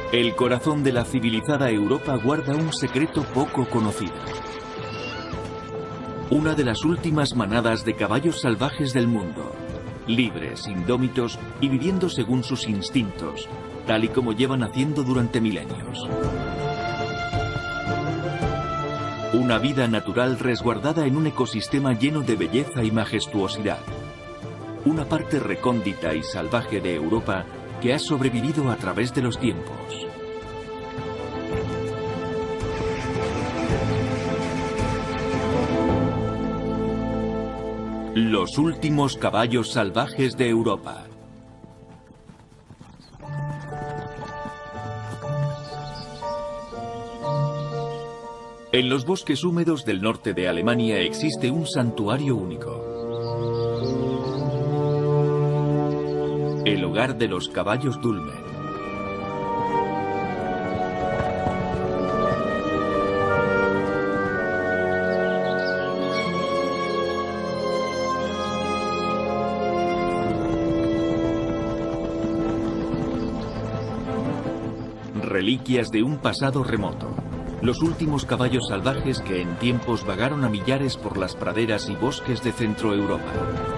El corazón de la civilizada Europa guarda un secreto poco conocido. Una de las últimas manadas de caballos salvajes del mundo, libres, indómitos y viviendo según sus instintos, tal y como llevan haciendo durante milenios. Una vida natural resguardada en un ecosistema lleno de belleza y majestuosidad. Una parte recóndita y salvaje de Europa que ha sobrevivido a través de los tiempos. Los últimos caballos salvajes de Europa. En los bosques húmedos del norte de Alemania existe un santuario único. El hogar de los caballos Dülmen. Reliquias de un pasado remoto. Los últimos caballos salvajes que en tiempos vagaron a millares por las praderas y bosques de Centro Europa.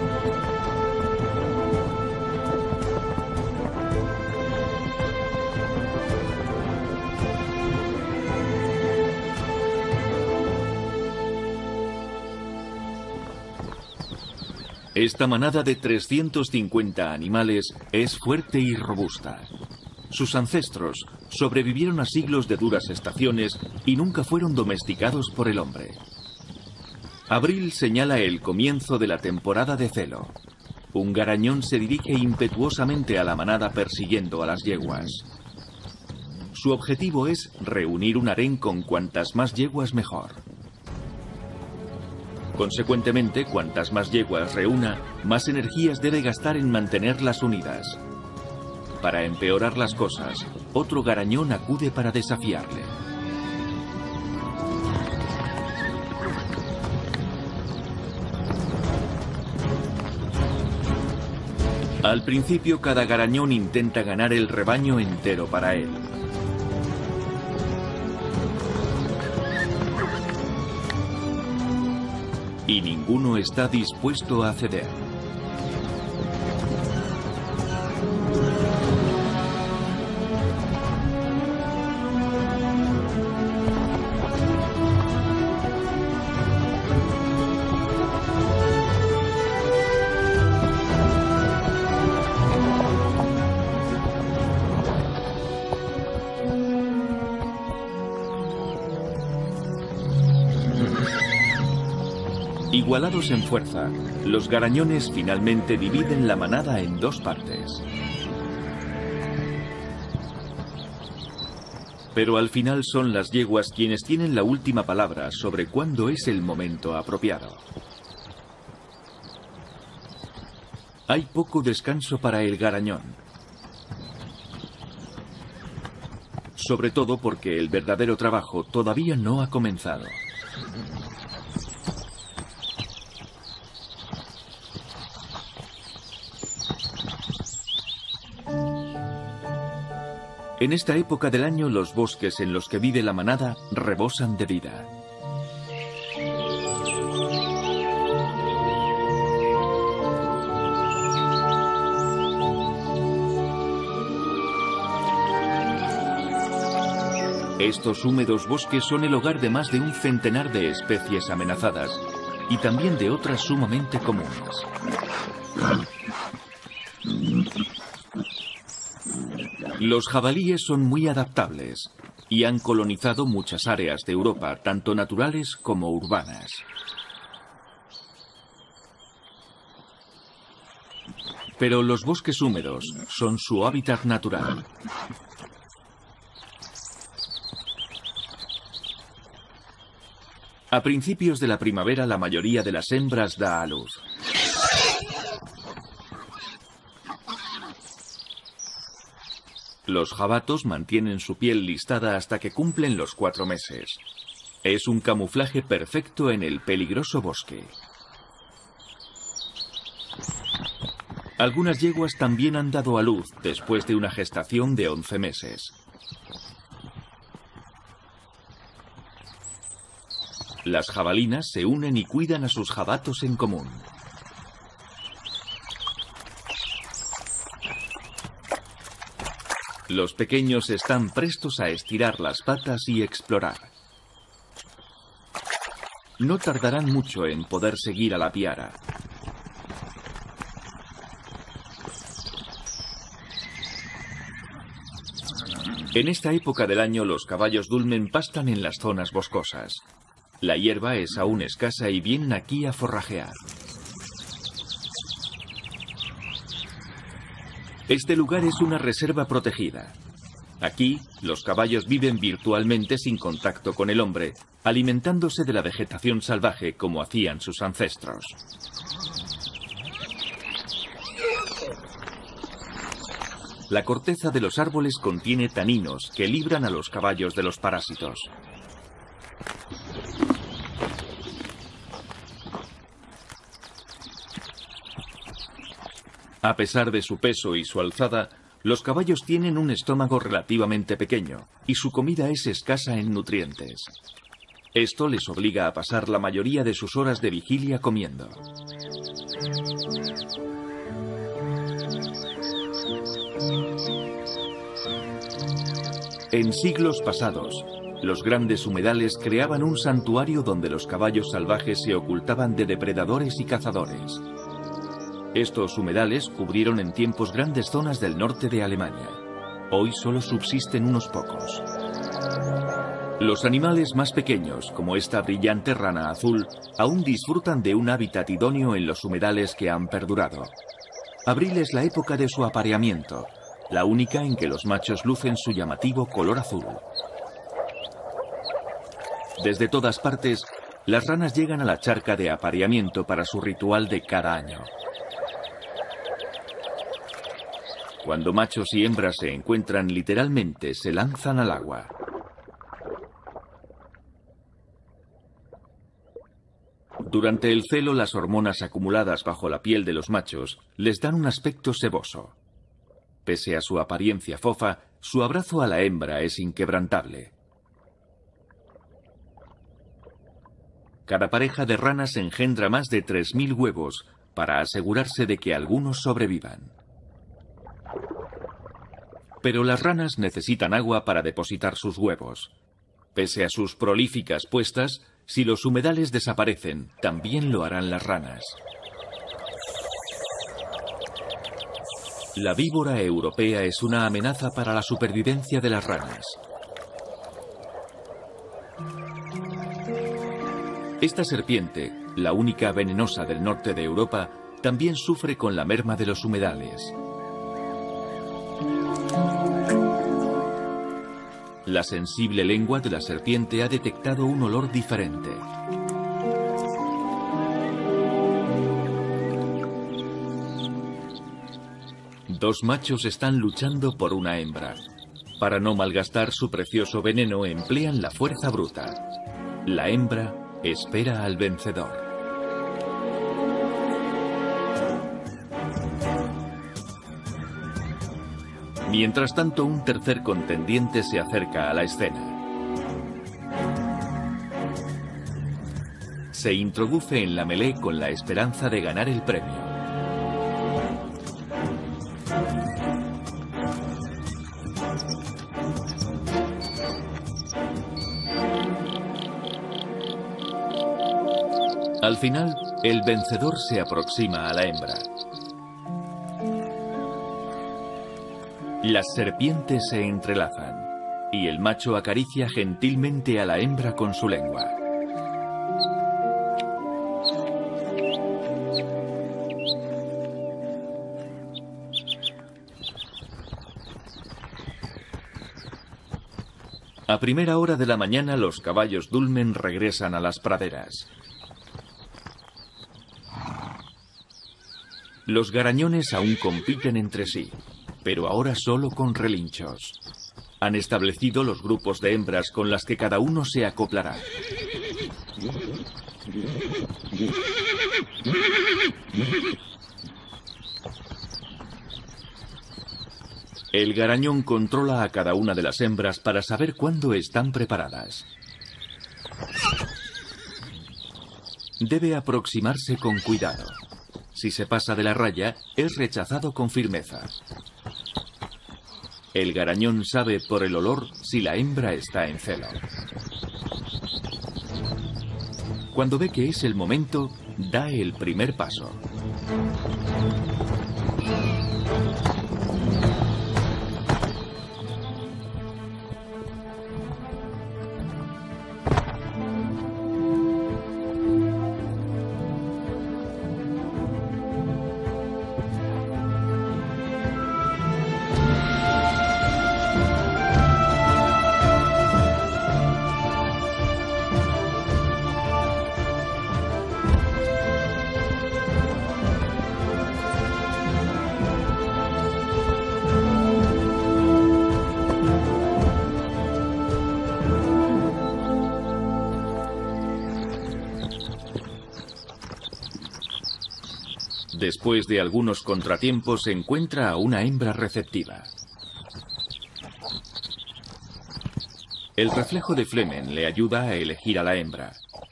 Esta manada de 350 animales es fuerte y robusta. Sus ancestros sobrevivieron a siglos de duras estaciones y nunca fueron domesticados por el hombre. Abril señala el comienzo de la temporada de celo. Un garañón se dirige impetuosamente a la manada persiguiendo a las yeguas. Su objetivo es reunir un harén con cuantas más yeguas mejor. Consecuentemente, cuantas más yeguas reúna, más energías debe gastar en mantenerlas unidas. Para empeorar las cosas, otro garañón acude para desafiarle. Al principio, cada garañón intenta ganar el rebaño entero para él. Y ninguno está dispuesto a ceder. Igualados en fuerza, los garañones finalmente dividen la manada en dos partes. Pero al final son las yeguas quienes tienen la última palabra sobre cuándo es el momento apropiado. Hay poco descanso para el garañón. Sobre todo porque el verdadero trabajo todavía no ha comenzado. En esta época del año, los bosques en los que vive la manada rebosan de vida. Estos húmedos bosques son el hogar de más de un centenar de especies amenazadas y también de otras sumamente comunes. Los jabalíes son muy adaptables y han colonizado muchas áreas de Europa, tanto naturales como urbanas. Pero los bosques húmedos son su hábitat natural. A principios de la primavera, la mayoría de las hembras da a luz. Los jabatos mantienen su piel listada hasta que cumplen los 4 meses. Es un camuflaje perfecto en el peligroso bosque. Algunas yeguas también han dado a luz después de una gestación de 11 meses. Las jabalinas se unen y cuidan a sus jabatos en común. Los pequeños están prestos a estirar las patas y explorar. No tardarán mucho en poder seguir a la piara. En esta época del año los caballos dulmen pastan en las zonas boscosas. La hierba es aún escasa y vienen aquí a forrajear. Este lugar es una reserva protegida. Aquí, los caballos viven virtualmente sin contacto con el hombre, alimentándose de la vegetación salvaje como hacían sus ancestros. La corteza de los árboles contiene taninos que libran a los caballos de los parásitos. A pesar de su peso y su alzada, los caballos tienen un estómago relativamente pequeño y su comida es escasa en nutrientes. Esto les obliga a pasar la mayoría de sus horas de vigilia comiendo. En siglos pasados, los grandes humedales creaban un santuario donde los caballos salvajes se ocultaban de depredadores y cazadores. Estos humedales cubrieron en tiempos grandes zonas del norte de Alemania. Hoy solo subsisten unos pocos. Los animales más pequeños, como esta brillante rana azul, aún disfrutan de un hábitat idóneo en los humedales que han perdurado. Abril es la época de su apareamiento, la única en que los machos lucen su llamativo color azul. Desde todas partes, las ranas llegan a la charca de apareamiento para su ritual de cada año. Cuando machos y hembras se encuentran, literalmente se lanzan al agua. Durante el celo, las hormonas acumuladas bajo la piel de los machos les dan un aspecto seboso. Pese a su apariencia fofa, su abrazo a la hembra es inquebrantable. Cada pareja de ranas engendra más de 3000 huevos para asegurarse de que algunos sobrevivan. Pero las ranas necesitan agua para depositar sus huevos. Pese a sus prolíficas puestas, si los humedales desaparecen, también lo harán las ranas. La víbora europea es una amenaza para la supervivencia de las ranas. Esta serpiente, la única venenosa del norte de Europa, también sufre con la merma de los humedales. La sensible lengua de la serpiente ha detectado un olor diferente. Dos machos están luchando por una hembra. Para no malgastar su precioso veneno, emplean la fuerza bruta. La hembra espera al vencedor. Mientras tanto, un tercer contendiente se acerca a la escena. Se introduce en la melee con la esperanza de ganar el premio. Al final, el vencedor se aproxima a la hembra. Las serpientes se entrelazan y el macho acaricia gentilmente a la hembra con su lengua. A primera hora de la mañana, los caballos dulmen regresan a las praderas. Los garañones aún compiten entre sí, pero ahora solo con relinchos. Han establecido los grupos de hembras con las que cada uno se acoplará. El garañón controla a cada una de las hembras para saber cuándo están preparadas. Debe aproximarse con cuidado. Si se pasa de la raya, es rechazado con firmeza. El garañón sabe por el olor si la hembra está en celo. Cuando ve que es el momento, da el primer paso. Después de algunos contratiempos, encuentra a una hembra receptiva. El reflejo de Flemen le ayuda a elegir a la hembra.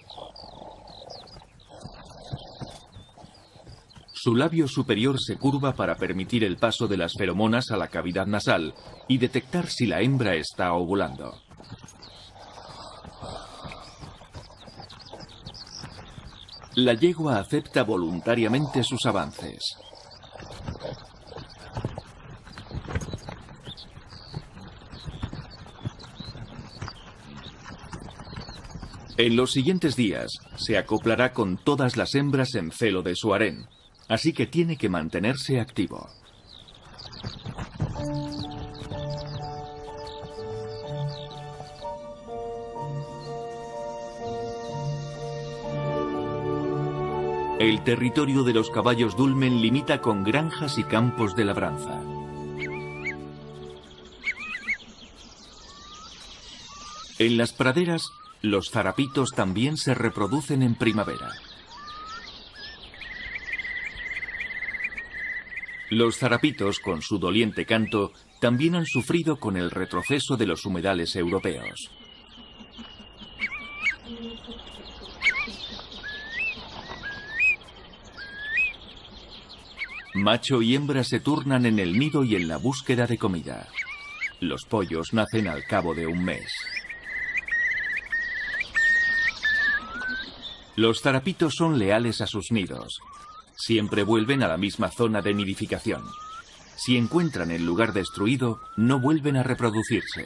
Su labio superior se curva para permitir el paso de las feromonas a la cavidad nasal y detectar si la hembra está ovulando. La yegua acepta voluntariamente sus avances. En los siguientes días, se acoplará con todas las hembras en celo de su harén, así que tiene que mantenerse activo. El territorio de los caballos dulmen limita con granjas y campos de labranza. En las praderas, los zarapitos también se reproducen en primavera. Los zarapitos, con su doliente canto, también han sufrido con el retroceso de los humedales europeos. Macho y hembra se turnan en el nido y en la búsqueda de comida. Los pollos nacen al cabo de un mes. Los zarapitos son leales a sus nidos. Siempre vuelven a la misma zona de nidificación. Si encuentran el lugar destruido, no vuelven a reproducirse.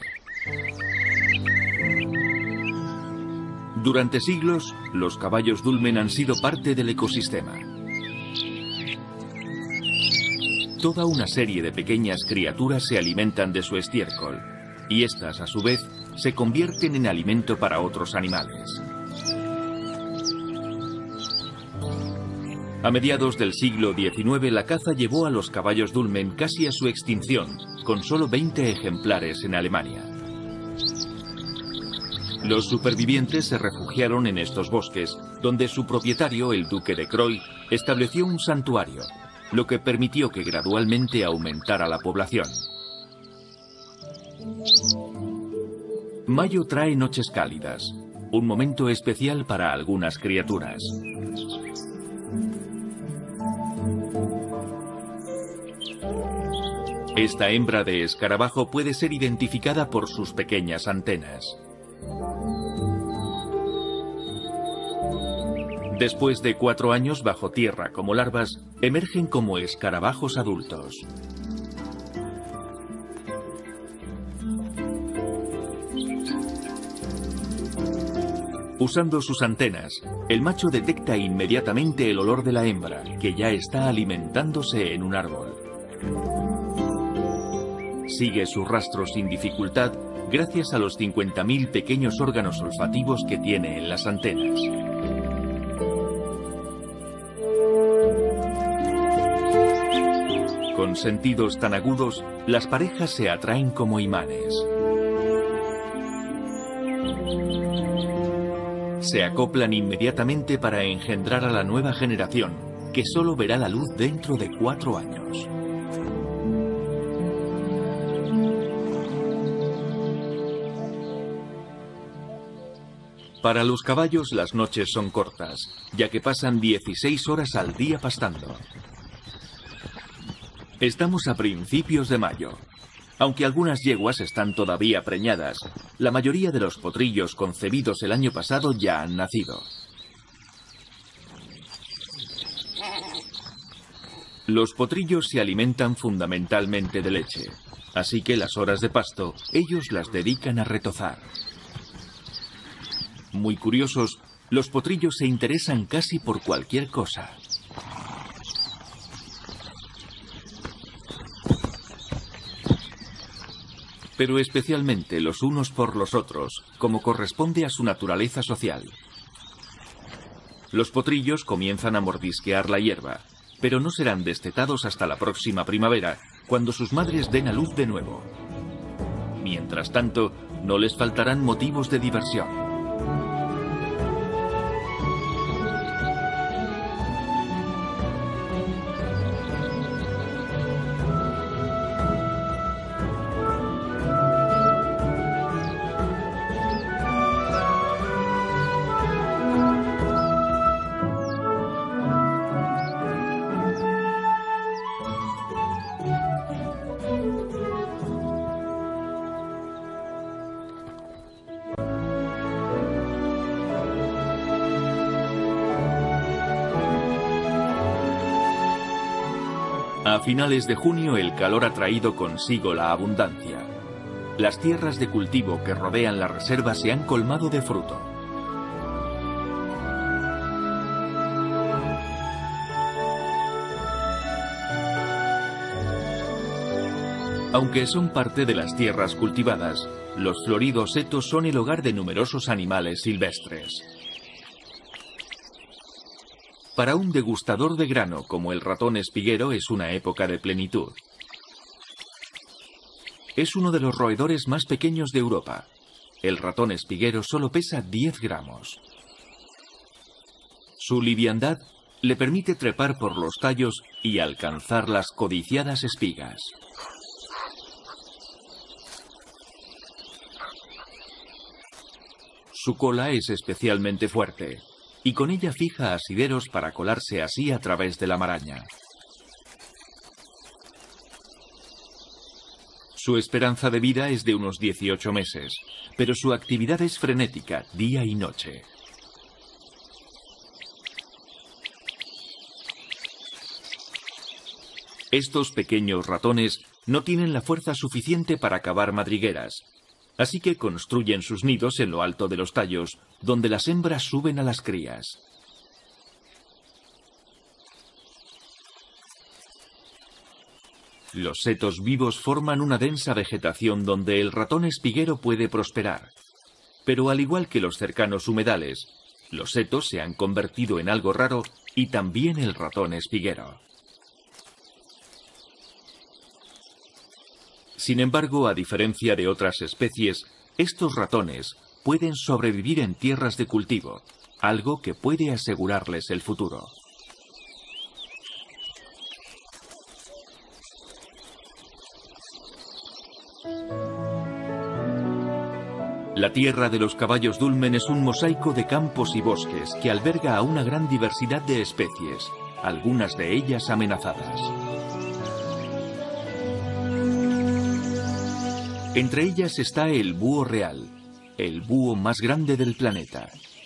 Durante siglos, los caballos dulmen han sido parte del ecosistema. Toda una serie de pequeñas criaturas se alimentan de su estiércol, y estas, a su vez, se convierten en alimento para otros animales. A mediados del siglo XIX, la caza llevó a los caballos dulmen casi a su extinción, con solo 20 ejemplares en Alemania. Los supervivientes se refugiaron en estos bosques, donde su propietario, el duque de Croy, estableció un santuario, lo que permitió que gradualmente aumentara la población. Mayo trae noches cálidas, un momento especial para algunas criaturas. Esta hembra de escarabajo puede ser identificada por sus pequeñas antenas. Después de 4 años bajo tierra como larvas, emergen como escarabajos adultos. Usando sus antenas, el macho detecta inmediatamente el olor de la hembra, que ya está alimentándose en un árbol. Sigue sus rastros sin dificultad gracias a los 50.000 pequeños órganos olfativos que tiene en las antenas. Con sentidos tan agudos, las parejas se atraen como imanes. Se acoplan inmediatamente para engendrar a la nueva generación, que solo verá la luz dentro de 4 años. Para los caballos las noches son cortas, ya que pasan 16 horas al día pastando. Estamos a principios de mayo. Aunque algunas yeguas están todavía preñadas, la mayoría de los potrillos concebidos el año pasado ya han nacido. Los potrillos se alimentan fundamentalmente de leche, así que las horas de pasto ellos las dedican a retozar. Muy curiosos, los potrillos se interesan casi por cualquier cosa. Pero especialmente los unos por los otros, como corresponde a su naturaleza social. Los potrillos comienzan a mordisquear la hierba, pero no serán destetados hasta la próxima primavera, cuando sus madres den a luz de nuevo. Mientras tanto, no les faltarán motivos de diversión. A finales de junio el calor ha traído consigo la abundancia. Las tierras de cultivo que rodean la reserva se han colmado de fruto. Aunque son parte de las tierras cultivadas, los floridos setos son el hogar de numerosos animales silvestres. Para un degustador de grano como el ratón espiguero es una época de plenitud. Es uno de los roedores más pequeños de Europa. El ratón espiguero solo pesa 10 gramos. Su liviandad le permite trepar por los tallos y alcanzar las codiciadas espigas. Su cola es especialmente fuerte, y con ella fija asideros para colarse así a través de la maraña. Su esperanza de vida es de unos 18 meses, pero su actividad es frenética, día y noche. Estos pequeños ratones no tienen la fuerza suficiente para cavar madrigueras, así que construyen sus nidos en lo alto de los tallos, donde las hembras suben a las crías. Los setos vivos forman una densa vegetación donde el ratón espiguero puede prosperar. Pero al igual que los cercanos humedales, los setos se han convertido en algo raro y también el ratón espiguero. Sin embargo, a diferencia de otras especies, estos ratones pueden sobrevivir en tierras de cultivo, algo que puede asegurarles el futuro. La tierra de los caballos dulmen es un mosaico de campos y bosques que alberga a una gran diversidad de especies, algunas de ellas amenazadas. Entre ellas está el búho real, el búho más grande del planeta.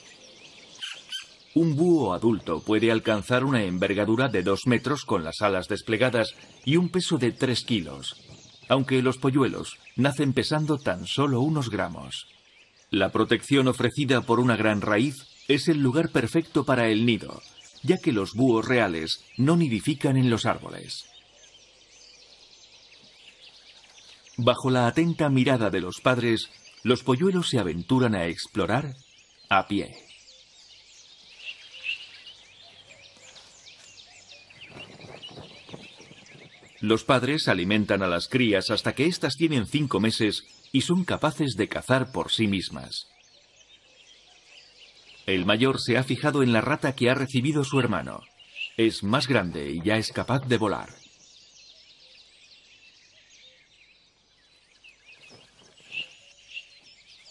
Un búho adulto puede alcanzar una envergadura de 2 metros con las alas desplegadas y un peso de 3 kilos, aunque los polluelos nacen pesando tan solo unos gramos. La protección ofrecida por una gran raíz es el lugar perfecto para el nido, ya que los búhos reales no nidifican en los árboles. Bajo la atenta mirada de los padres, los polluelos se aventuran a explorar a pie. Los padres alimentan a las crías hasta que éstas tienen 5 meses y son capaces de cazar por sí mismas. El mayor se ha fijado en la rata que ha recibido su hermano. Es más grande y ya es capaz de volar.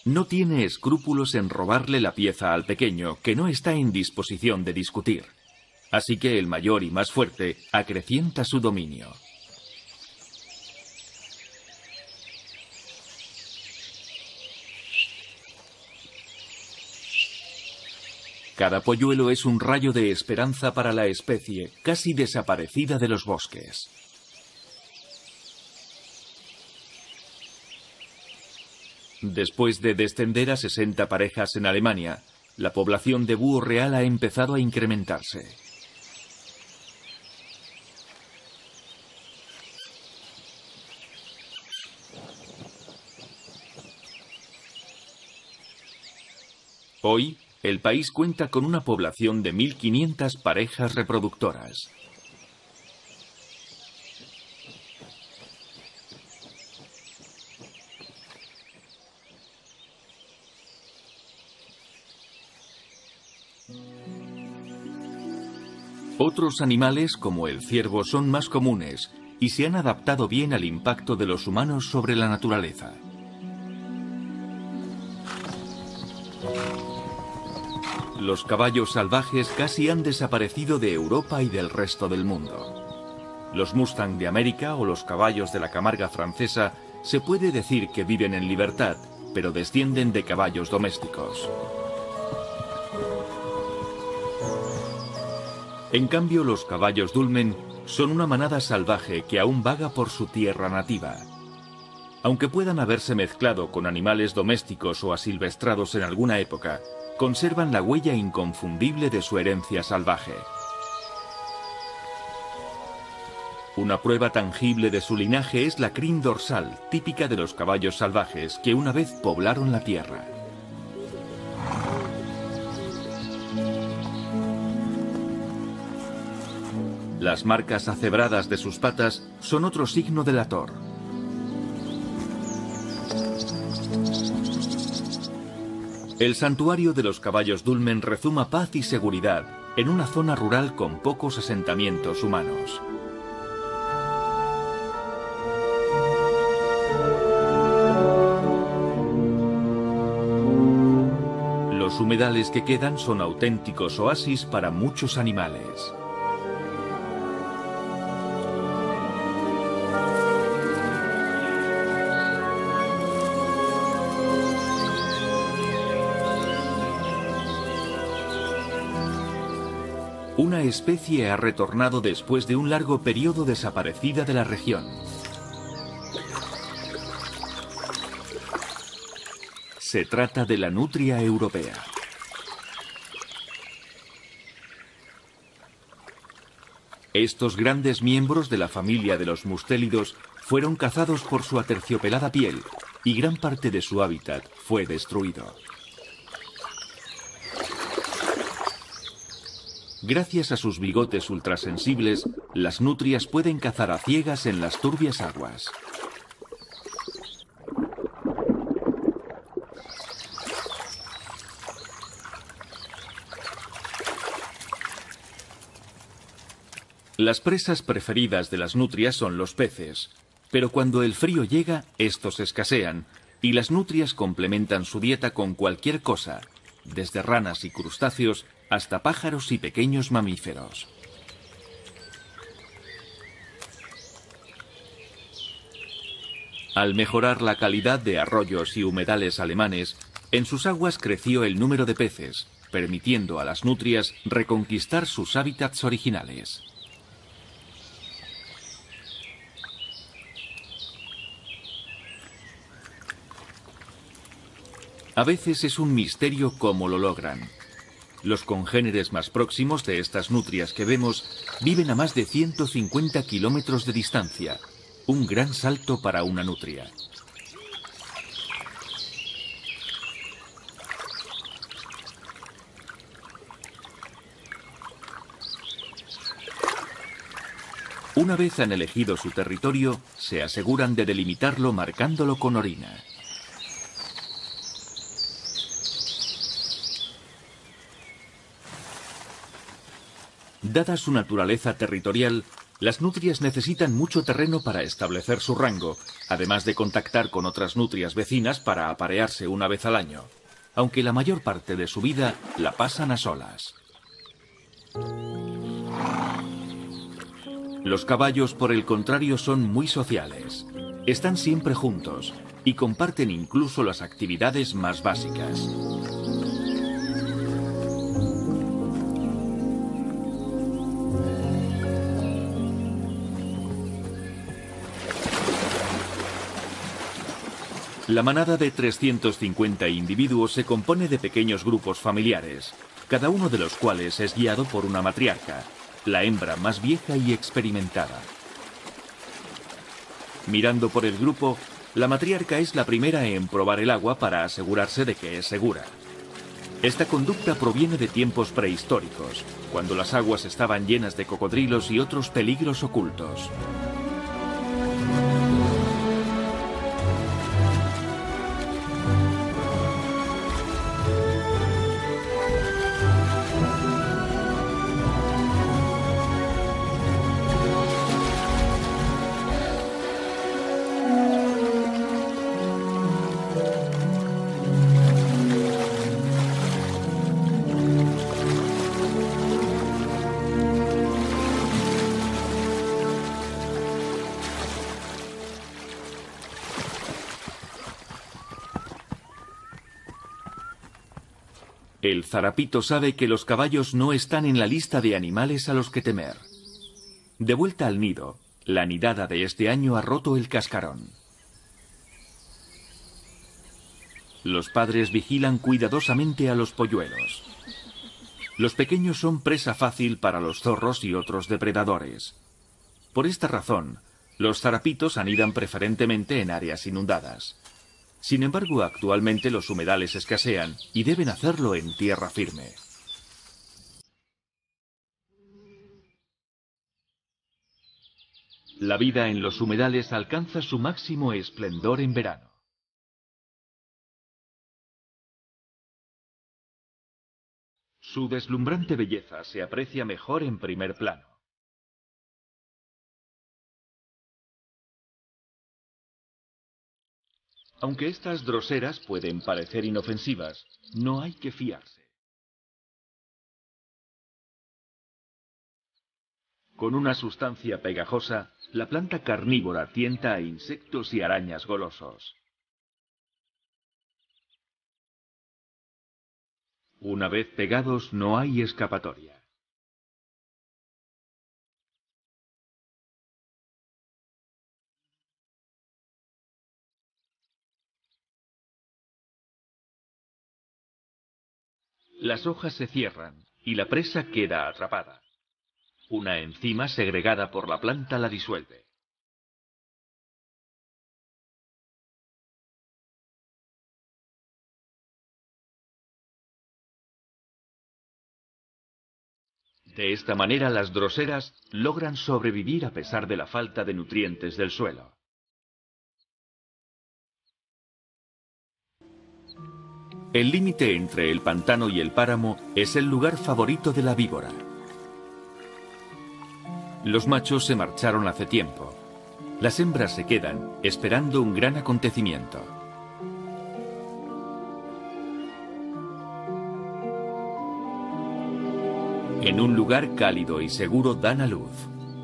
No tiene escrúpulos en robarle la pieza al pequeño, que no está en disposición de discutir. Así que el mayor y más fuerte acrecienta su dominio. Cada polluelo es un rayo de esperanza para la especie, casi desaparecida de los bosques. Después de descender a 60 parejas en Alemania, la población de búho real ha empezado a incrementarse. Hoy, el país cuenta con una población de 1.500 parejas reproductoras. Otros animales, como el ciervo, son más comunes y se han adaptado bien al impacto de los humanos sobre la naturaleza. Los caballos salvajes casi han desaparecido de Europa y del resto del mundo. Los Mustang de América o los caballos de la Camarga francesa se puede decir que viven en libertad, pero descienden de caballos domésticos. En cambio, los caballos Dulmen son una manada salvaje que aún vaga por su tierra nativa. Aunque puedan haberse mezclado con animales domésticos o asilvestrados en alguna época, conservan la huella inconfundible de su herencia salvaje. Una prueba tangible de su linaje es la crin dorsal, típica de los caballos salvajes que una vez poblaron la tierra. Las marcas acebradas de sus patas son otro signo delator. El santuario de los caballos Dulmen rezuma paz y seguridad en una zona rural con pocos asentamientos humanos. Los humedales que quedan son auténticos oasis para muchos animales. Una especie ha retornado después de un largo periodo desaparecida de la región. Se trata de la nutria europea. Estos grandes miembros de la familia de los mustélidos fueron cazados por su aterciopelada piel y gran parte de su hábitat fue destruido. Gracias a sus bigotes ultrasensibles, las nutrias pueden cazar a ciegas en las turbias aguas. Las presas preferidas de las nutrias son los peces, pero cuando el frío llega, estos escasean y las nutrias complementan su dieta con cualquier cosa, desde ranas y crustáceos hasta pájaros y pequeños mamíferos. Al mejorar la calidad de arroyos y humedales alemanes, en sus aguas creció el número de peces, permitiendo a las nutrias reconquistar sus hábitats originales. A veces es un misterio cómo lo logran. Los congéneres más próximos de estas nutrias que vemos viven a más de 150 kilómetros de distancia, un gran salto para una nutria. Una vez han elegido su territorio, se aseguran de delimitarlo marcándolo con orina. Dada su naturaleza territorial, Las nutrias necesitan mucho terreno para establecer su rango, además de contactar con otras nutrias vecinas para aparearse una vez al año, aunque la mayor parte de su vida la pasan a solas. Los caballos, por el contrario, son muy sociales. Están siempre juntos y comparten incluso las actividades más básicas. La manada de 350 individuos se compone de pequeños grupos familiares, cada uno de los cuales es guiado por una matriarca, la hembra más vieja y experimentada. Mirando por el grupo, la matriarca es la primera en probar el agua para asegurarse de que es segura. Esta conducta proviene de tiempos prehistóricos, cuando las aguas estaban llenas de cocodrilos y otros peligros ocultos. El zarapito sabe que los caballos no están en la lista de animales a los que temer. De vuelta al nido, la nidada de este año ha roto el cascarón. Los padres vigilan cuidadosamente a los polluelos. Los pequeños son presa fácil para los zorros y otros depredadores. Por esta razón, los zarapitos anidan preferentemente en áreas inundadas. Sin embargo, actualmente los humedales escasean y deben hacerlo en tierra firme. La vida en los humedales alcanza su máximo esplendor en verano. Su deslumbrante belleza se aprecia mejor en primer plano. Aunque estas droseras pueden parecer inofensivas, no hay que fiarse. Con una sustancia pegajosa, la planta carnívora tienta a insectos y arañas golosos. Una vez pegados, no hay escapatoria. Las hojas se cierran y la presa queda atrapada. Una enzima segregada por la planta la disuelve. De esta manera las droseras logran sobrevivir a pesar de la falta de nutrientes del suelo. El límite entre el pantano y el páramo es el lugar favorito de la víbora. Los machos se marcharon hace tiempo. Las hembras se quedan, esperando un gran acontecimiento. En un lugar cálido y seguro dan a luz.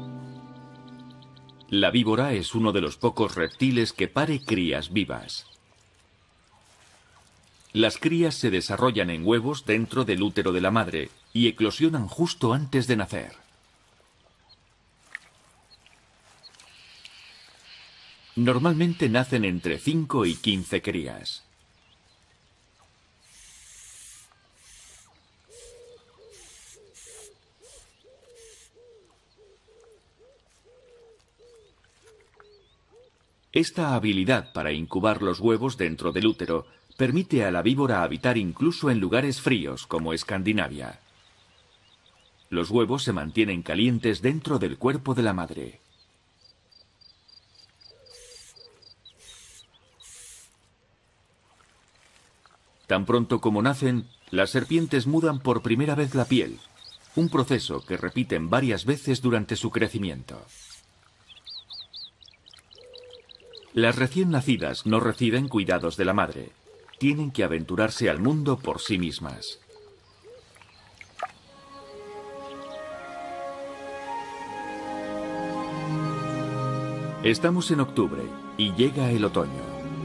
La víbora es uno de los pocos reptiles que pare crías vivas. Las crías se desarrollan en huevos dentro del útero de la madre y eclosionan justo antes de nacer. Normalmente nacen entre 5 y 15 crías. Esta habilidad para incubar los huevos dentro del útero permite a la víbora habitar incluso en lugares fríos como Escandinavia. Los huevos se mantienen calientes dentro del cuerpo de la madre. Tan pronto como nacen, las serpientes mudan por primera vez la piel, un proceso que repiten varias veces durante su crecimiento. Las recién nacidas no reciben cuidados de la madre. Tienen que aventurarse al mundo por sí mismas. Estamos en octubre y llega el otoño.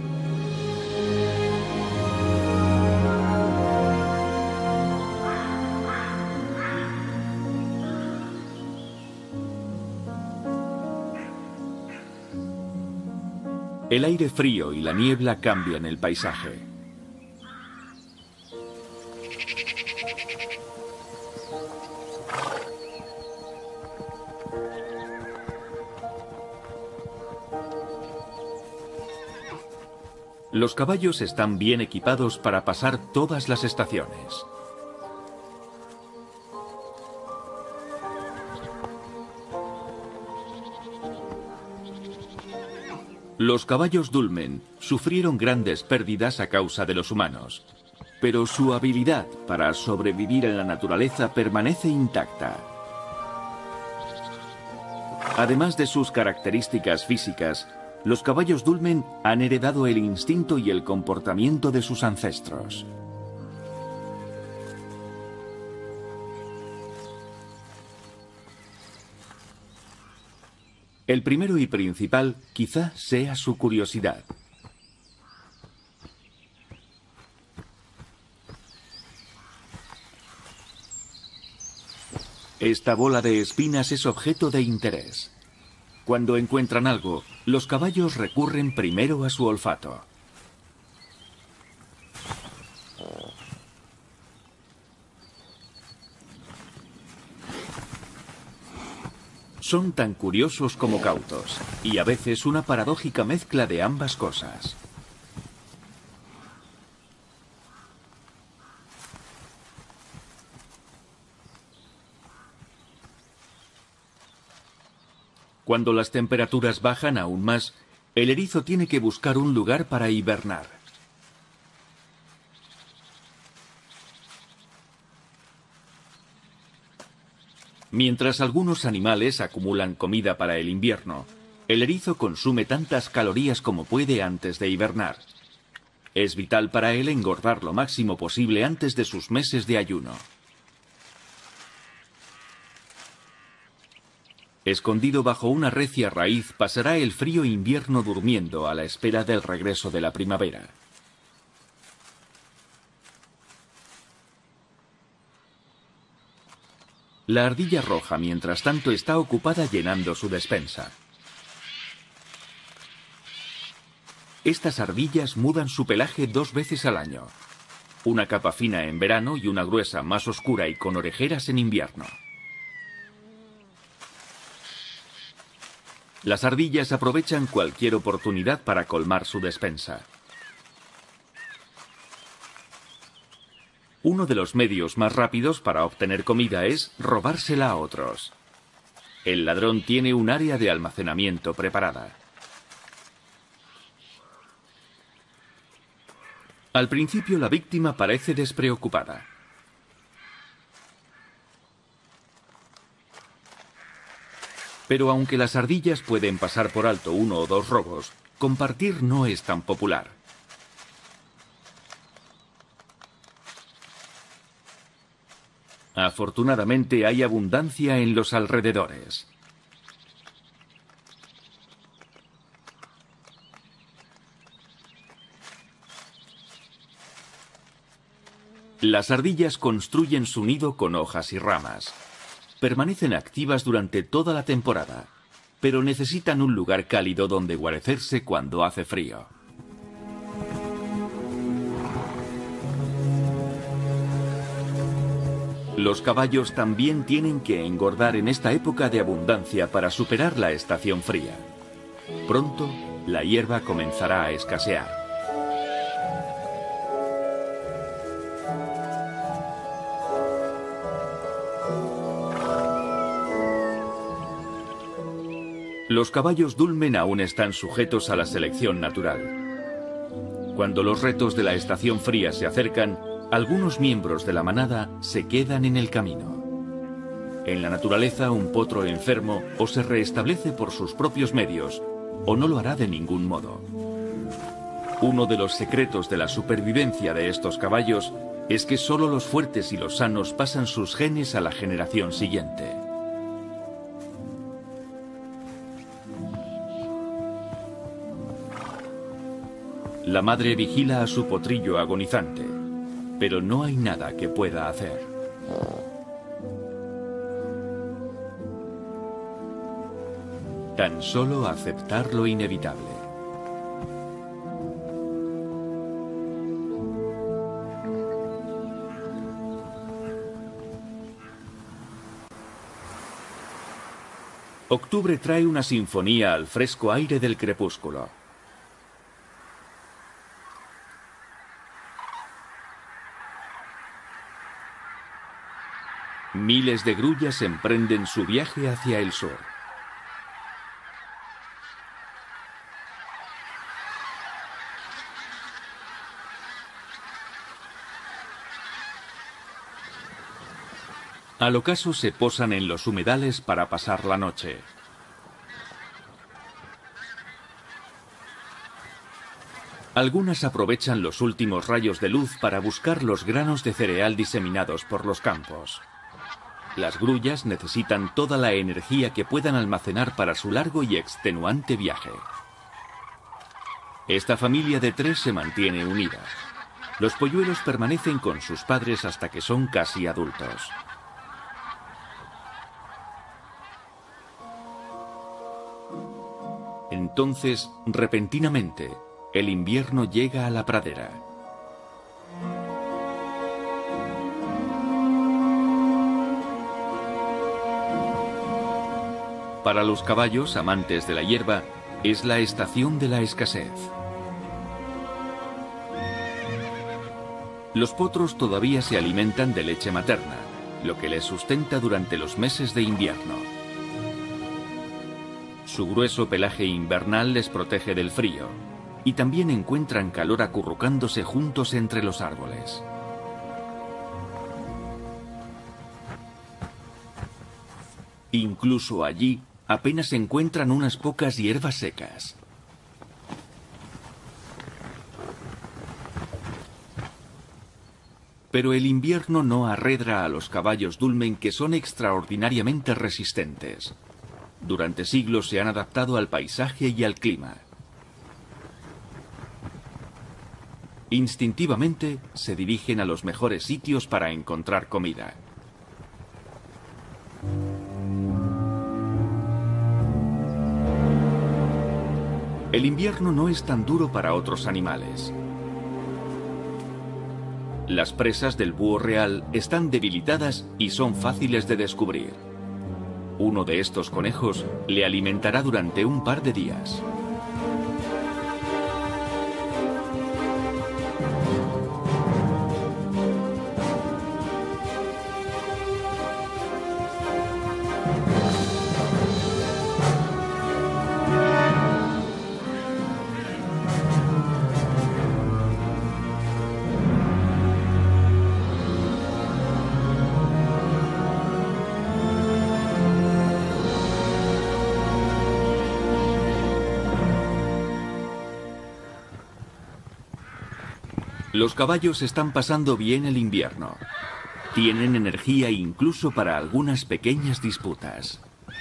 El aire frío y la niebla cambian el paisaje. Los caballos están bien equipados para pasar todas las estaciones. Los caballos Dulmen sufrieron grandes pérdidas a causa de los humanos, pero su habilidad para sobrevivir en la naturaleza permanece intacta. Además de sus características físicas, los caballos Dulmen han heredado el instinto y el comportamiento de sus ancestros. El primero y principal quizá sea su curiosidad. Esta bola de espinas es objeto de interés. Cuando encuentran algo, los caballos recurren primero a su olfato. Son tan curiosos como cautos, y a veces una paradójica mezcla de ambas cosas. Cuando las temperaturas bajan aún más, el erizo tiene que buscar un lugar para hibernar. Mientras algunos animales acumulan comida para el invierno, el erizo consume tantas calorías como puede antes de hibernar. Es vital para él engordar lo máximo posible antes de sus meses de ayuno. Escondido bajo una recia raíz, pasará el frío invierno durmiendo a la espera del regreso de la primavera. La ardilla roja, mientras tanto, está ocupada llenando su despensa. Estas ardillas mudan su pelaje 2 veces al año. Una capa fina en verano y una gruesa más oscura y con orejeras en invierno. Las ardillas aprovechan cualquier oportunidad para colmar su despensa. Uno de los medios más rápidos para obtener comida es robársela a otros. El ladrón tiene un área de almacenamiento preparada. Al principio la víctima parece despreocupada. Pero aunque las ardillas pueden pasar por alto 1 o 2 robos, compartir no es tan popular. Afortunadamente hay abundancia en los alrededores. Las ardillas construyen su nido con hojas y ramas. Permanecen activas durante toda la temporada, pero necesitan un lugar cálido donde guarecerse cuando hace frío. Los caballos también tienen que engordar en esta época de abundancia para superar la estación fría. Pronto, la hierba comenzará a escasear. Los caballos Dulmen aún están sujetos a la selección natural. Cuando los retos de la estación fría se acercan, algunos miembros de la manada se quedan en el camino. En la naturaleza, un potro enfermo o se restablece por sus propios medios, o no lo hará de ningún modo. Uno de los secretos de la supervivencia de estos caballos es que solo los fuertes y los sanos pasan sus genes a la generación siguiente. La madre vigila a su potrillo agonizante, pero no hay nada que pueda hacer. Tan solo aceptar lo inevitable. Octubre trae una sinfonía al fresco aire del crepúsculo. Miles de grullas emprenden su viaje hacia el sur. Al ocaso se posan en los humedales para pasar la noche. Algunas aprovechan los últimos rayos de luz para buscar los granos de cereal diseminados por los campos. Las grullas necesitan toda la energía que puedan almacenar para su largo y extenuante viaje. Esta familia de 3 se mantiene unida. Los polluelos permanecen con sus padres hasta que son casi adultos. Entonces, repentinamente, el invierno llega a la pradera. Para los caballos, amantes de la hierba, es la estación de la escasez. Los potros todavía se alimentan de leche materna, lo que les sustenta durante los meses de invierno. Su grueso pelaje invernal les protege del frío, y también encuentran calor acurrucándose juntos entre los árboles. Incluso allí, apenas encuentran unas pocas hierbas secas. Pero el invierno no arredra a los caballos dulmen, que son extraordinariamente resistentes. Durante siglos se han adaptado al paisaje y al clima. Instintivamente se dirigen a los mejores sitios para encontrar comida. El invierno no es tan duro para otros animales. Las presas del búho real están debilitadas y son fáciles de descubrir. Uno de estos conejos le alimentará durante un par de días. Los caballos están pasando bien el invierno. Tienen energía incluso para algunas pequeñas disputas.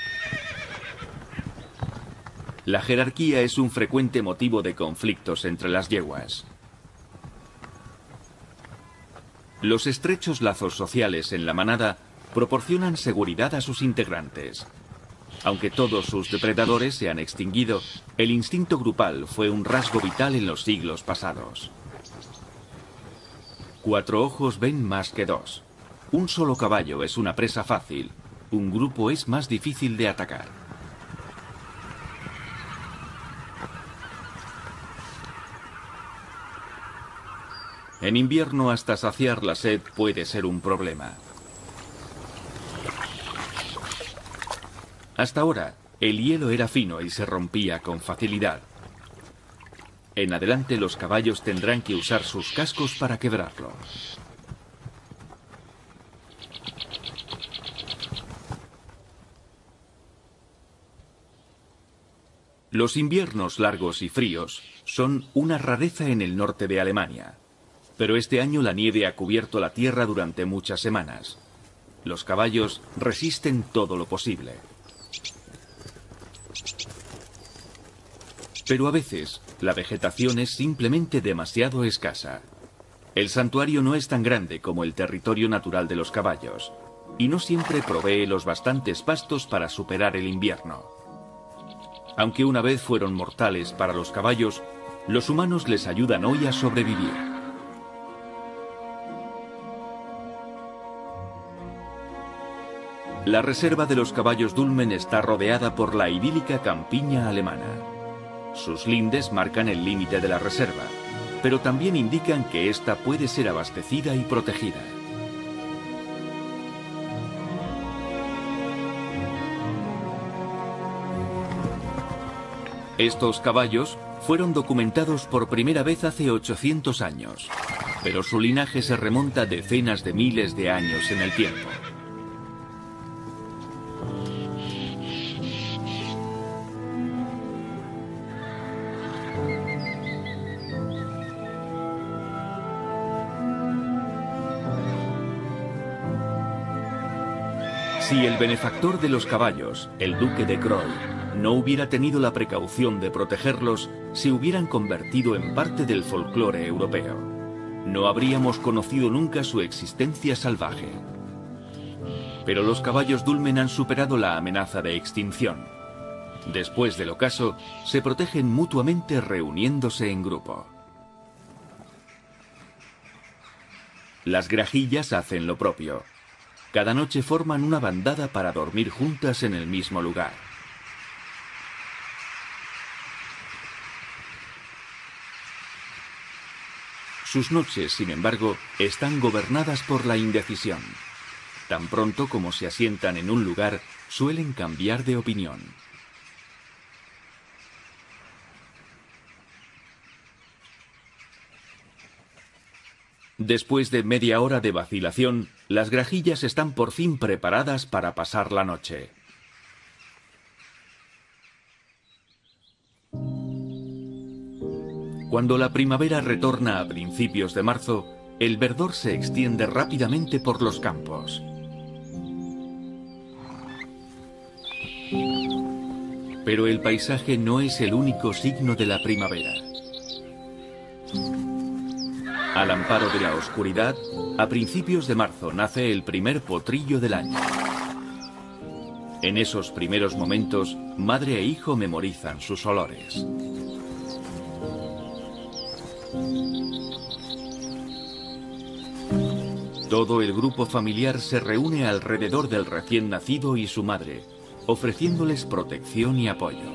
La jerarquía es un frecuente motivo de conflictos entre las yeguas. Los estrechos lazos sociales en la manada proporcionan seguridad a sus integrantes. Aunque todos sus depredadores se han extinguido, el instinto grupal fue un rasgo vital en los siglos pasados. 4 ojos ven más que 2. Un solo caballo es una presa fácil. Un grupo es más difícil de atacar. En invierno, hasta saciar la sed puede ser un problema. Hasta ahora, el hielo era fino y se rompía con facilidad. En adelante, los caballos tendrán que usar sus cascos para quebrarlo. Los inviernos largos y fríos son una rareza en el norte de Alemania, pero este año la nieve ha cubierto la tierra durante muchas semanas. Los caballos resisten todo lo posible. Pero a veces, la vegetación es simplemente demasiado escasa. El santuario no es tan grande como el territorio natural de los caballos, y no siempre provee los bastantes pastos para superar el invierno. Aunque una vez fueron mortales para los caballos, los humanos les ayudan hoy a sobrevivir. La reserva de los caballos Dülmen está rodeada por la idílica campiña alemana. Sus lindes marcan el límite de la reserva, pero también indican que ésta puede ser abastecida y protegida. Estos caballos fueron documentados por primera vez hace 800 años, pero su linaje se remonta decenas de miles de años en el tiempo. Si el benefactor de los caballos, el duque de Groll, no hubiera tenido la precaución de protegerlos, se hubieran convertido en parte del folclore europeo. No habríamos conocido nunca su existencia salvaje. Pero los caballos Dülmen han superado la amenaza de extinción. Después del ocaso, se protegen mutuamente reuniéndose en grupo. Las grajillas hacen lo propio. Cada noche forman una bandada para dormir juntas en el mismo lugar. Sus noches, sin embargo, están gobernadas por la indecisión. Tan pronto como se asientan en un lugar, suelen cambiar de opinión. Después de media hora de vacilación, las grajillas están por fin preparadas para pasar la noche. Cuando la primavera retorna a principios de marzo, el verdor se extiende rápidamente por los campos. Pero el paisaje no es el único signo de la primavera. Al amparo de la oscuridad, a principios de marzo nace el primer potrillo del año. En esos primeros momentos, madre e hijo memorizan sus olores. Todo el grupo familiar se reúne alrededor del recién nacido y su madre, ofreciéndoles protección y apoyo.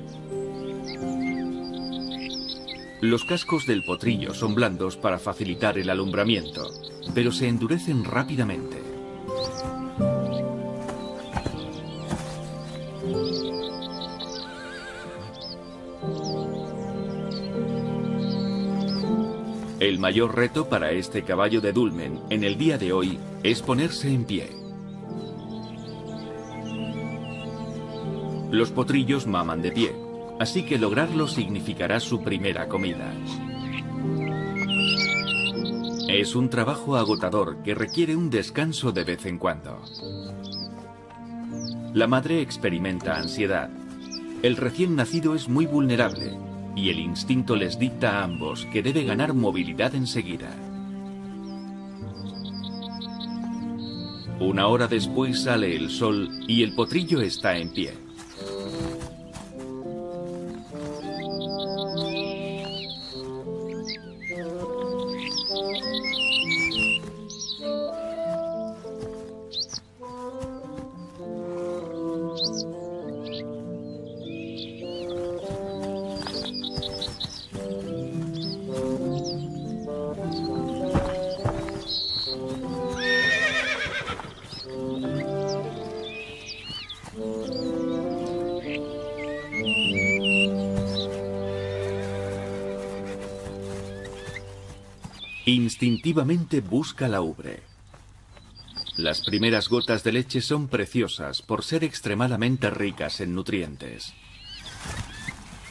Los cascos del potrillo son blandos para facilitar el alumbramiento, pero se endurecen rápidamente. El mayor reto para este caballo de Dülmen en el día de hoy es ponerse en pie. Los potrillos maman de pie, así que lograrlo significará su primera comida. Es un trabajo agotador que requiere un descanso de vez en cuando. La madre experimenta ansiedad. El recién nacido es muy vulnerable y el instinto les dicta a ambos que debe ganar movilidad enseguida. Una hora después sale el sol y el potrillo está en pie. Instintivamente busca la ubre. Las primeras gotas de leche son preciosas por ser extremadamente ricas en nutrientes.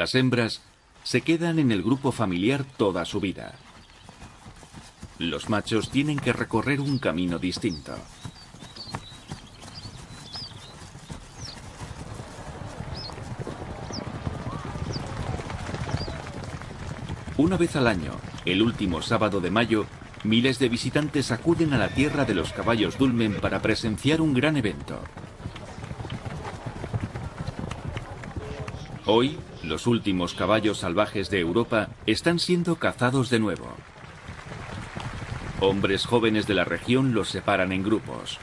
Las hembras se quedan en el grupo familiar toda su vida. Los machos tienen que recorrer un camino distinto. Una vez al año, el último sábado de mayo, miles de visitantes acuden a la tierra de los caballos Dulmen para presenciar un gran evento. Hoy, los últimos caballos salvajes de Europa están siendo cazados de nuevo. Hombres jóvenes de la región los separan en grupos.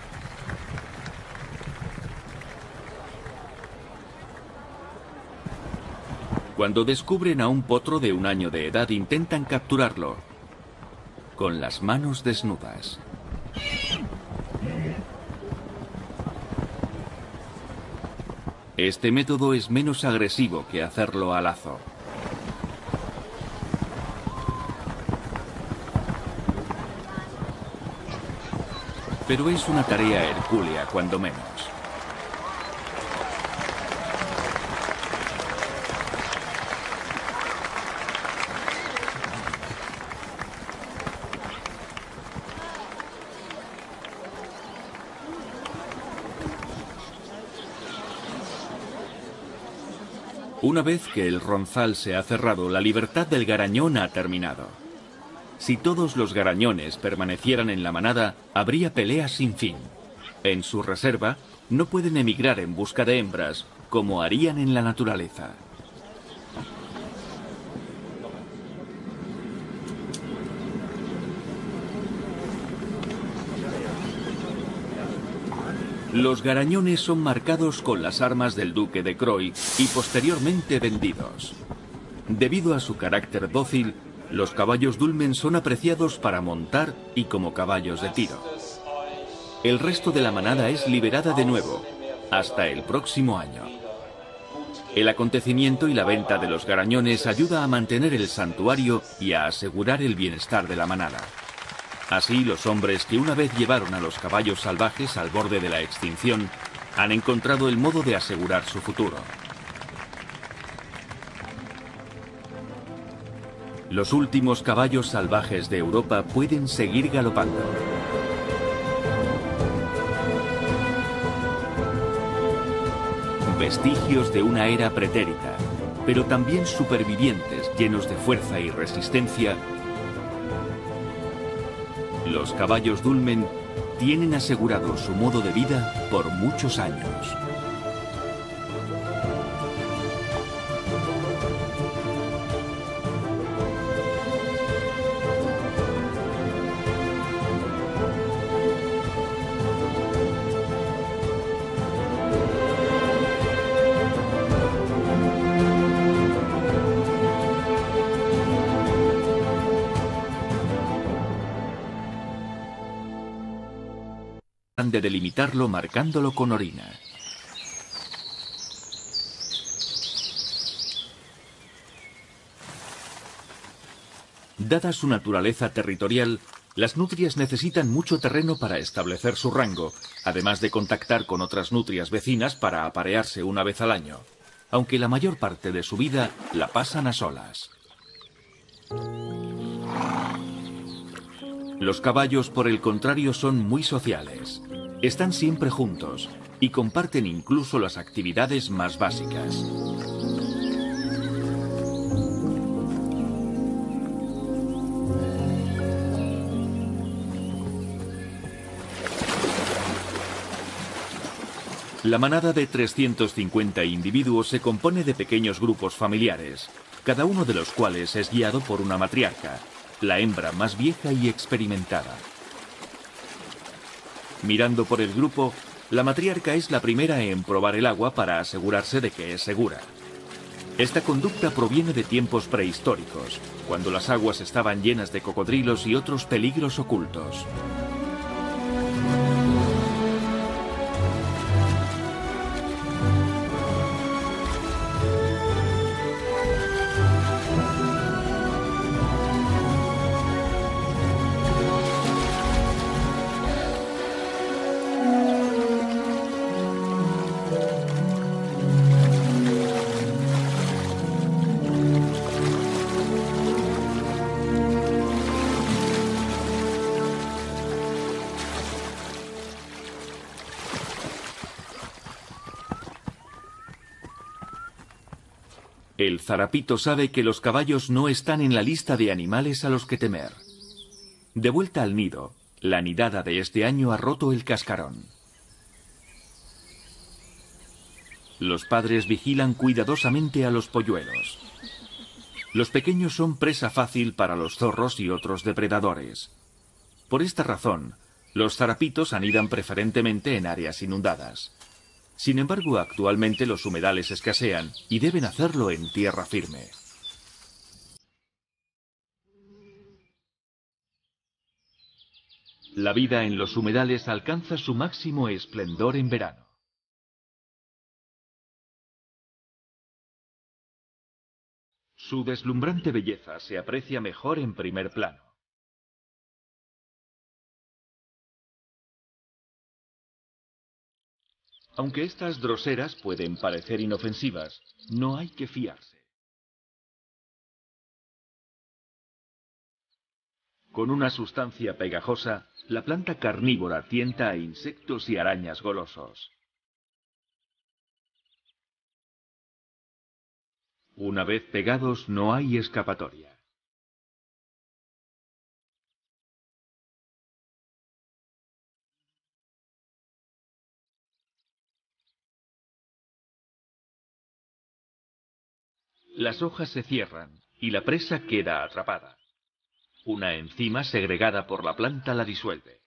Cuando descubren a un potro de 1 año de edad, intentan capturarlo con las manos desnudas. Este método es menos agresivo que hacerlo a lazo. Pero es una tarea hercúlea, cuando menos. Una vez que el ronzal se ha cerrado, la libertad del garañón ha terminado. Si todos los garañones permanecieran en la manada, habría peleas sin fin. En su reserva, no pueden emigrar en busca de hembras, como harían en la naturaleza. Los garañones son marcados con las armas del duque de Croy y posteriormente vendidos. Debido a su carácter dócil, los caballos Dulmen son apreciados para montar y como caballos de tiro. El resto de la manada es liberada de nuevo, hasta el próximo año. El acontecimiento y la venta de los garañones ayuda a mantener el santuario y a asegurar el bienestar de la manada. Así, los hombres que una vez llevaron a los caballos salvajes al borde de la extinción han encontrado el modo de asegurar su futuro. Los últimos caballos salvajes de Europa pueden seguir galopando. Vestigios de una era pretérita, pero también supervivientes llenos de fuerza y resistencia. Los caballos Dulmen tienen asegurado su modo de vida por muchos años. De delimitarlo marcándolo con orina. Dada su naturaleza territorial, las nutrias necesitan mucho terreno para establecer su rango, además de contactar con otras nutrias vecinas para aparearse una vez al año, aunque la mayor parte de su vida la pasan a solas. Los caballos, por el contrario, son muy sociales. Están siempre juntos y comparten incluso las actividades más básicas. La manada de 350 individuos se compone de pequeños grupos familiares, cada uno de los cuales es guiado por una matriarca, la hembra más vieja y experimentada. Mirando por el grupo, la matriarca es la primera en probar el agua para asegurarse de que es segura. Esta conducta proviene de tiempos prehistóricos, cuando las aguas estaban llenas de cocodrilos y otros peligros ocultos. El zarapito sabe que los caballos no están en la lista de animales a los que temer. De vuelta al nido, la nidada de este año ha roto el cascarón. Los padres vigilan cuidadosamente a los polluelos. Los pequeños son presa fácil para los zorros y otros depredadores. Por esta razón, los zarapitos anidan preferentemente en áreas inundadas. Sin embargo, actualmente los humedales escasean y deben hacerlo en tierra firme. La vida en los humedales alcanza su máximo esplendor en verano. Su deslumbrante belleza se aprecia mejor en primer plano. Aunque estas droseras pueden parecer inofensivas, no hay que fiarse. Con una sustancia pegajosa, la planta carnívora tienta a insectos y arañas golosos. Una vez pegados, no hay escapatoria. Las hojas se cierran y la presa queda atrapada. Una enzima segregada por la planta la disuelve.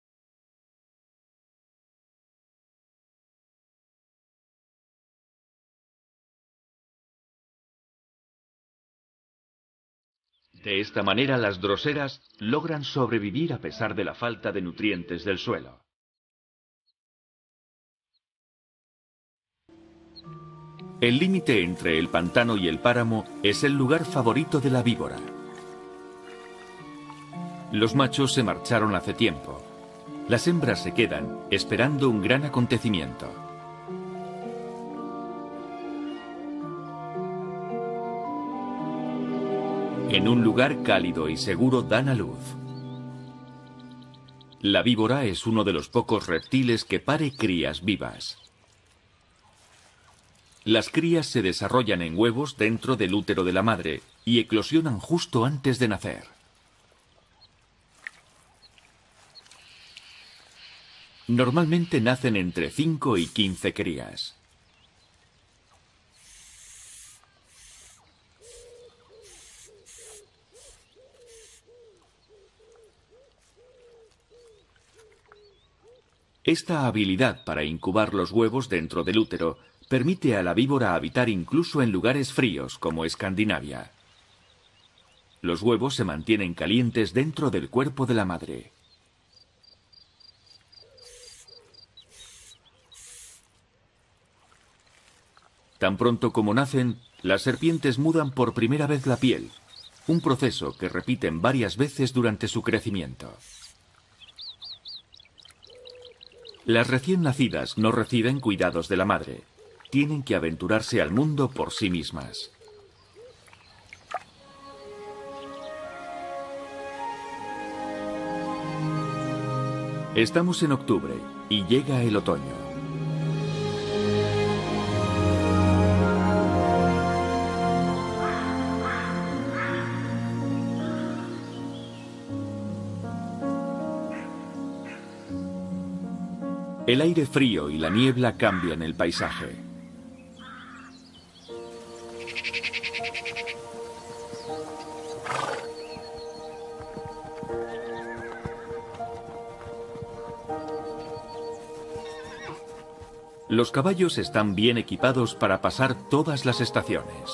De esta manera las droseras logran sobrevivir a pesar de la falta de nutrientes del suelo. El límite entre el pantano y el páramo es el lugar favorito de la víbora. Los machos se marcharon hace tiempo. Las hembras se quedan, esperando un gran acontecimiento. En un lugar cálido y seguro dan a luz. La víbora es uno de los pocos reptiles que pare crías vivas. Las crías se desarrollan en huevos dentro del útero de la madre y eclosionan justo antes de nacer. Normalmente nacen entre 5 y 15 crías. Esta habilidad para incubar los huevos dentro del útero permite a la víbora habitar incluso en lugares fríos como Escandinavia. Los huevos se mantienen calientes dentro del cuerpo de la madre. Tan pronto como nacen, las serpientes mudan por primera vez la piel, un proceso que repiten varias veces durante su crecimiento. Las recién nacidas no reciben cuidados de la madre. Tienen que aventurarse al mundo por sí mismas. Estamos en octubre y llega el otoño. El aire frío y la niebla cambian el paisaje. Los caballos están bien equipados para pasar todas las estaciones.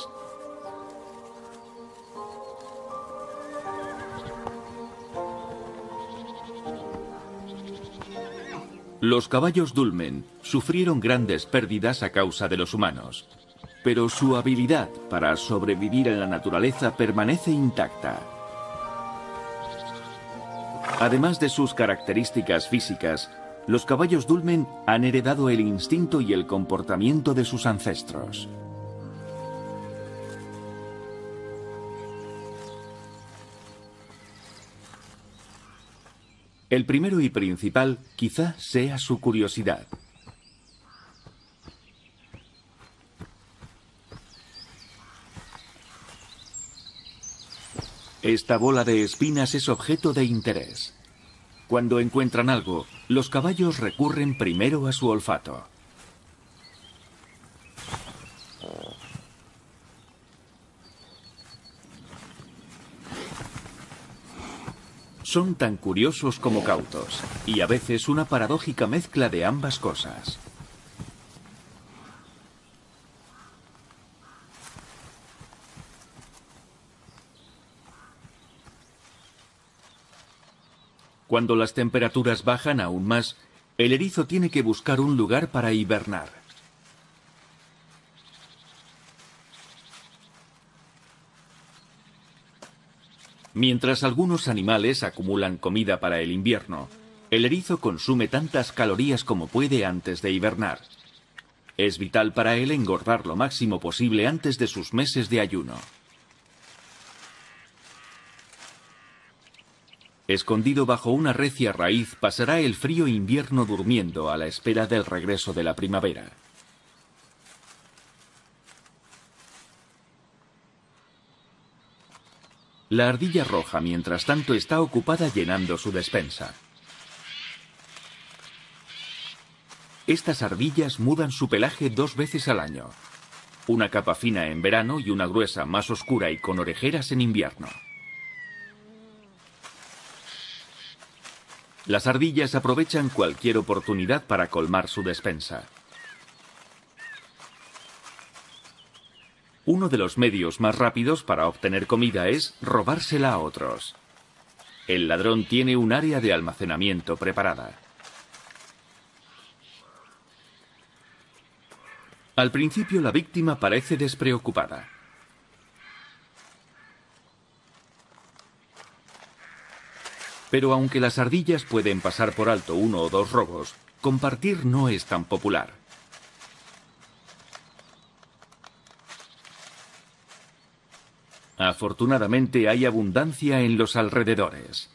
Los caballos dulmen sufrieron grandes pérdidas a causa de los humanos, pero su habilidad para sobrevivir en la naturaleza permanece intacta. Además de sus características físicas, los caballos dulmen han heredado el instinto y el comportamiento de sus ancestros. El primero y principal quizá sea su curiosidad. Esta bola de espinas es objeto de interés. Cuando encuentran algo, los caballos recurren primero a su olfato. Son tan curiosos como cautos, y a veces una paradójica mezcla de ambas cosas. Cuando las temperaturas bajan aún más, el erizo tiene que buscar un lugar para hibernar. Mientras algunos animales acumulan comida para el invierno, el erizo consume tantas calorías como puede antes de hibernar. Es vital para él engordar lo máximo posible antes de sus meses de ayuno. Escondido bajo una recia raíz, pasará el frío invierno durmiendo a la espera del regreso de la primavera. La ardilla roja, mientras tanto, está ocupada llenando su despensa. Estas ardillas mudan su pelaje 2 veces al año. Una capa fina en verano y una gruesa más oscura y con orejeras en invierno. Las ardillas aprovechan cualquier oportunidad para colmar su despensa. Uno de los medios más rápidos para obtener comida es robársela a otros. El ladrón tiene un área de almacenamiento preparada. Al principio la víctima parece despreocupada. Pero aunque las ardillas pueden pasar por alto 1 o 2 robos, compartir no es tan popular. Afortunadamente hay abundancia en los alrededores.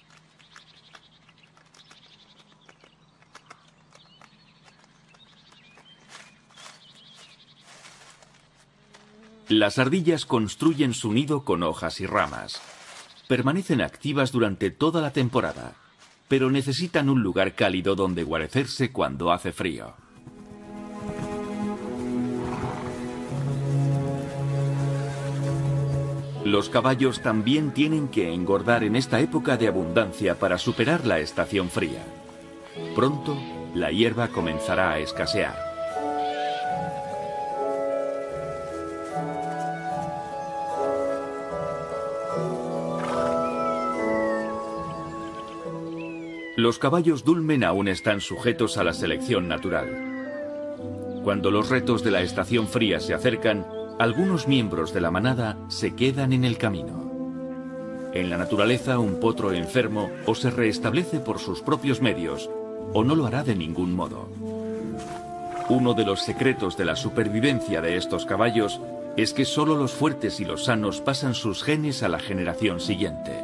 Las ardillas construyen su nido con hojas y ramas. Permanecen activas durante toda la temporada, pero necesitan un lugar cálido donde guarecerse cuando hace frío. Los caballos también tienen que engordar en esta época de abundancia para superar la estación fría. Pronto, la hierba comenzará a escasear. Los caballos dulmen aún están sujetos a la selección natural. Cuando los retos de la estación fría se acercan, algunos miembros de la manada se quedan en el camino. En la naturaleza, un potro enfermo o se restablece por sus propios medios, o no lo hará de ningún modo. Uno de los secretos de la supervivencia de estos caballos es que solo los fuertes y los sanos pasan sus genes a la generación siguiente.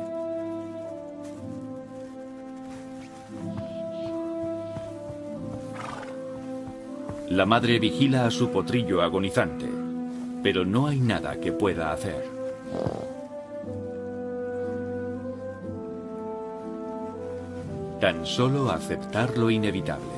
La madre vigila a su potrillo agonizante, pero no hay nada que pueda hacer. Tan solo aceptar lo inevitable.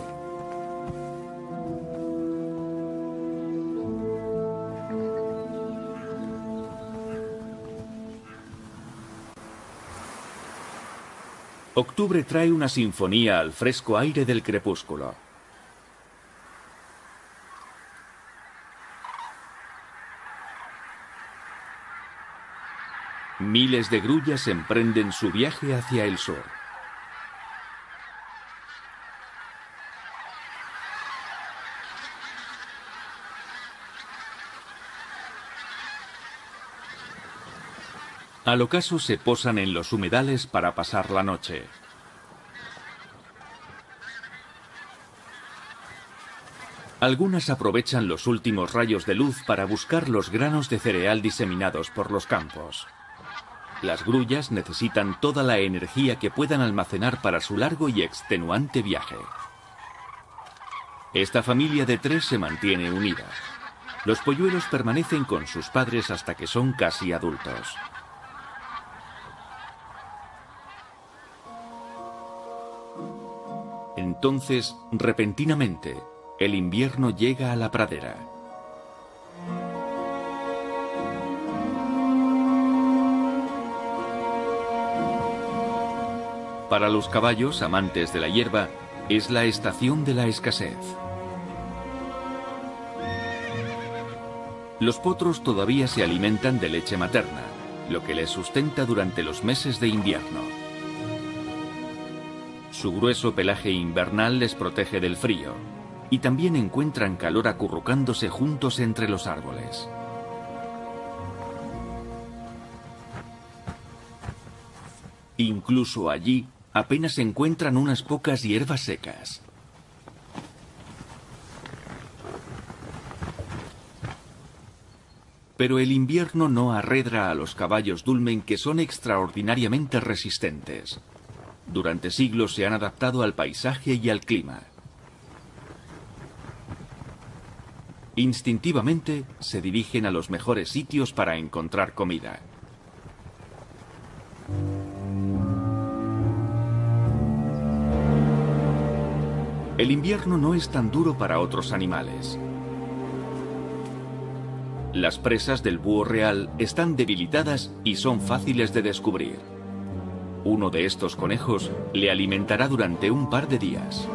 Octubre trae una sinfonía al fresco aire del crepúsculo. Miles de grullas emprenden su viaje hacia el sur. Al ocaso se posan en los humedales para pasar la noche. Algunas aprovechan los últimos rayos de luz para buscar los granos de cereal diseminados por los campos. Las grullas necesitan toda la energía que puedan almacenar para su largo y extenuante viaje. Esta familia de 3 se mantiene unida. Los polluelos permanecen con sus padres hasta que son casi adultos. Entonces, repentinamente, el invierno llega a la pradera. Para los caballos amantes de la hierba, es la estación de la escasez. Los potros todavía se alimentan de leche materna, lo que les sustenta durante los meses de invierno. Su grueso pelaje invernal les protege del frío, y también encuentran calor acurrucándose juntos entre los árboles. Incluso allí, apenas encuentran unas pocas hierbas secas. Pero el invierno no arredra a los caballos Dulmen, que son extraordinariamente resistentes. Durante siglos se han adaptado al paisaje y al clima. Instintivamente se dirigen a los mejores sitios para encontrar comida. El invierno no es tan duro para otros animales. Las presas del búho real están debilitadas y son fáciles de descubrir. Uno de estos conejos le alimentará durante un par de días.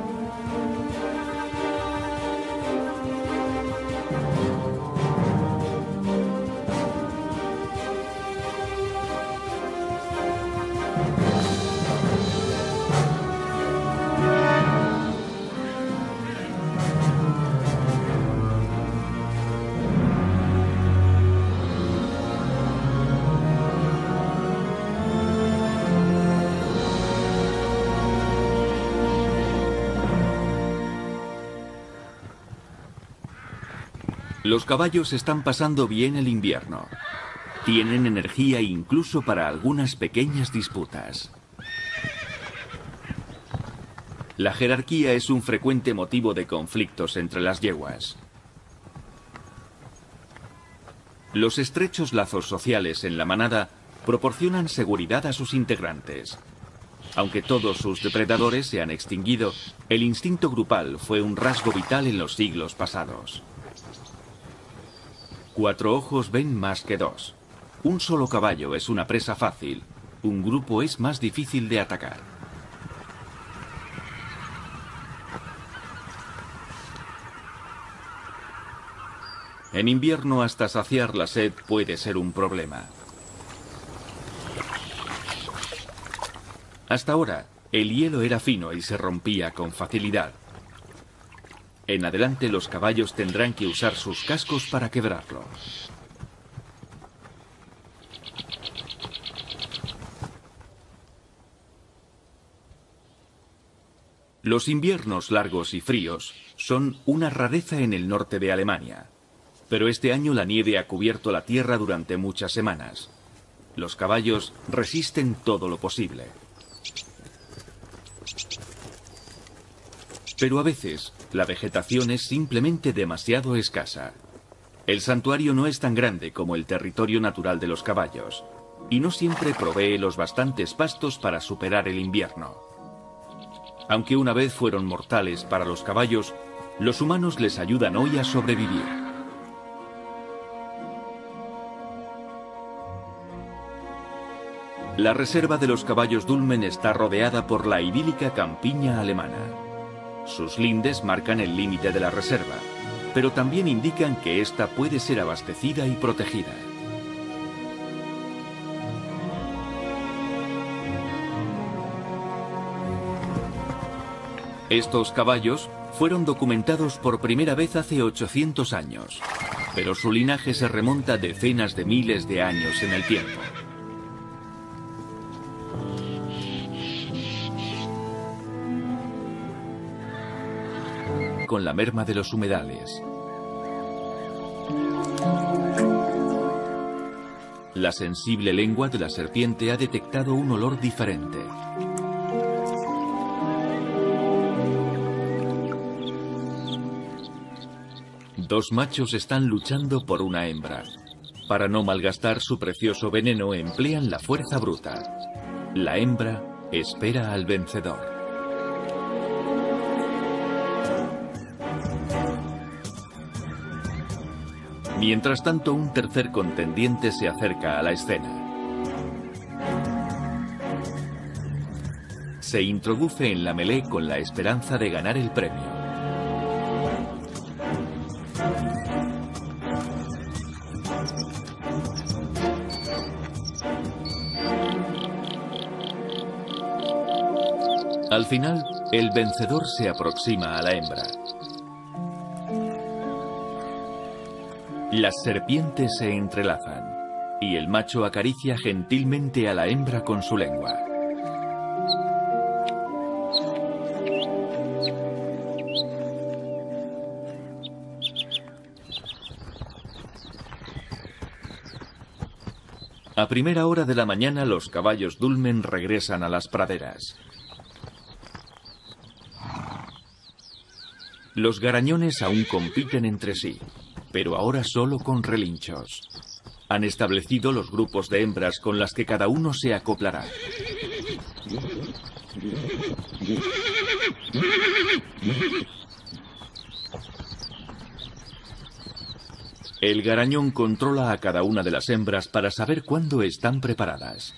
Los caballos están pasando bien el invierno. Tienen energía incluso para algunas pequeñas disputas. La jerarquía es un frecuente motivo de conflictos entre las yeguas. Los estrechos lazos sociales en la manada proporcionan seguridad a sus integrantes. Aunque todos sus depredadores se han extinguido, el instinto grupal fue un rasgo vital en los siglos pasados. 4 ojos ven más que 2. Un solo caballo es una presa fácil. Un grupo es más difícil de atacar. En invierno, hasta saciar la sed puede ser un problema. Hasta ahora, el hielo era fino y se rompía con facilidad. En adelante, los caballos tendrán que usar sus cascos para quebrarlo. Los inviernos largos y fríos son una rareza en el norte de Alemania. Pero este año la nieve ha cubierto la tierra durante muchas semanas. Los caballos resisten todo lo posible. Pero a veces, la vegetación es simplemente demasiado escasa. El santuario no es tan grande como el territorio natural de los caballos, y no siempre provee los bastantes pastos para superar el invierno. Aunque una vez fueron mortales para los caballos, los humanos les ayudan hoy a sobrevivir. La reserva de los caballos Dulmen está rodeada por la idílica campiña alemana. Sus lindes marcan el límite de la reserva, pero también indican que ésta puede ser abastecida y protegida. Estos caballos fueron documentados por primera vez hace 800 años, pero su linaje se remonta decenas de miles de años en el tiempo. Con la merma de los humedales. La sensible lengua de la serpiente ha detectado un olor diferente. Dos machos están luchando por una hembra. Para no malgastar su precioso veneno, emplean la fuerza bruta. La hembra espera al vencedor. Mientras tanto, un tercer contendiente se acerca a la escena. Se introduce en la melee con la esperanza de ganar el premio. Al final, el vencedor se aproxima a la hembra. Las serpientes se entrelazan y el macho acaricia gentilmente a la hembra con su lengua. A primera hora de la mañana, los caballos dulmen regresan a las praderas. Los garañones aún compiten entre sí, pero ahora solo con relinchos. Han establecido los grupos de hembras con las que cada uno se acoplará. El garañón controla a cada una de las hembras para saber cuándo están preparadas.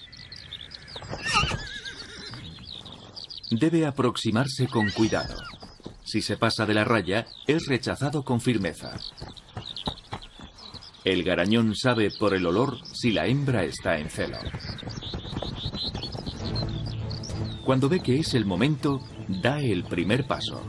Debe aproximarse con cuidado. Si se pasa de la raya, es rechazado con firmeza. El garañón sabe por el olor si la hembra está en celo. Cuando ve que es el momento, da el primer paso.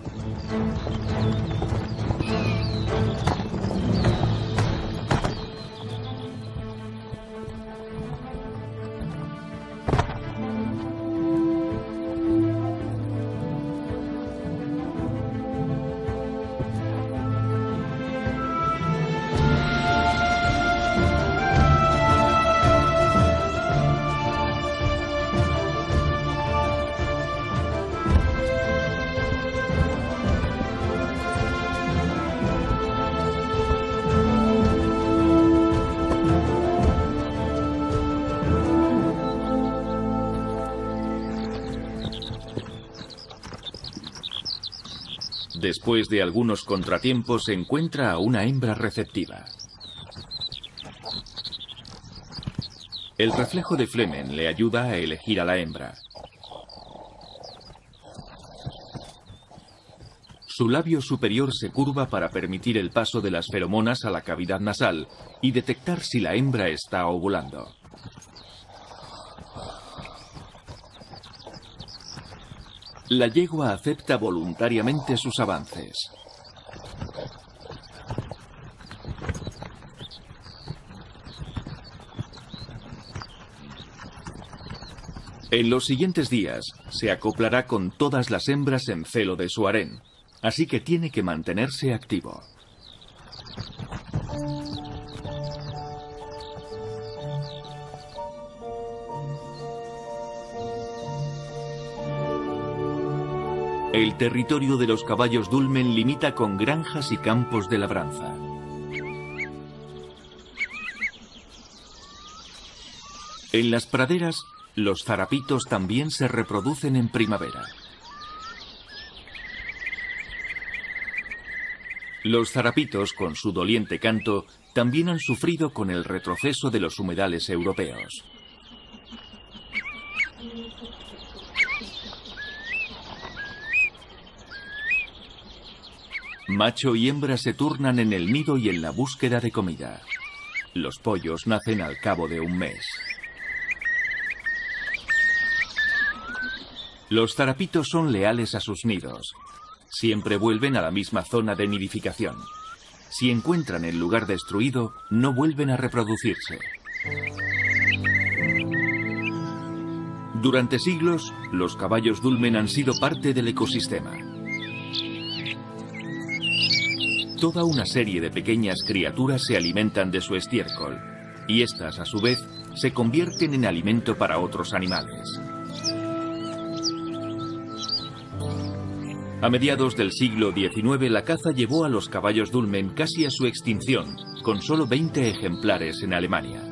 Después de algunos contratiempos, se encuentra a una hembra receptiva. El reflejo de Flemen le ayuda a elegir a la hembra. Su labio superior se curva para permitir el paso de las feromonas a la cavidad nasal y detectar si la hembra está ovulando. La yegua acepta voluntariamente sus avances. En los siguientes días, se acoplará con todas las hembras en celo de su harén, así que tiene que mantenerse activo. El territorio de los caballos dulmen limita con granjas y campos de labranza. En las praderas, los zarapitos también se reproducen en primavera. Los zarapitos, con su doliente canto, también han sufrido con el retroceso de los humedales europeos. Macho y hembra se turnan en el nido y en la búsqueda de comida. Los pollos nacen al cabo de un mes. Los zarapitos son leales a sus nidos. Siempre vuelven a la misma zona de nidificación. Si encuentran el lugar destruido, no vuelven a reproducirse. Durante siglos, los caballos dulmen han sido parte del ecosistema. Toda una serie de pequeñas criaturas se alimentan de su estiércol, y estas, a su vez, se convierten en alimento para otros animales. A mediados del siglo XIX, la caza llevó a los caballos dulmen casi a su extinción, con solo 20 ejemplares en Alemania.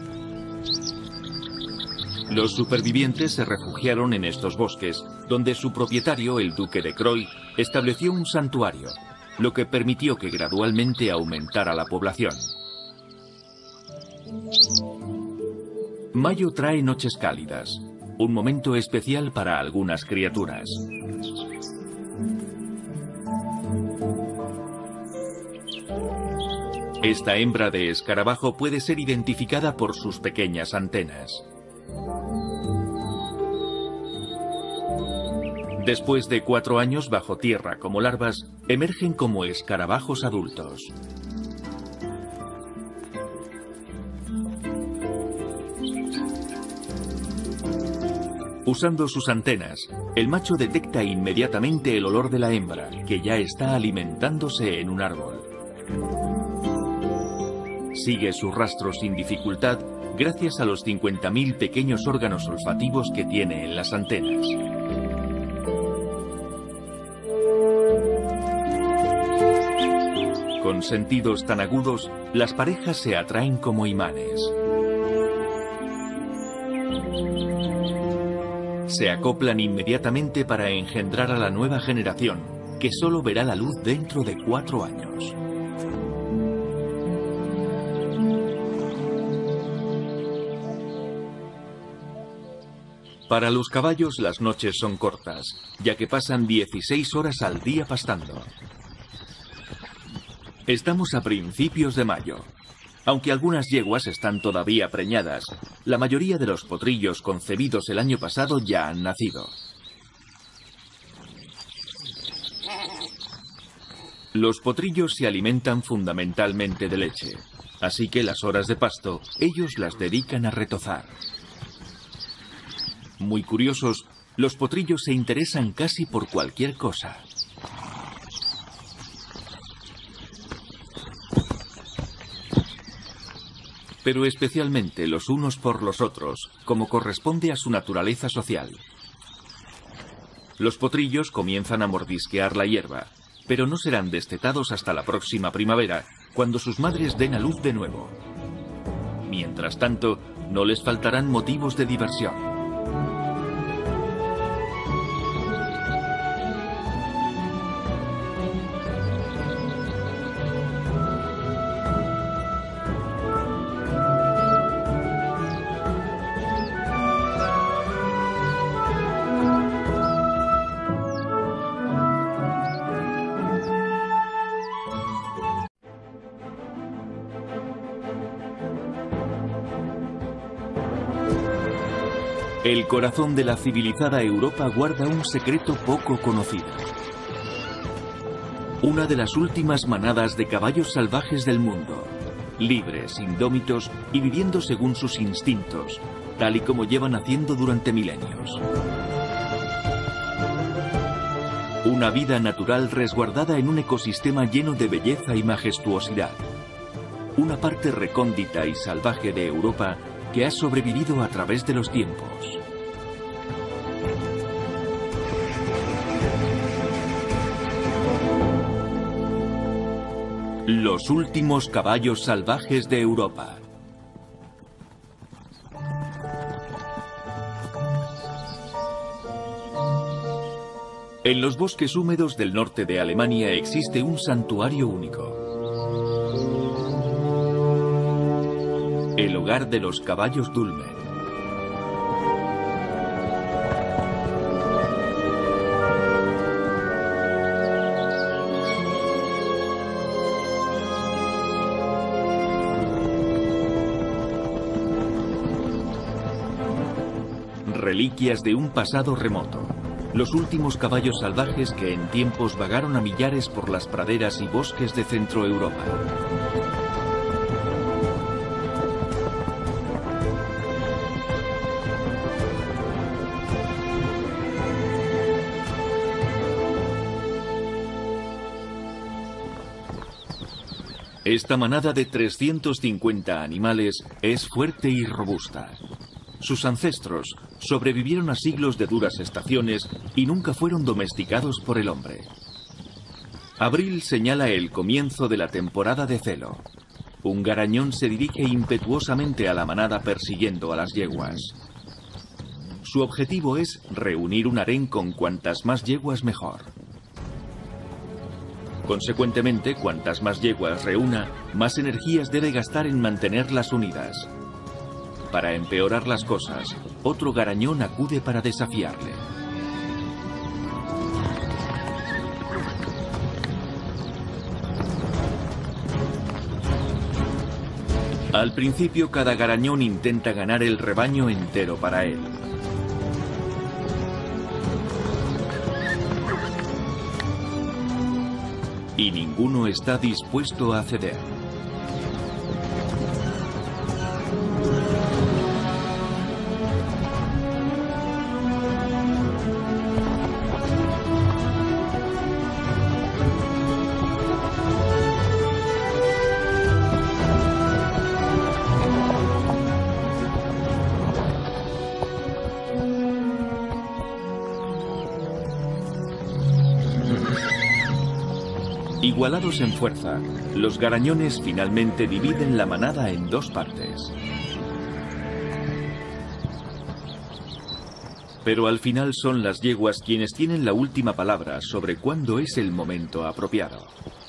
Los supervivientes se refugiaron en estos bosques, donde su propietario, el duque de Croy, estableció un santuario, lo que permitió que gradualmente aumentara la población. Mayo trae noches cálidas, un momento especial para algunas criaturas. Esta hembra de escarabajo puede ser identificada por sus pequeñas antenas. Después de 4 años bajo tierra como larvas, emergen como escarabajos adultos. Usando sus antenas, el macho detecta inmediatamente el olor de la hembra, que ya está alimentándose en un árbol. Sigue su rastro sin dificultad gracias a los 50.000 pequeños órganos olfativos que tiene en las antenas. Con sentidos tan agudos, las parejas se atraen como imanes. Se acoplan inmediatamente para engendrar a la nueva generación, que solo verá la luz dentro de 4 años. Para los caballos las noches son cortas, ya que pasan 16 horas al día pastando. Estamos a principios de mayo. Aunque algunas yeguas están todavía preñadas, la mayoría de los potrillos concebidos el año pasado ya han nacido. Los potrillos se alimentan fundamentalmente de leche, así que las horas de pasto ellos las dedican a retozar. Muy curiosos, los potrillos se interesan casi por cualquier cosa. Pero especialmente los unos por los otros, como corresponde a su naturaleza social. Los potrillos comienzan a mordisquear la hierba, pero no serán destetados hasta la próxima primavera, cuando sus madres den a luz de nuevo. Mientras tanto, no les faltarán motivos de diversión. El corazón de la civilizada Europa guarda un secreto poco conocido. Una de las últimas manadas de caballos salvajes del mundo, libres, indómitos y viviendo según sus instintos, tal y como llevan haciendo durante milenios. Una vida natural resguardada en un ecosistema lleno de belleza y majestuosidad. Una parte recóndita y salvaje de Europa que ha sobrevivido a través de los tiempos. Los últimos caballos salvajes de Europa. En los bosques húmedos del norte de Alemania existe un santuario único. El hogar de los caballos Dülmen. Reliquias de un pasado remoto. Los últimos caballos salvajes que en tiempos vagaron a millares por las praderas y bosques de Centro Europa. Esta manada de 350 animales es fuerte y robusta. Sus ancestros sobrevivieron a siglos de duras estaciones y nunca fueron domesticados por el hombre. Abril señala el comienzo de la temporada de celo. Un garañón se dirige impetuosamente a la manada persiguiendo a las yeguas. Su objetivo es reunir un harén con cuantas más yeguas mejor. Consecuentemente, cuantas más yeguas reúna, más energías debe gastar en mantenerlas unidas. Para empeorar las cosas, otro garañón acude para desafiarle. Al principio, cada garañón intenta ganar el rebaño entero para él. Y ninguno está dispuesto a ceder. Igualados en fuerza, los garañones finalmente dividen la manada en dos partes. Pero al final son las yeguas quienes tienen la última palabra sobre cuándo es el momento apropiado.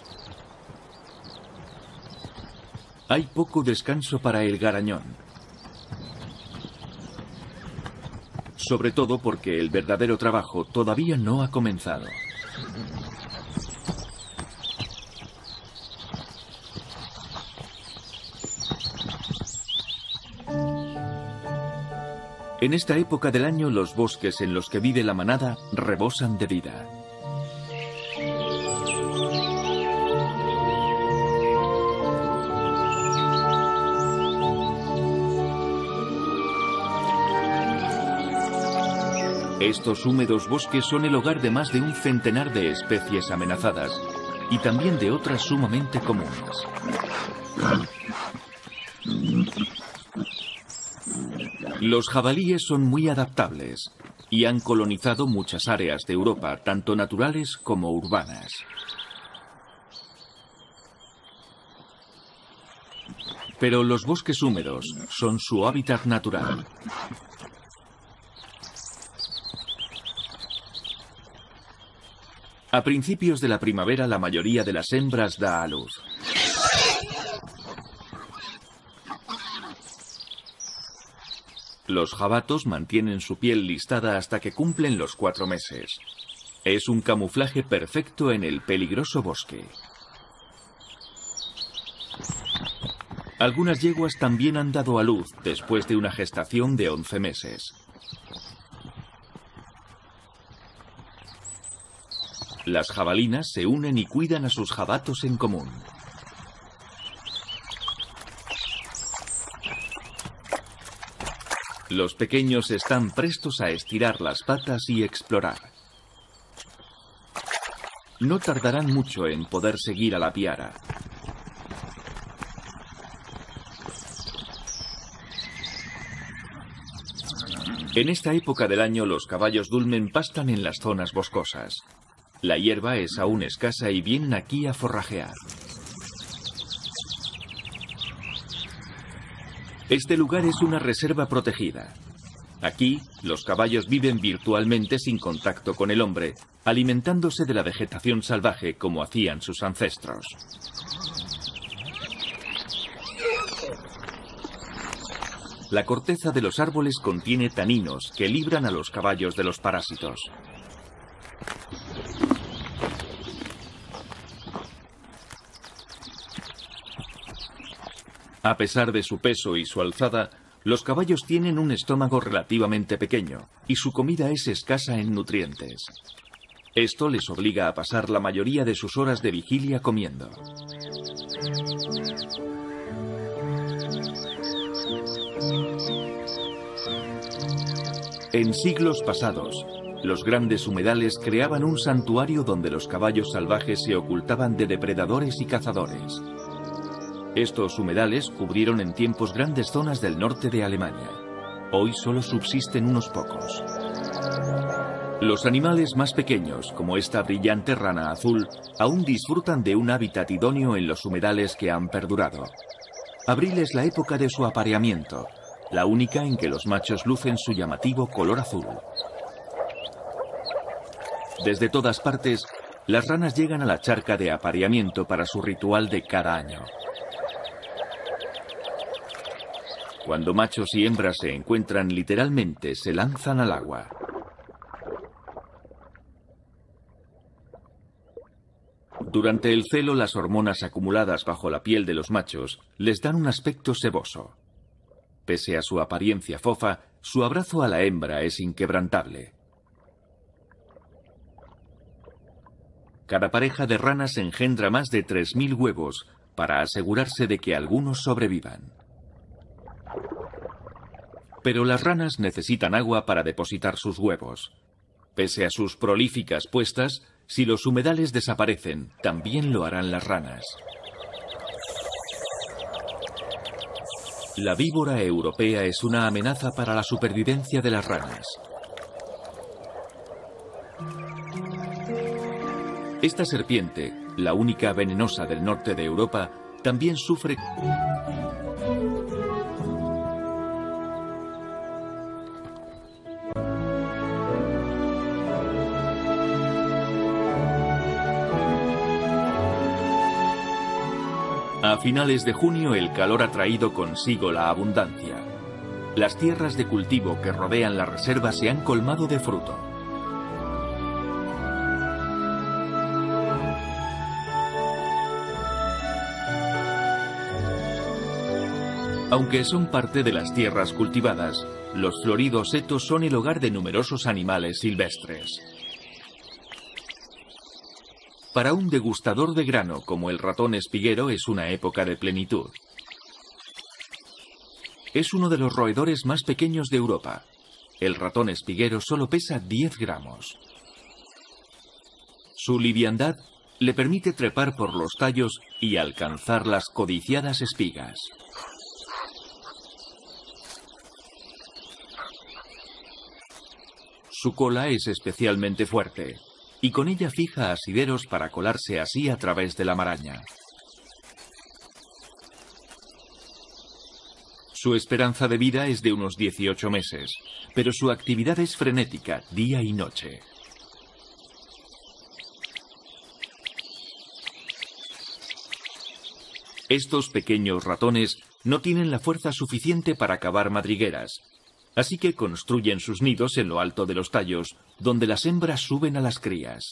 Hay poco descanso para el garañón. Sobre todo porque el verdadero trabajo todavía no ha comenzado. En esta época del año, los bosques en los que vive la manada rebosan de vida. Estos húmedos bosques son el hogar de más de un centenar de especies amenazadas y también de otras sumamente comunes. Los jabalíes son muy adaptables y han colonizado muchas áreas de Europa, tanto naturales como urbanas. Pero los bosques húmedos son su hábitat natural. A principios de la primavera, la mayoría de las hembras da a luz. Los jabatos mantienen su piel listada hasta que cumplen los 4 meses. Es un camuflaje perfecto en el peligroso bosque. Algunas yeguas también han dado a luz después de una gestación de 11 meses. Las jabalinas se unen y cuidan a sus jabatos en común. Los pequeños están prestos a estirar las patas y explorar. No tardarán mucho en poder seguir a la piara. En esta época del año, los caballos dulmen pastan en las zonas boscosas. La hierba es aún escasa y vienen aquí a forrajear. Este lugar es una reserva protegida. Aquí, los caballos viven virtualmente sin contacto con el hombre, alimentándose de la vegetación salvaje como hacían sus ancestros. La corteza de los árboles contiene taninos que libran a los caballos de los parásitos. A pesar de su peso y su alzada, los caballos tienen un estómago relativamente pequeño y su comida es escasa en nutrientes. Esto les obliga a pasar la mayoría de sus horas de vigilia comiendo. En siglos pasados, los grandes humedales creaban un santuario donde los caballos salvajes se ocultaban de depredadores y cazadores. Estos humedales cubrieron en tiempos grandes zonas del norte de Alemania. Hoy solo subsisten unos pocos. Los animales más pequeños, como esta brillante rana azul, aún disfrutan de un hábitat idóneo en los humedales que han perdurado. Abril es la época de su apareamiento, la única en que los machos lucen su llamativo color azul. Desde todas partes, Las ranas llegan a la charca de apareamiento para su ritual de cada año. Cuando machos y hembras se encuentran, literalmente se lanzan al agua. Durante el celo, las hormonas acumuladas bajo la piel de los machos les dan un aspecto seboso. Pese a su apariencia fofa, su abrazo a la hembra es inquebrantable. Cada pareja de ranas engendra más de 3000 huevos para asegurarse de que algunos sobrevivan. Pero las ranas necesitan agua para depositar sus huevos. Pese a sus prolíficas puestas, si los humedales desaparecen, también lo harán las ranas. La víbora europea es una amenaza para la supervivencia de las ranas. Esta serpiente, la única venenosa del norte de Europa, también sufre. A finales de junio, el calor ha traído consigo la abundancia. Las tierras de cultivo que rodean la reserva se han colmado de fruto. Aunque son parte de las tierras cultivadas, los floridos setos son el hogar de numerosos animales silvestres. Para un degustador de grano como el ratón espiguero es una época de plenitud. Es uno de los roedores más pequeños de Europa. El ratón espiguero solo pesa 10 gramos. Su liviandad le permite trepar por los tallos y alcanzar las codiciadas espigas. Su cola es especialmente fuerte, y con ella fija asideros para colarse así a través de la maraña. Su esperanza de vida es de unos 18 meses, pero su actividad es frenética, día y noche. Estos pequeños ratones no tienen la fuerza suficiente para cavar madrigueras, así que construyen sus nidos en lo alto de los tallos, donde las hembras suben a las crías.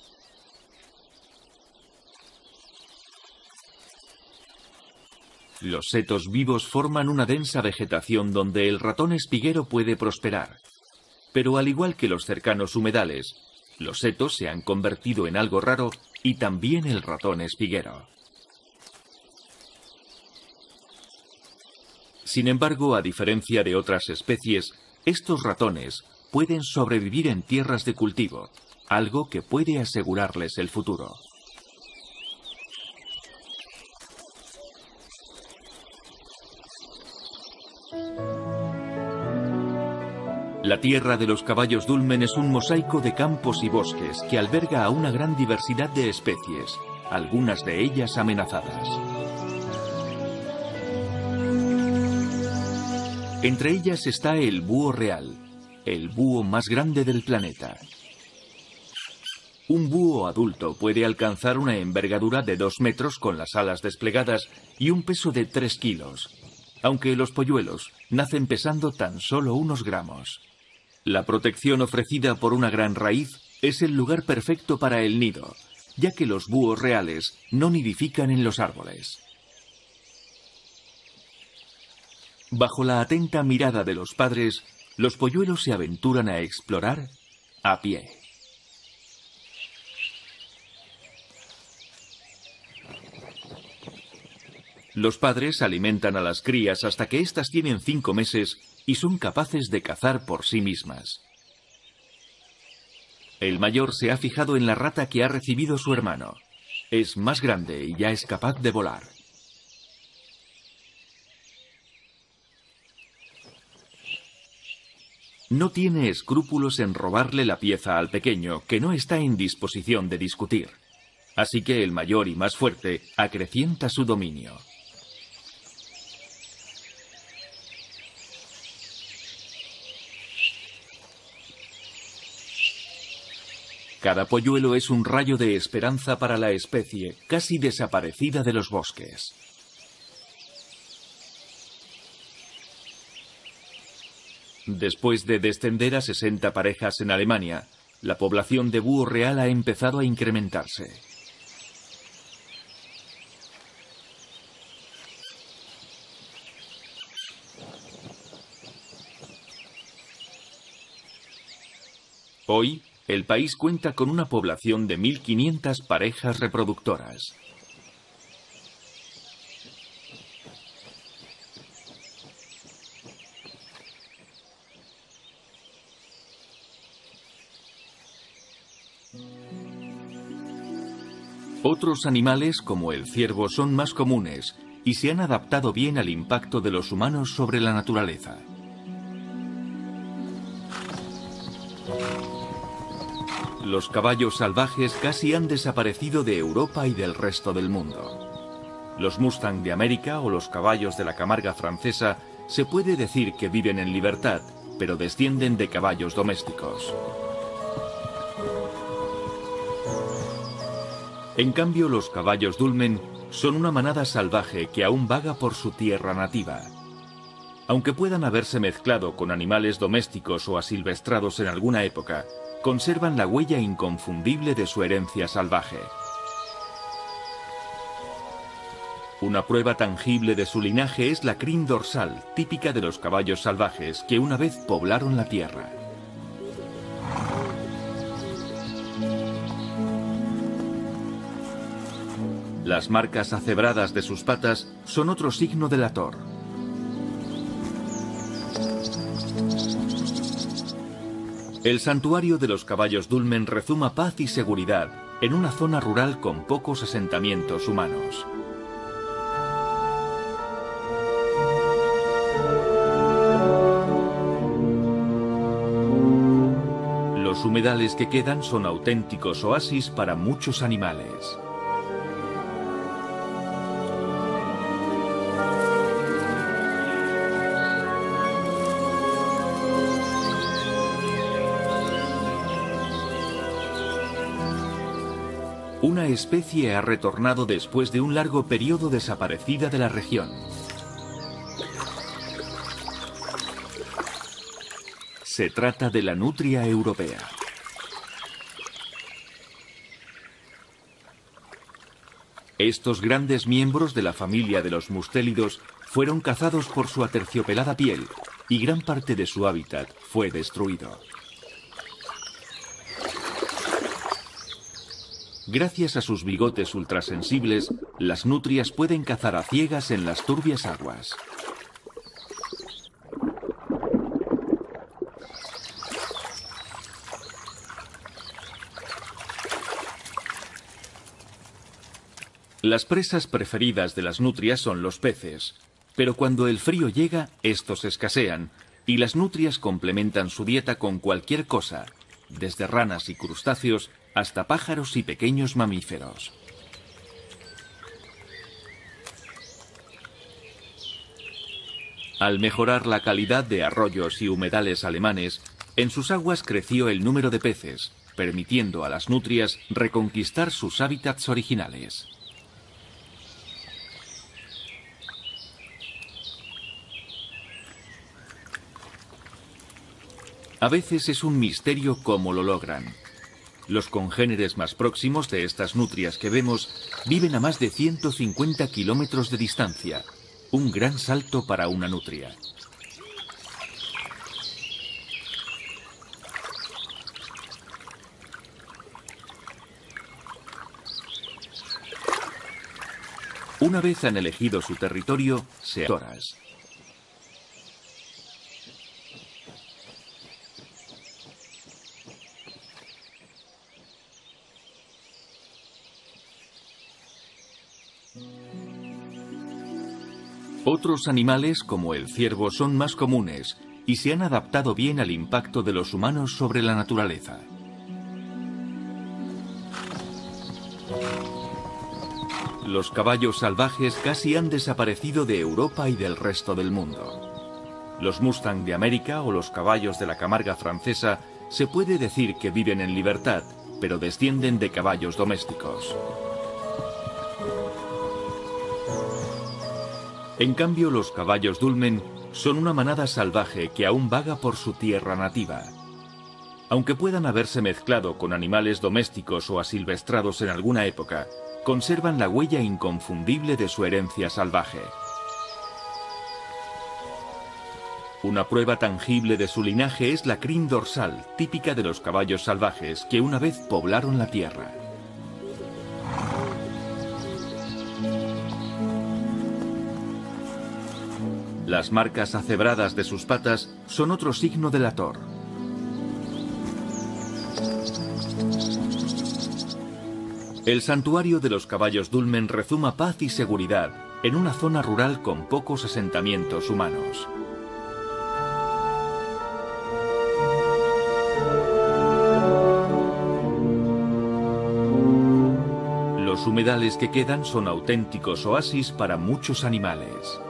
Los setos vivos forman una densa vegetación donde el ratón espiguero puede prosperar. Pero al igual que los cercanos humedales, los setos se han convertido en algo raro y también el ratón espiguero. Sin embargo, a diferencia de otras especies, estos ratones pueden sobrevivir en tierras de cultivo, algo que puede asegurarles el futuro. La tierra de los caballos dulmen es un mosaico de campos y bosques que alberga a una gran diversidad de especies, algunas de ellas amenazadas. Entre ellas está el búho real, el búho más grande del planeta. Un búho adulto puede alcanzar una envergadura de 2 metros con las alas desplegadas y un peso de 3 kilos, aunque los polluelos nacen pesando tan solo unos gramos. La protección ofrecida por una gran raíz es el lugar perfecto para el nido, ya que los búhos reales no nidifican en los árboles. Bajo la atenta mirada de los padres, los polluelos se aventuran a explorar a pie. Los padres alimentan a las crías hasta que éstas tienen 5 meses y son capaces de cazar por sí mismas. El mayor se ha fijado en la rata que ha recibido su hermano. Es más grande y ya es capaz de volar. No tiene escrúpulos en robarle la pieza al pequeño, que no está en disposición de discutir. Así que el mayor y más fuerte acrecienta su dominio. Cada polluelo es un rayo de esperanza para la especie, casi desaparecida de los bosques. Después de descender a 60 parejas en Alemania, la población de búho real ha empezado a incrementarse. Hoy, el país cuenta con una población de 1.500 parejas reproductoras. Otros animales, como el ciervo, son más comunes y se han adaptado bien al impacto de los humanos sobre la naturaleza. Los caballos salvajes casi han desaparecido de Europa y del resto del mundo. Los Mustang de América o los caballos de la Camarga francesa se puede decir que viven en libertad, pero descienden de caballos domésticos. En cambio, los caballos Dulmen son una manada salvaje que aún vaga por su tierra nativa. Aunque puedan haberse mezclado con animales domésticos o asilvestrados en alguna época, conservan la huella inconfundible de su herencia salvaje. Una prueba tangible de su linaje es la crin dorsal, típica de los caballos salvajes que una vez poblaron la tierra. Las marcas acebradas de sus patas son otro signo delator. El santuario de los caballos Dulmen rezuma paz y seguridad en una zona rural con pocos asentamientos humanos. Los humedales que quedan son auténticos oasis para muchos animales. Una especie ha retornado después de un largo periodo desaparecida de la región. Se trata de la nutria europea. Estos grandes miembros de la familia de los mustélidos fueron cazados por su aterciopelada piel y gran parte de su hábitat fue destruido. Gracias a sus bigotes ultrasensibles, las nutrias pueden cazar a ciegas en las turbias aguas. Las presas preferidas de las nutrias son los peces, pero cuando el frío llega, estos escasean y las nutrias complementan su dieta con cualquier cosa, desde ranas y crustáceos hasta pájaros y pequeños mamíferos. Al mejorar la calidad de arroyos y humedales alemanes, en sus aguas creció el número de peces, permitiendo a las nutrias reconquistar sus hábitats originales. A veces es un misterio cómo lo logran. Los congéneres más próximos de estas nutrias que vemos viven a más de 150 kilómetros de distancia, un gran salto para una nutria. Una vez han elegido su territorio, se horas. Otros animales, como el ciervo, son más comunes y se han adaptado bien al impacto de los humanos sobre la naturaleza. Los caballos salvajes casi han desaparecido de Europa y del resto del mundo. Los Mustang de América o los caballos de la Camarga francesa se puede decir que viven en libertad, pero descienden de caballos domésticos. En cambio, los caballos Dulmen son una manada salvaje que aún vaga por su tierra nativa. Aunque puedan haberse mezclado con animales domésticos o asilvestrados en alguna época, conservan la huella inconfundible de su herencia salvaje. Una prueba tangible de su linaje es la crin dorsal, típica de los caballos salvajes que una vez poblaron la tierra. Las marcas acebradas de sus patas son otro signo delator. El santuario de los caballos Dulmen rezuma paz y seguridad en una zona rural con pocos asentamientos humanos. Los humedales que quedan son auténticos oasis para muchos animales.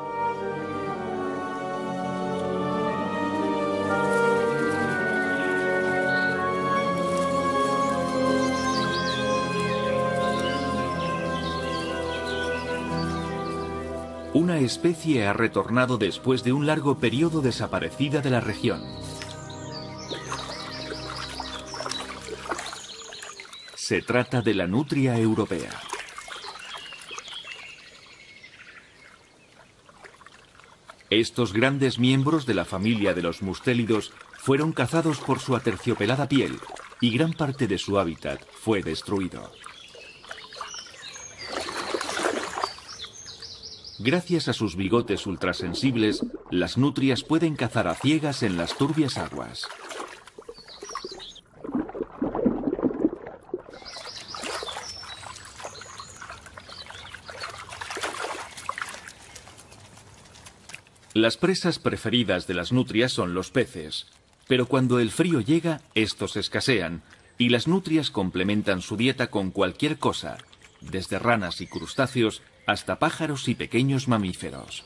Una especie ha retornado después de un largo periodo desaparecida de la región. Se trata de la nutria europea. Estos grandes miembros de la familia de los mustélidos fueron cazados por su aterciopelada piel y gran parte de su hábitat fue destruido. Gracias a sus bigotes ultrasensibles, las nutrias pueden cazar a ciegas en las turbias aguas. Las presas preferidas de las nutrias son los peces, pero cuando el frío llega, estos escasean y las nutrias complementan su dieta con cualquier cosa, desde ranas y crustáceos hasta pájaros y pequeños mamíferos.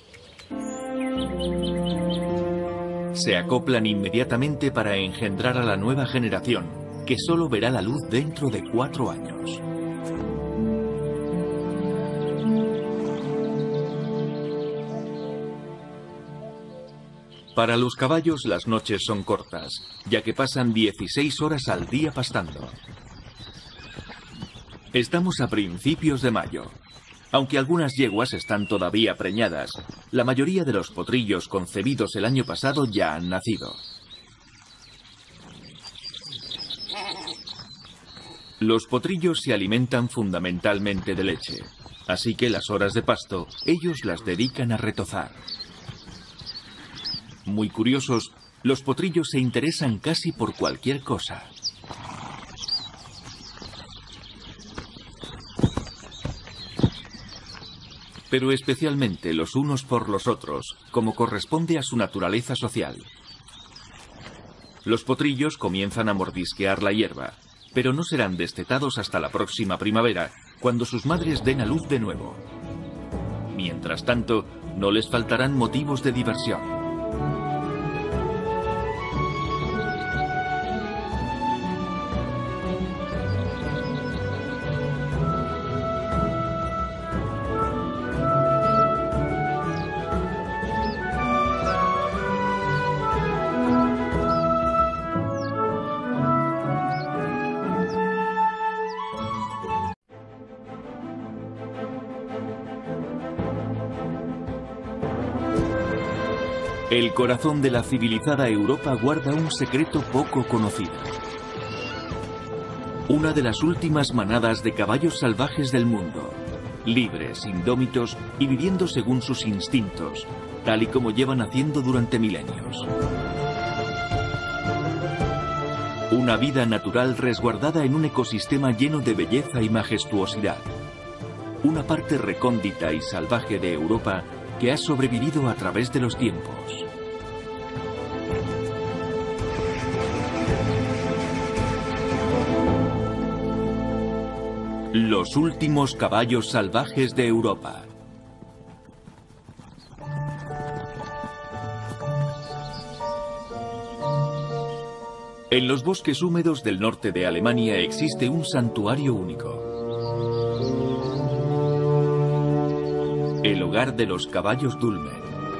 Se acoplan inmediatamente para engendrar a la nueva generación, que solo verá la luz dentro de 4 años. Para los caballos las noches son cortas, ya que pasan 16 horas al día pastando. Estamos a principios de mayo. Aunque algunas yeguas están todavía preñadas, la mayoría de los potrillos concebidos el año pasado ya han nacido. Los potrillos se alimentan fundamentalmente de leche, así que las horas de pasto ellos las dedican a retozar. Muy curiosos, los potrillos se interesan casi por cualquier cosa. Pero especialmente los unos por los otros, como corresponde a su naturaleza social. Los potrillos comienzan a mordisquear la hierba, pero no serán destetados hasta la próxima primavera, cuando sus madres den a luz de nuevo. Mientras tanto, no les faltarán motivos de diversión. El corazón de la civilizada Europa guarda un secreto poco conocido. Una de las últimas manadas de caballos salvajes del mundo, libres, indómitos y viviendo según sus instintos, tal y como llevan haciendo durante milenios. Una vida natural resguardada en un ecosistema lleno de belleza y majestuosidad. Una parte recóndita y salvaje de Europa que ha sobrevivido a través de los tiempos. Los últimos caballos salvajes de Europa. En los bosques húmedos del norte de Alemania existe un santuario único. El hogar de los caballos Dülmen.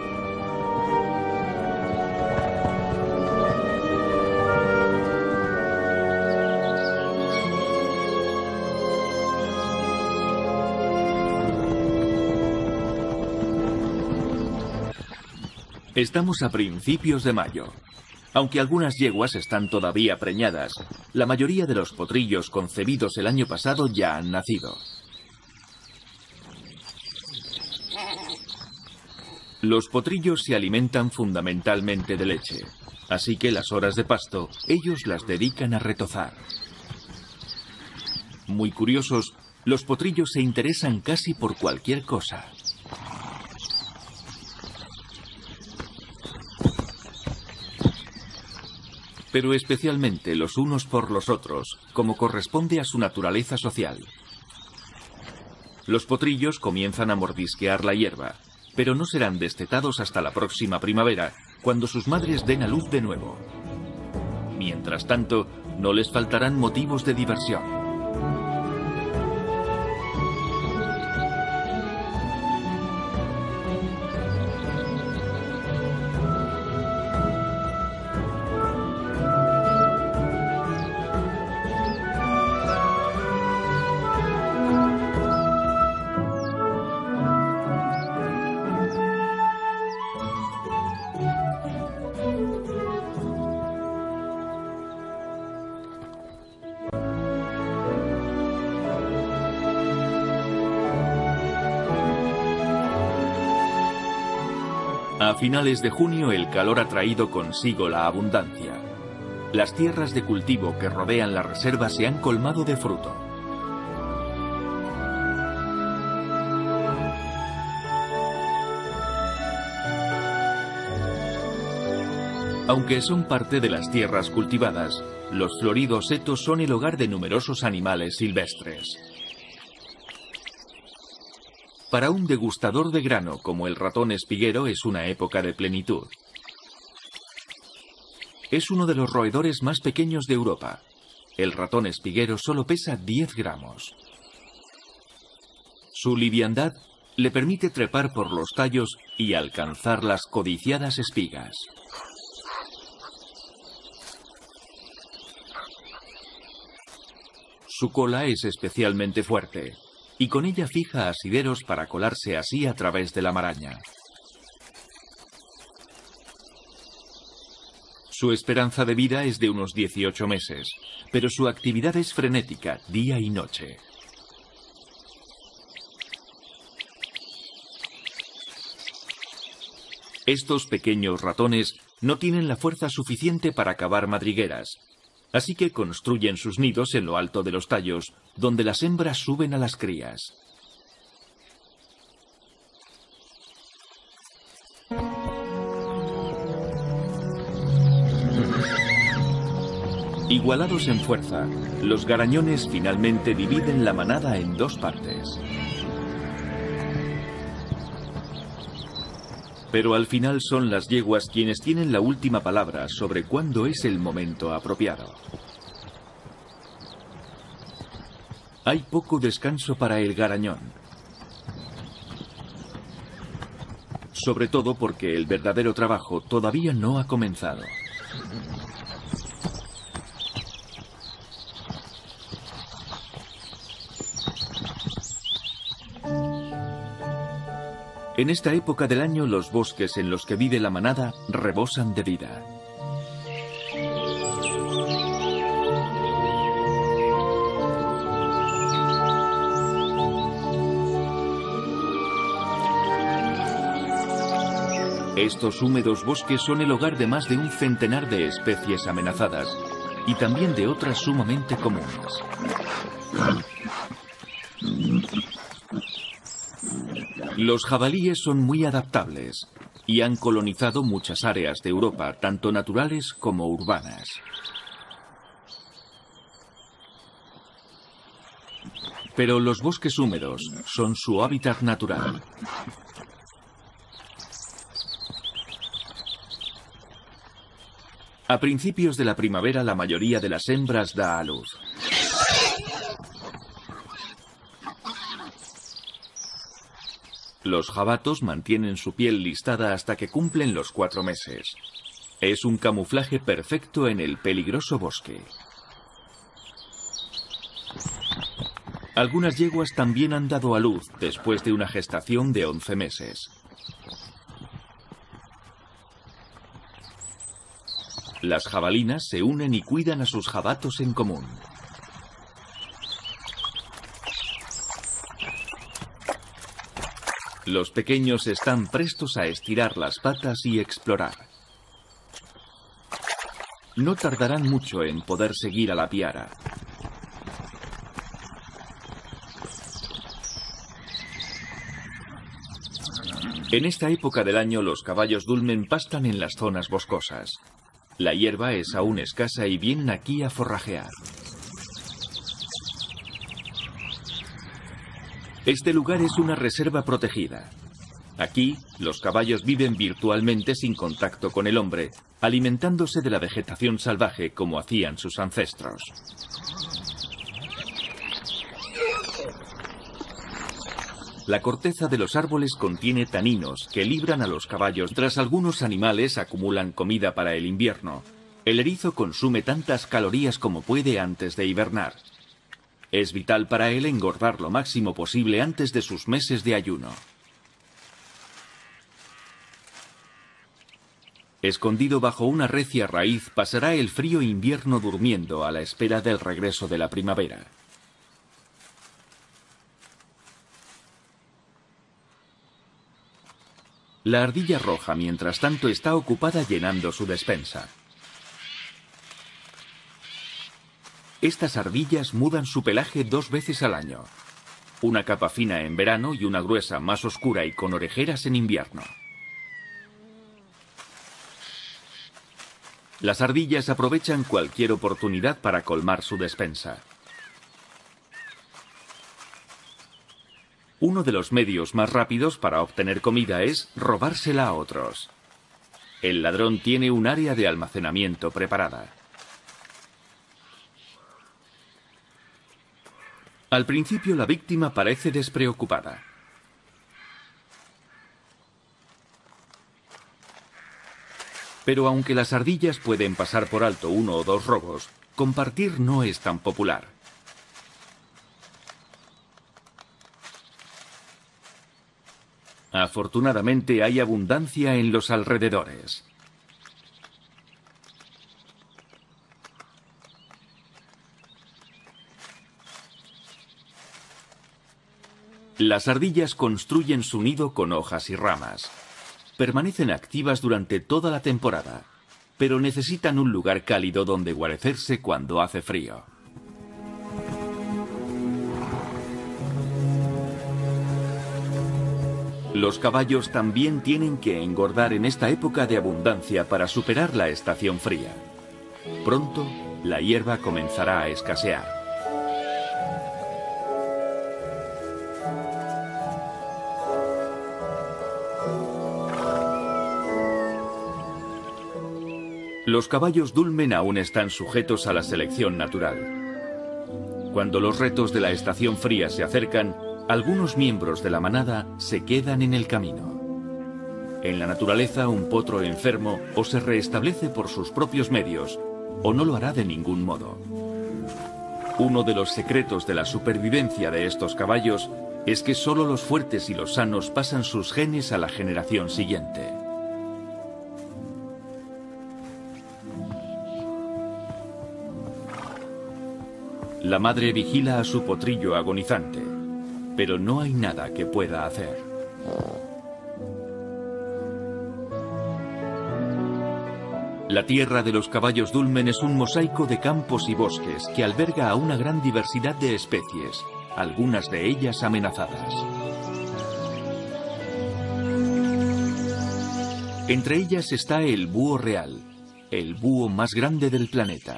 Estamos a principios de mayo. Aunque algunas yeguas están todavía preñadas, la mayoría de los potrillos concebidos el año pasado ya han nacido. Los potrillos se alimentan fundamentalmente de leche, así que las horas de pasto ellos las dedican a retozar. Muy curiosos, los potrillos se interesan casi por cualquier cosa. Pero especialmente los unos por los otros, como corresponde a su naturaleza social. Los potrillos comienzan a mordisquear la hierba, pero no serán destetados hasta la próxima primavera, cuando sus madres den a luz de nuevo. Mientras tanto, no les faltarán motivos de diversión. A finales de junio el calor ha traído consigo la abundancia. Las tierras de cultivo que rodean la reserva se han colmado de fruto. Aunque son parte de las tierras cultivadas, los floridos setos son el hogar de numerosos animales silvestres. Para un degustador de grano como el ratón espiguero es una época de plenitud. Es uno de los roedores más pequeños de Europa. El ratón espiguero solo pesa 10 gramos. Su liviandad le permite trepar por los tallos y alcanzar las codiciadas espigas. Su cola es especialmente fuerte, y con ella fija asideros para colarse así a través de la maraña. Su esperanza de vida es de unos 18 meses, pero su actividad es frenética, día y noche. Estos pequeños ratones no tienen la fuerza suficiente para cavar madrigueras, así que construyen sus nidos en lo alto de los tallos, donde las hembras suben a las crías. Igualados en fuerza, los garañones finalmente dividen la manada en dos partes. Pero al final son las yeguas quienes tienen la última palabra sobre cuándo es el momento apropiado. Hay poco descanso para el garañón. Sobre todo porque el verdadero trabajo todavía no ha comenzado. En esta época del año los bosques en los que vive la manada rebosan de vida. Estos húmedos bosques son el hogar de más de un centenar de especies amenazadas y también de otras sumamente comunes. Los jabalíes son muy adaptables y han colonizado muchas áreas de Europa, tanto naturales como urbanas. Pero los bosques húmedos son su hábitat natural. A principios de la primavera la mayoría de las hembras da a luz. Los jabatos mantienen su piel listada hasta que cumplen los 4 meses. Es un camuflaje perfecto en el peligroso bosque. Algunas yeguas también han dado a luz después de una gestación de 11 meses. Las jabalinas se unen y cuidan a sus jabatos en común. Los pequeños están prestos a estirar las patas y explorar. No tardarán mucho en poder seguir a la piara. En esta época del año los caballos dulmen pastan en las zonas boscosas. La hierba es aún escasa y vienen aquí a forrajear. Este lugar es una reserva protegida. Aquí, los caballos viven virtualmente sin contacto con el hombre, alimentándose de la vegetación salvaje como hacían sus ancestros. La corteza de los árboles contiene taninos que libran a los caballos. Tras algunos animales acumulan comida para el invierno. El erizo consume tantas calorías como puede antes de hibernar. Es vital para él engordar lo máximo posible antes de sus meses de ayuno. Escondido bajo una recia raíz, pasará el frío invierno durmiendo a la espera del regreso de la primavera. La ardilla roja, mientras tanto, está ocupada llenando su despensa. Estas ardillas mudan su pelaje 2 veces al año. Una capa fina en verano y una gruesa más oscura y con orejeras en invierno. Las ardillas aprovechan cualquier oportunidad para colmar su despensa. Uno de los medios más rápidos para obtener comida es robársela a otros. El ladrón tiene un área de almacenamiento preparada. Al principio la víctima parece despreocupada. Pero aunque las ardillas pueden pasar por alto 1 o 2 robos, compartir no es tan popular. Afortunadamente hay abundancia en los alrededores. Las ardillas construyen su nido con hojas y ramas. Permanecen activas durante toda la temporada, pero necesitan un lugar cálido donde guarecerse cuando hace frío. Los caballos también tienen que engordar en esta época de abundancia para superar la estación fría. Pronto, la hierba comenzará a escasear. Los caballos dulmen aún están sujetos a la selección natural. Cuando los retos de la estación fría se acercan, algunos miembros de la manada se quedan en el camino. En la naturaleza, un potro enfermo o se restablece por sus propios medios, o no lo hará de ningún modo. Uno de los secretos de la supervivencia de estos caballos es que solo los fuertes y los sanos pasan sus genes a la generación siguiente. La madre vigila a su potrillo agonizante, pero no hay nada que pueda hacer. La tierra de los caballos dulmen es un mosaico de campos y bosques que alberga a una gran diversidad de especies, algunas de ellas amenazadas. Entre ellas está el búho real, el búho más grande del planeta.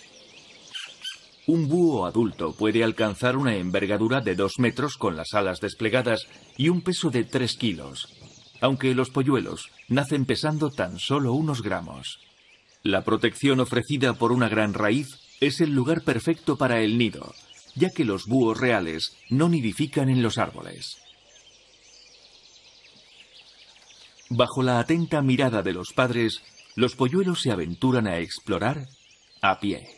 Un búho adulto puede alcanzar una envergadura de 2 metros con las alas desplegadas y un peso de 3 kilos, aunque los polluelos nacen pesando tan solo unos gramos. La protección ofrecida por una gran raíz es el lugar perfecto para el nido, ya que los búhos reales no nidifican en los árboles. Bajo la atenta mirada de los padres, los polluelos se aventuran a explorar a pie.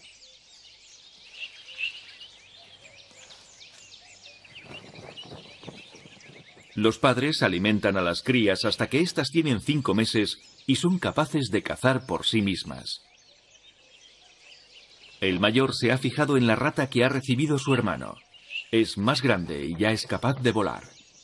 Los padres alimentan a las crías hasta que éstas tienen 5 meses y son capaces de cazar por sí mismas. El mayor se ha fijado en la rata que ha recibido su hermano. Es más grande y ya es capaz de volar.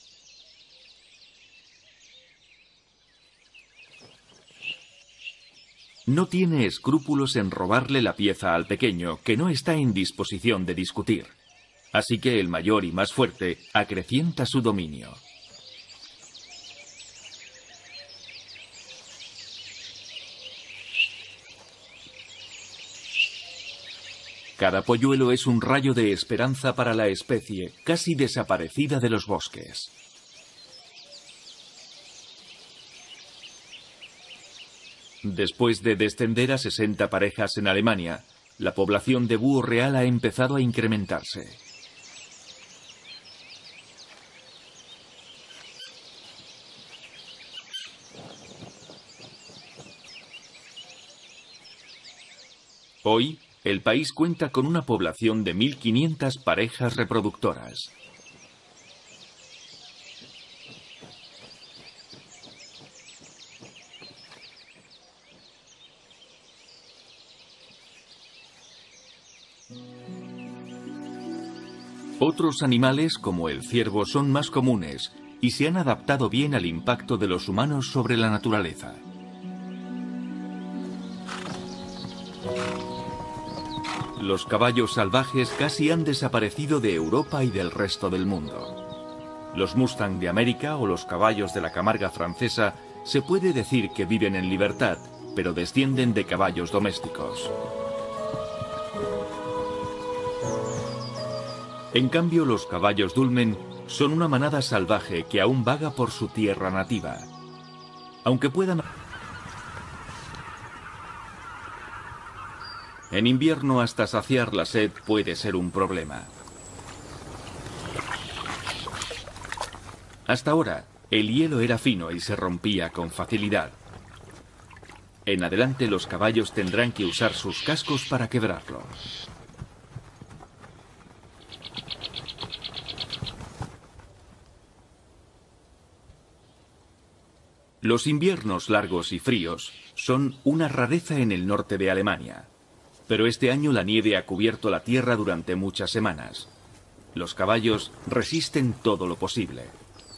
No tiene escrúpulos en robarle la pieza al pequeño, que no está en disposición de discutir. Así que el mayor y más fuerte acrecienta su dominio. Cada polluelo es un rayo de esperanza para la especie, casi desaparecida de los bosques. Después de descender a 60 parejas en Alemania, la población de búho real ha empezado a incrementarse. Hoy, el país cuenta con una población de 1.500 parejas reproductoras. Otros animales, como el ciervo, son más comunes y se han adaptado bien al impacto de los humanos sobre la naturaleza. Los caballos salvajes casi han desaparecido de Europa y del resto del mundo. Los Mustang de América o los caballos de la Camarga francesa se puede decir que viven en libertad, pero descienden de caballos domésticos. En cambio, los caballos Dulmen son una manada salvaje que aún vaga por su tierra nativa. Aunque puedan... En invierno, hasta saciar la sed puede ser un problema. Hasta ahora, el hielo era fino y se rompía con facilidad. En adelante, los caballos tendrán que usar sus cascos para quebrarlo. Los inviernos largos y fríos son una rareza en el norte de Alemania. Pero este año la nieve ha cubierto la tierra durante muchas semanas. Los caballos resisten todo lo posible.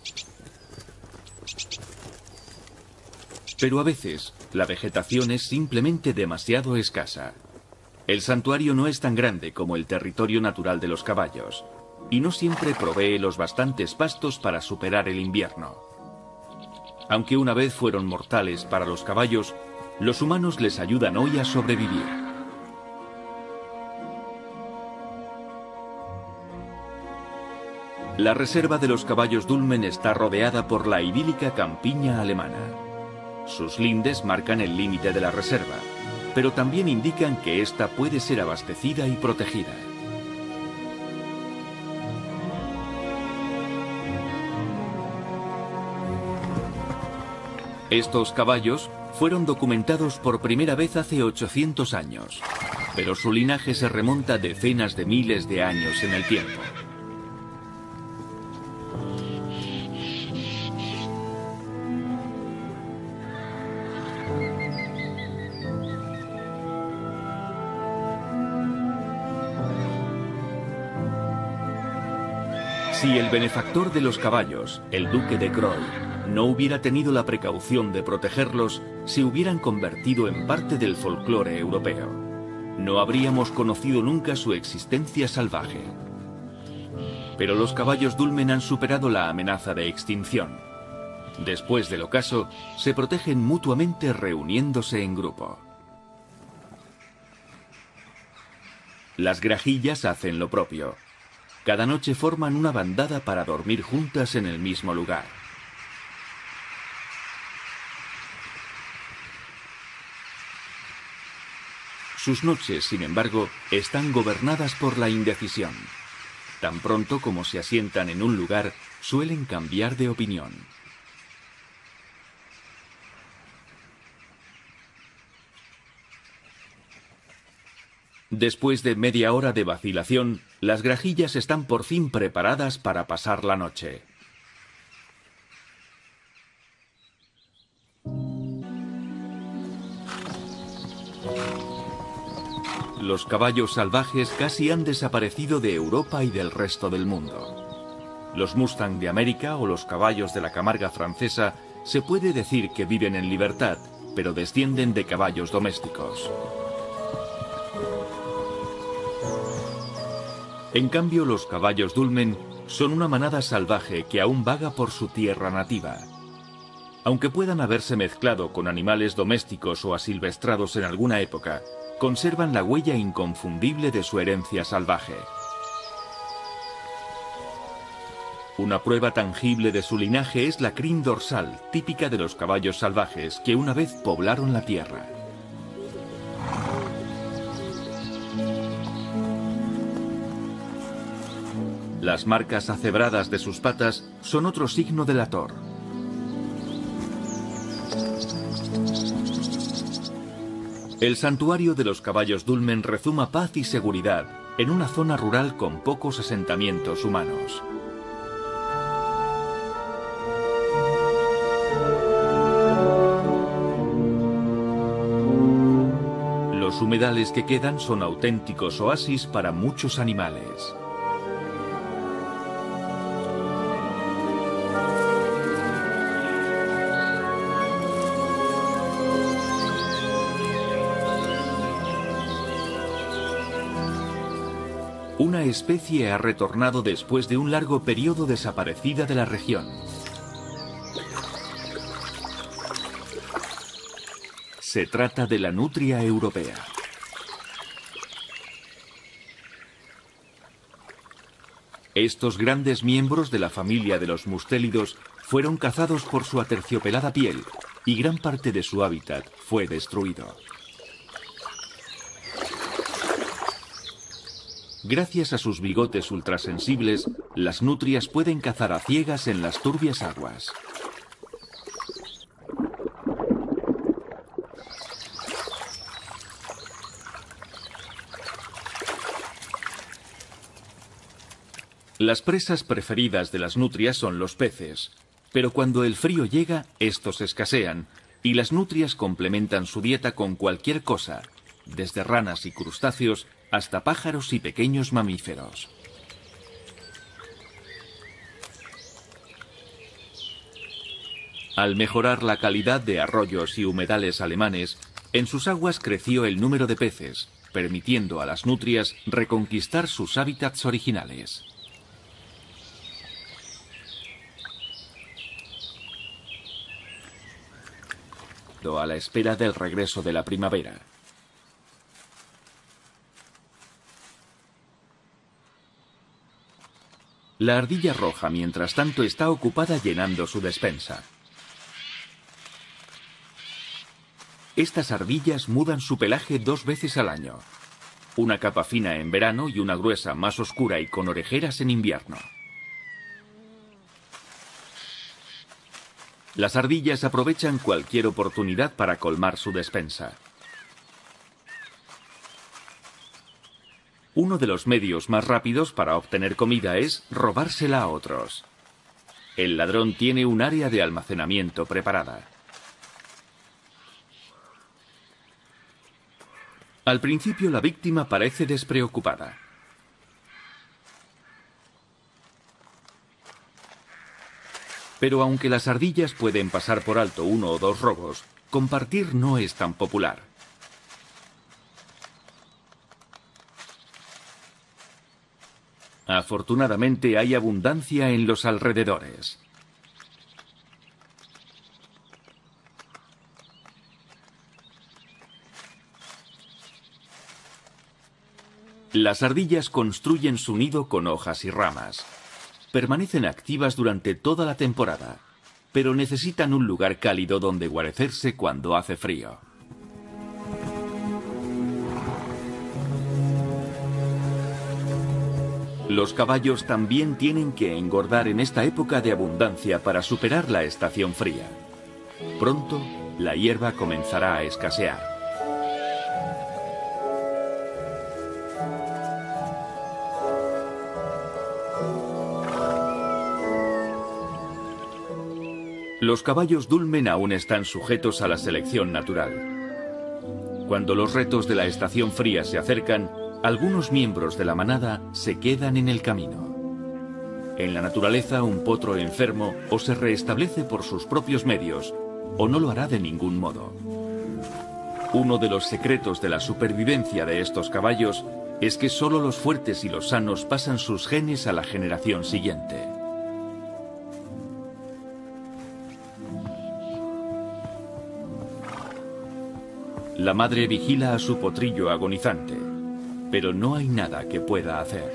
Pero a veces, la vegetación es simplemente demasiado escasa. El santuario no es tan grande como el territorio natural de los caballos, y no siempre provee los bastantes pastos para superar el invierno. Aunque una vez fueron mortales para los caballos, los humanos les ayudan hoy a sobrevivir. La reserva de los caballos Dulmen está rodeada por la idílica campiña alemana. Sus lindes marcan el límite de la reserva, pero también indican que ésta puede ser abastecida y protegida. Estos caballos fueron documentados por primera vez hace 800 años, pero su linaje se remonta decenas de miles de años en el tiempo. Si el benefactor de los caballos, el duque de Croy, no hubiera tenido la precaución de protegerlos, se hubieran convertido en parte del folclore europeo. No habríamos conocido nunca su existencia salvaje. Pero los caballos Dulmen han superado la amenaza de extinción. Después del ocaso, se protegen mutuamente reuniéndose en grupo. Las grajillas hacen lo propio. Cada noche forman una bandada para dormir juntas en el mismo lugar. Sus noches, sin embargo, están gobernadas por la indecisión. Tan pronto como se asientan en un lugar, suelen cambiar de opinión. Después de media hora de vacilación, las grajillas están por fin preparadas para pasar la noche. Los caballos salvajes casi han desaparecido de Europa y del resto del mundo. Los Mustang de América o los caballos de la Camarga francesa se puede decir que viven en libertad, pero descienden de caballos domésticos. En cambio, los caballos Dulmen son una manada salvaje que aún vaga por su tierra nativa. Aunque puedan haberse mezclado con animales domésticos o asilvestrados en alguna época, conservan la huella inconfundible de su herencia salvaje. Una prueba tangible de su linaje es la crin dorsal, típica de los caballos salvajes que una vez poblaron la tierra. Las marcas acebradas de sus patas son otro signo delator. El santuario de los caballos Dulmen rezuma paz y seguridad en una zona rural con pocos asentamientos humanos. Los humedales que quedan son auténticos oasis para muchos animales. Una especie ha retornado después de un largo periodo desaparecida de la región. Se trata de la nutria europea. Estos grandes miembros de la familia de los mustélidos fueron cazados por su aterciopelada piel y gran parte de su hábitat fue destruido. Gracias a sus bigotes ultrasensibles, las nutrias pueden cazar a ciegas en las turbias aguas. Las presas preferidas de las nutrias son los peces, pero cuando el frío llega, estos escasean, y las nutrias complementan su dieta con cualquier cosa, desde ranas y crustáceos hasta pájaros y pequeños mamíferos. Al mejorar la calidad de arroyos y humedales alemanes, en sus aguas creció el número de peces, permitiendo a las nutrias reconquistar sus hábitats originales. A la espera del regreso de la primavera. La ardilla roja, mientras tanto, está ocupada llenando su despensa. Estas ardillas mudan su pelaje 2 veces al año. Una capa fina en verano y una gruesa más oscura y con orejeras en invierno. Las ardillas aprovechan cualquier oportunidad para colmar su despensa. Uno de los medios más rápidos para obtener comida es robársela a otros. El ladrón tiene un área de almacenamiento preparada. Al principio la víctima parece despreocupada. Pero aunque las ardillas pueden pasar por alto 1 o 2 robos, compartir no es tan popular. Afortunadamente hay abundancia en los alrededores. Las ardillas construyen su nido con hojas y ramas. Permanecen activas durante toda la temporada, pero necesitan un lugar cálido donde guarecerse cuando hace frío. Los caballos también tienen que engordar en esta época de abundancia para superar la estación fría. Pronto, la hierba comenzará a escasear. Los caballos dulmen aún están sujetos a la selección natural. Cuando los retos de la estación fría se acercan, algunos miembros de la manada se quedan en el camino. En la naturaleza, un potro enfermo o se restablece por sus propios medios, o no lo hará de ningún modo. Uno de los secretos de la supervivencia de estos caballos es que solo los fuertes y los sanos pasan sus genes a la generación siguiente. La madre vigila a su potrillo agonizante, pero no hay nada que pueda hacer.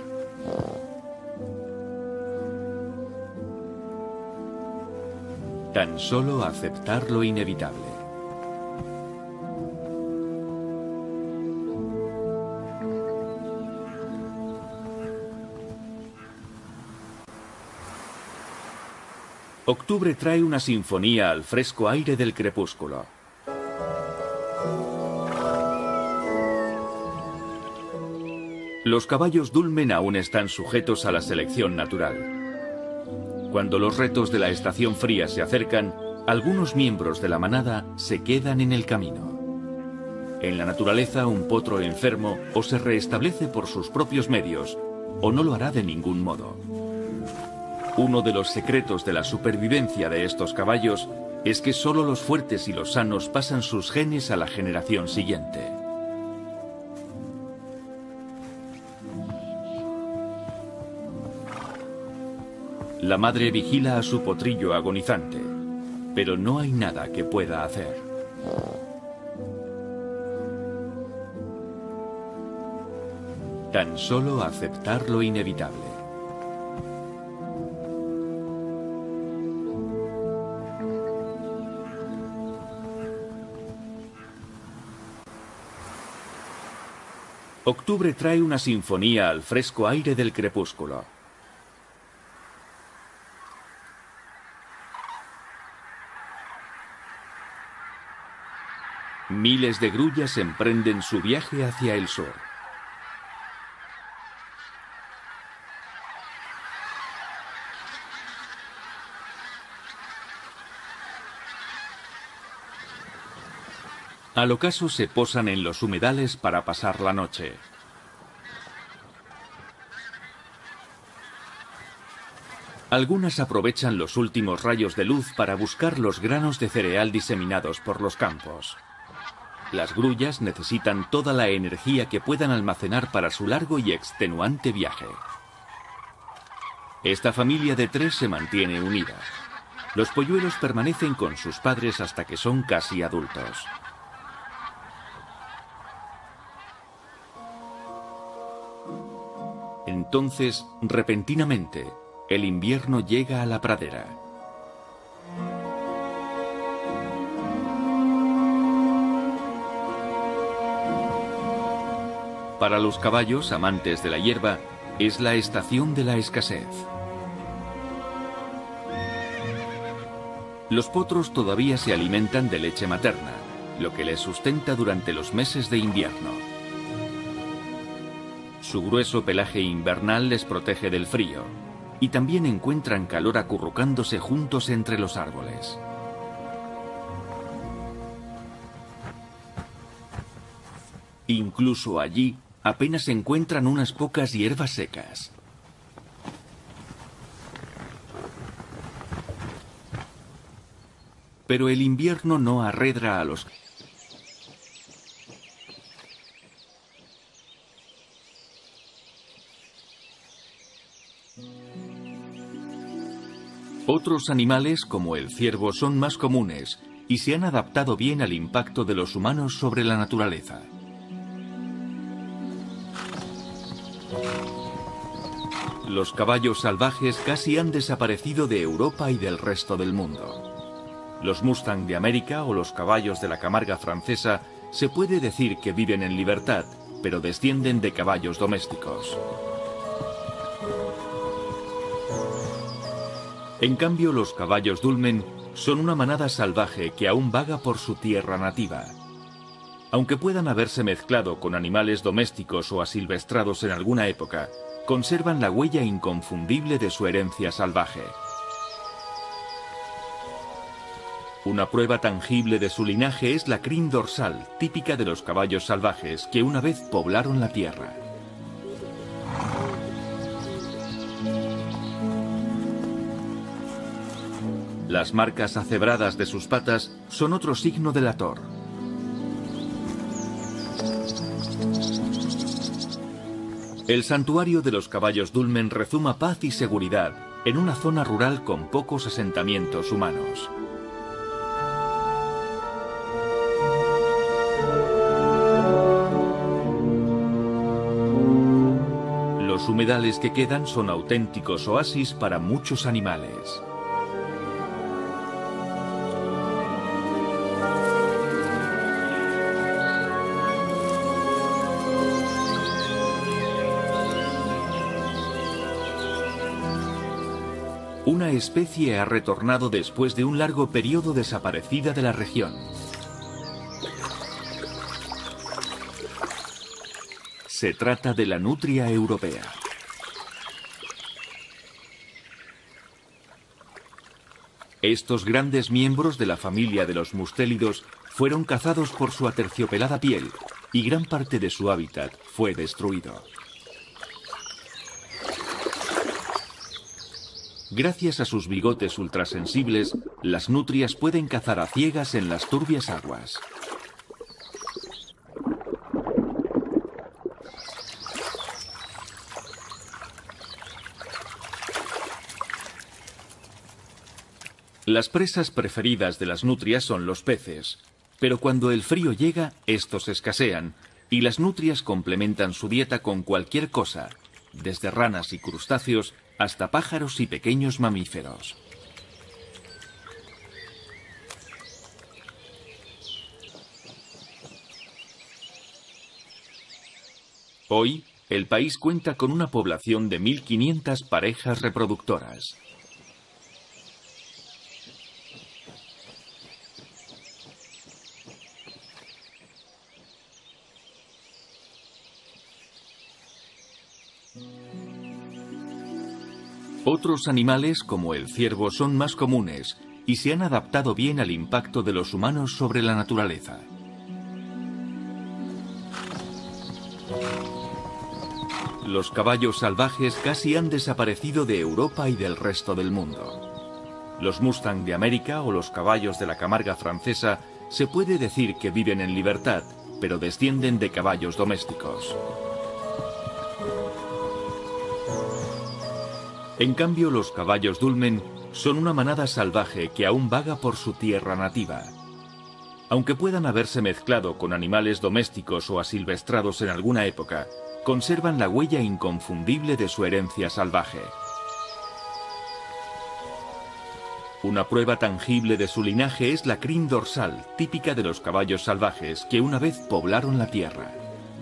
Tan solo aceptar lo inevitable. Octubre trae una sinfonía al fresco aire del crepúsculo. Los caballos dulmen aún están sujetos a la selección natural. Cuando los retos de la estación fría se acercan, algunos miembros de la manada se quedan en el camino. En la naturaleza, un potro enfermo o se restablece por sus propios medios, o no lo hará de ningún modo. Uno de los secretos de la supervivencia de estos caballos es que solo los fuertes y los sanos pasan sus genes a la generación siguiente. La madre vigila a su potrillo agonizante, pero no hay nada que pueda hacer. Tan solo aceptar lo inevitable. Octubre trae una sinfonía al fresco aire del crepúsculo. Miles de grullas emprenden su viaje hacia el sur. Al ocaso se posan en los humedales para pasar la noche. Algunas aprovechan los últimos rayos de luz para buscar los granos de cereal diseminados por los campos. Las grullas necesitan toda la energía que puedan almacenar para su largo y extenuante viaje. Esta familia de 3 se mantiene unida. Los polluelos permanecen con sus padres hasta que son casi adultos. Entonces, repentinamente, el invierno llega a la pradera. Para los caballos amantes de la hierba, es la estación de la escasez. Los potros todavía se alimentan de leche materna, lo que les sustenta durante los meses de invierno. Su grueso pelaje invernal les protege del frío, y también encuentran calor acurrucándose juntos entre los árboles. Incluso allí, apenas encuentran unas pocas hierbas secas. Pero el invierno no arredra a los... Otros animales, como el ciervo, son más comunes y se han adaptado bien al impacto de los humanos sobre la naturaleza. Los caballos salvajes casi han desaparecido de Europa y del resto del mundo. Los Mustang de América o los caballos de la Camarga francesa se puede decir que viven en libertad, pero descienden de caballos domésticos. En cambio, los caballos dulmen son una manada salvaje que aún vaga por su tierra nativa. Aunque puedan haberse mezclado con animales domésticos o asilvestrados en alguna época, conservan la huella inconfundible de su herencia salvaje. Una prueba tangible de su linaje es la crin dorsal, típica de los caballos salvajes que una vez poblaron la tierra. Las marcas acebradas de sus patas son otro signo delator. El santuario de los caballos dulmen rezuma paz y seguridad en una zona rural con pocos asentamientos humanos. Los humedales que quedan son auténticos oasis para muchos animales. Una especie ha retornado después de un largo periodo desaparecida de la región. Se trata de la nutria europea. Estos grandes miembros de la familia de los mustélidos fueron cazados por su aterciopelada piel y gran parte de su hábitat fue destruido. Gracias a sus bigotes ultrasensibles, las nutrias pueden cazar a ciegas en las turbias aguas. Las presas preferidas de las nutrias son los peces, pero cuando el frío llega, estos escasean y las nutrias complementan su dieta con cualquier cosa, desde ranas y crustáceos hasta pájaros y pequeños mamíferos. Hoy, el país cuenta con una población de 1.500 parejas reproductoras. Otros animales, como el ciervo, son más comunes y se han adaptado bien al impacto de los humanos sobre la naturaleza. Los caballos salvajes casi han desaparecido de Europa y del resto del mundo. Los Mustang de América o los caballos de la Camarga francesa se puede decir que viven en libertad, pero descienden de caballos domésticos. En cambio, los caballos dulmen son una manada salvaje que aún vaga por su tierra nativa. Aunque puedan haberse mezclado con animales domésticos o asilvestrados en alguna época, conservan la huella inconfundible de su herencia salvaje. Una prueba tangible de su linaje es la crin dorsal, típica de los caballos salvajes que una vez poblaron la tierra.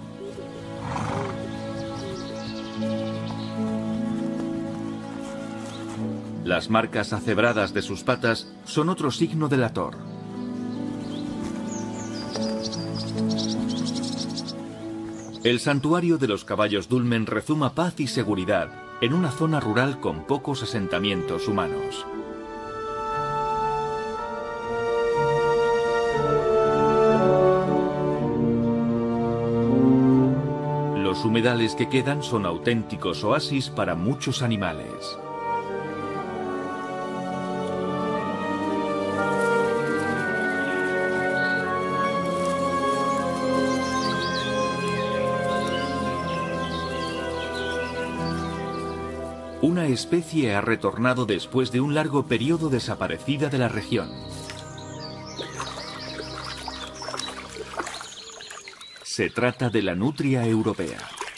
Las marcas acebradas de sus patas son otro signo delator. El santuario de los caballos dulmen rezuma paz y seguridad en una zona rural con pocos asentamientos humanos. Los humedales que quedan son auténticos oasis para muchos animales. Una especie ha retornado después de un largo periodo desaparecida de la región. Se trata de la nutria europea.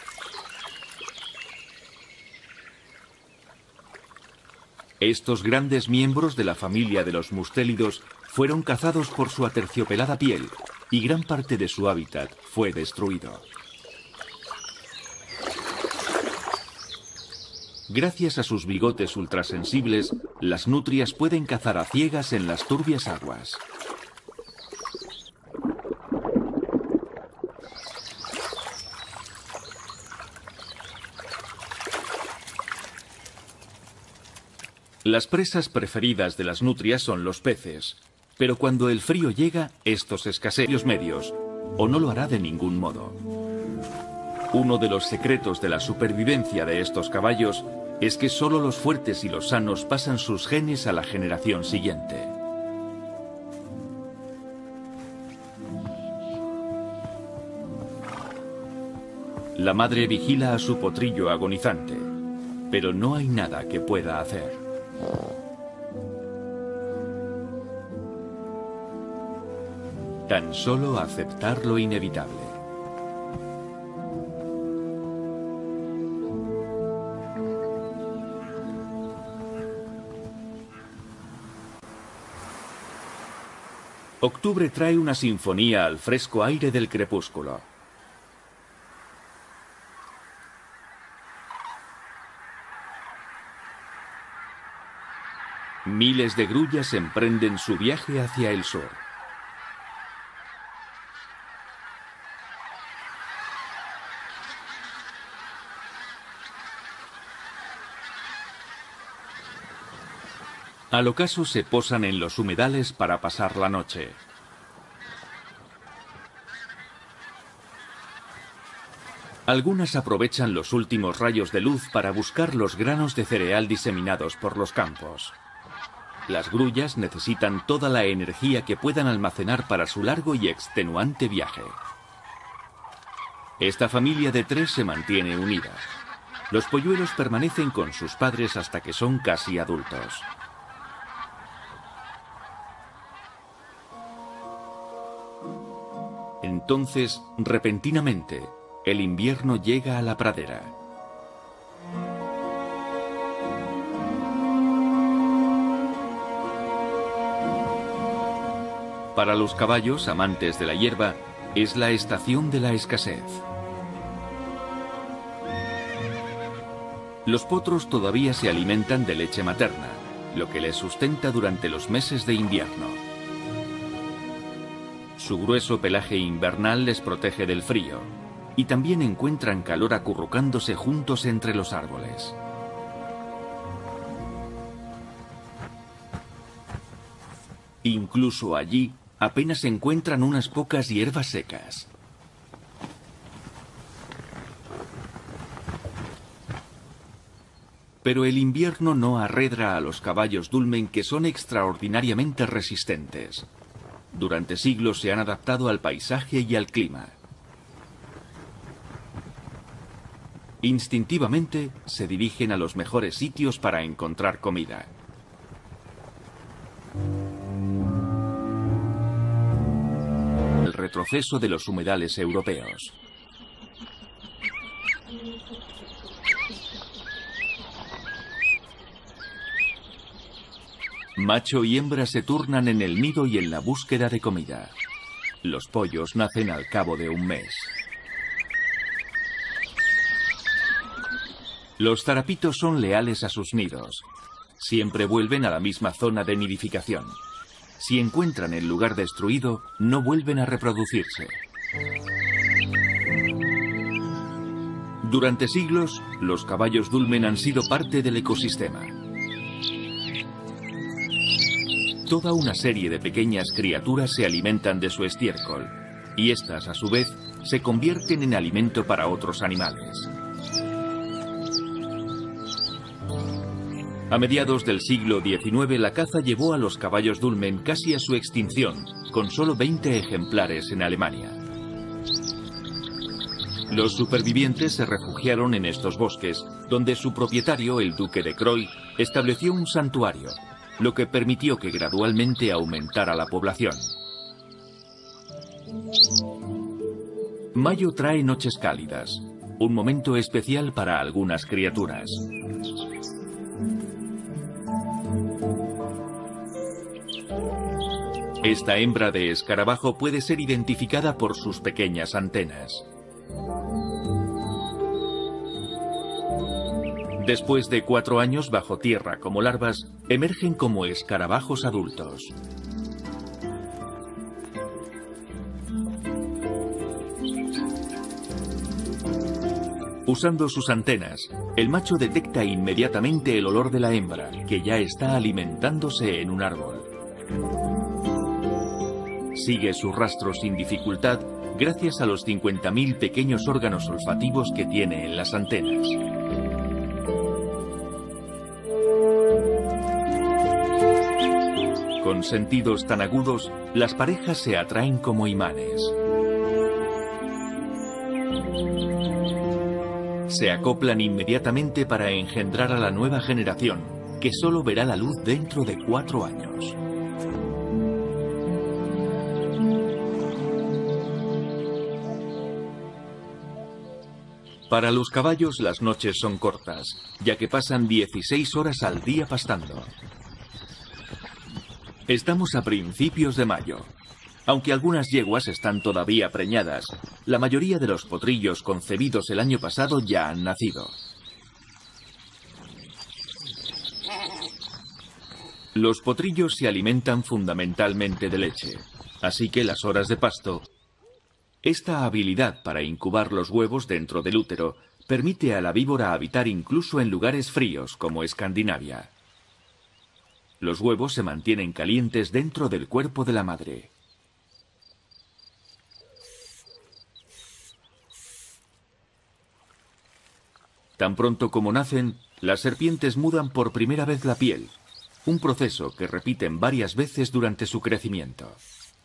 Estos grandes miembros de la familia de los mustélidos fueron cazados por su aterciopelada piel y gran parte de su hábitat fue destruido. Gracias a sus bigotes ultrasensibles, las nutrias pueden cazar a ciegas en las turbias aguas. Las presas preferidas de las nutrias son los peces, pero cuando el frío llega, estos escasean los medios, o no lo hará de ningún modo. Uno de los secretos de la supervivencia de estos caballos es que solo los fuertes y los sanos pasan sus genes a la generación siguiente. La madre vigila a su potrillo agonizante, pero no hay nada que pueda hacer. Tan solo aceptar lo inevitable. Octubre trae una sinfonía al fresco aire del crepúsculo. Miles de grullas emprenden su viaje hacia el sur. Al ocaso se posan en los humedales para pasar la noche. Algunas aprovechan los últimos rayos de luz para buscar los granos de cereal diseminados por los campos. Las grullas necesitan toda la energía que puedan almacenar para su largo y extenuante viaje. Esta familia de 3 se mantiene unida. Los polluelos permanecen con sus padres hasta que son casi adultos. Entonces, repentinamente, el invierno llega a la pradera. Para los caballos, amantes de la hierba, es la estación de la escasez. Los potros todavía se alimentan de leche materna, lo que les sustenta durante los meses de invierno. Su grueso pelaje invernal les protege del frío, y también encuentran calor acurrucándose juntos entre los árboles. Incluso allí, apenas encuentran unas pocas hierbas secas. Pero el invierno no arredra a los caballos dulmen, que son extraordinariamente resistentes. Durante siglos se han adaptado al paisaje y al clima. Instintivamente se dirigen a los mejores sitios para encontrar comida. El retroceso de los humedales europeos. Macho y hembra se turnan en el nido y en la búsqueda de comida. Los pollos nacen al cabo de un mes. Los zarapitos son leales a sus nidos. Siempre vuelven a la misma zona de nidificación. Si encuentran el lugar destruido, no vuelven a reproducirse. Durante siglos, los caballos dulmen han sido parte del ecosistema. Toda una serie de pequeñas criaturas se alimentan de su estiércol, y estas, a su vez, se convierten en alimento para otros animales. A mediados del siglo XIX, la caza llevó a los caballos dulmen casi a su extinción, con solo 20 ejemplares en Alemania. Los supervivientes se refugiaron en estos bosques, donde su propietario, el duque de Croy, estableció un santuario, lo que permitió que gradualmente aumentara la población. Mayo trae noches cálidas, un momento especial para algunas criaturas. Esta hembra de escarabajo puede ser identificada por sus pequeñas antenas. Después de 4 años bajo tierra como larvas, emergen como escarabajos adultos. Usando sus antenas, el macho detecta inmediatamente el olor de la hembra, que ya está alimentándose en un árbol. Sigue su rastro sin dificultad gracias a los 50.000 pequeños órganos olfativos que tiene en las antenas. Con sentidos tan agudos, las parejas se atraen como imanes. Se acoplan inmediatamente para engendrar a la nueva generación, que solo verá la luz dentro de 4 años. Para los caballos las noches son cortas, ya que pasan 16 horas al día pastando. Estamos a principios de mayo. Aunque algunas yeguas están todavía preñadas, la mayoría de los potrillos concebidos el año pasado ya han nacido. Los potrillos se alimentan fundamentalmente de leche, así que las horas de pasto. Esta habilidad para incubar los huevos dentro del útero permite a la víbora habitar incluso en lugares fríos como Escandinavia. Los huevos se mantienen calientes dentro del cuerpo de la madre. Tan pronto como nacen, las serpientes mudan por primera vez la piel, un proceso que repiten varias veces durante su crecimiento.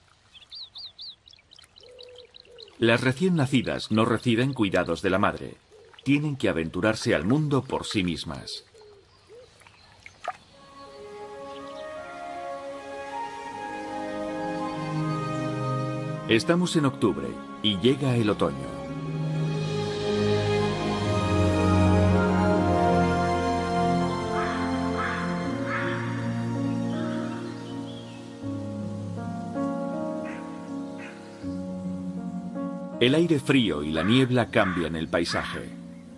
Las recién nacidas no reciben cuidados de la madre. Tienen que aventurarse al mundo por sí mismas. Estamos en octubre y llega el otoño. El aire frío y la niebla cambian el paisaje.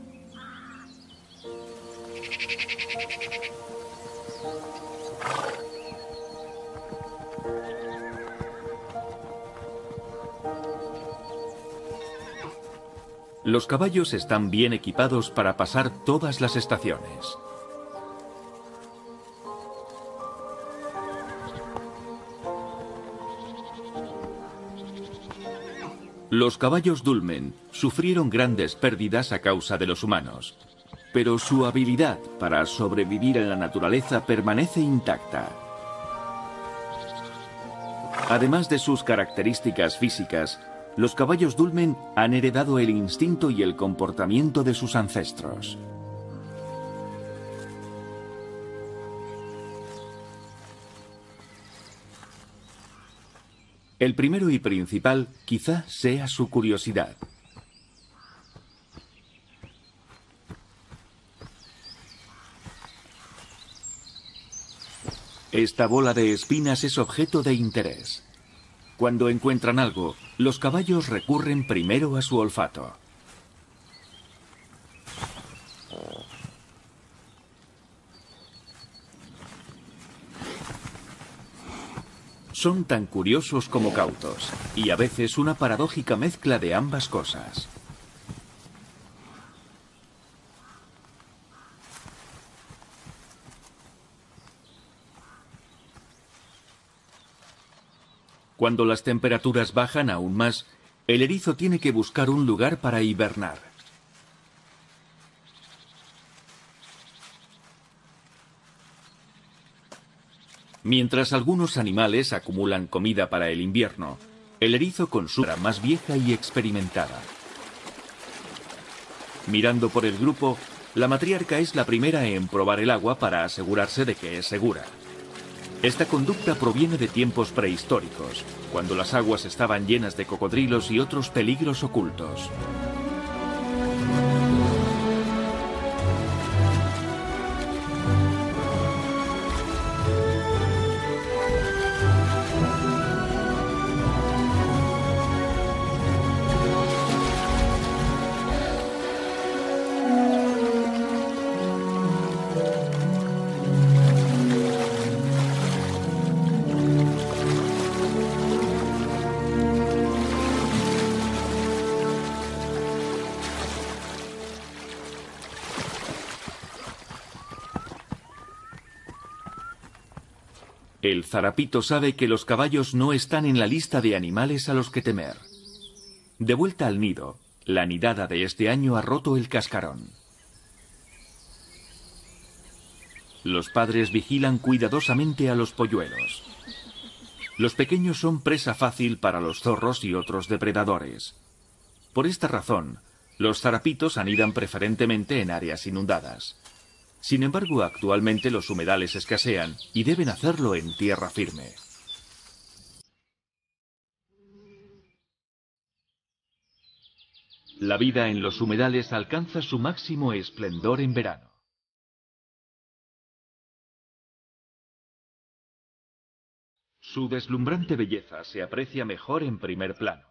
Los caballos están bien equipados para pasar todas las estaciones. Los caballos Dulmen sufrieron grandes pérdidas a causa de los humanos, pero su habilidad para sobrevivir en la naturaleza permanece intacta. Además de sus características físicas, los caballos Dulmen han heredado el instinto y el comportamiento de sus ancestros. El primero y principal quizá sea su curiosidad. Esta bola de espinas es objeto de interés. Cuando encuentran algo, los caballos recurren primero a su olfato. Son tan curiosos como cautos, y a veces una paradójica mezcla de ambas cosas. Cuando las temperaturas bajan aún más, el erizo tiene que buscar un lugar para hibernar. Mientras algunos animales acumulan comida para el invierno, el erizo consume más vieja y experimentada. Mirando por el grupo, la matriarca es la primera en probar el agua para asegurarse de que es segura. Esta conducta proviene de tiempos prehistóricos, cuando las aguas estaban llenas de cocodrilos y otros peligros ocultos. El zarapito sabe que los caballos no están en la lista de animales a los que temer. De vuelta al nido, la nidada de este año ha roto el cascarón. Los padres vigilan cuidadosamente a los polluelos. Los pequeños son presa fácil para los zorros y otros depredadores. Por esta razón, los zarapitos anidan preferentemente en áreas inundadas. Sin embargo, actualmente los humedales escasean y deben hacerlo en tierra firme. La vida en los humedales alcanza su máximo esplendor en verano. Su deslumbrante belleza se aprecia mejor en primer plano.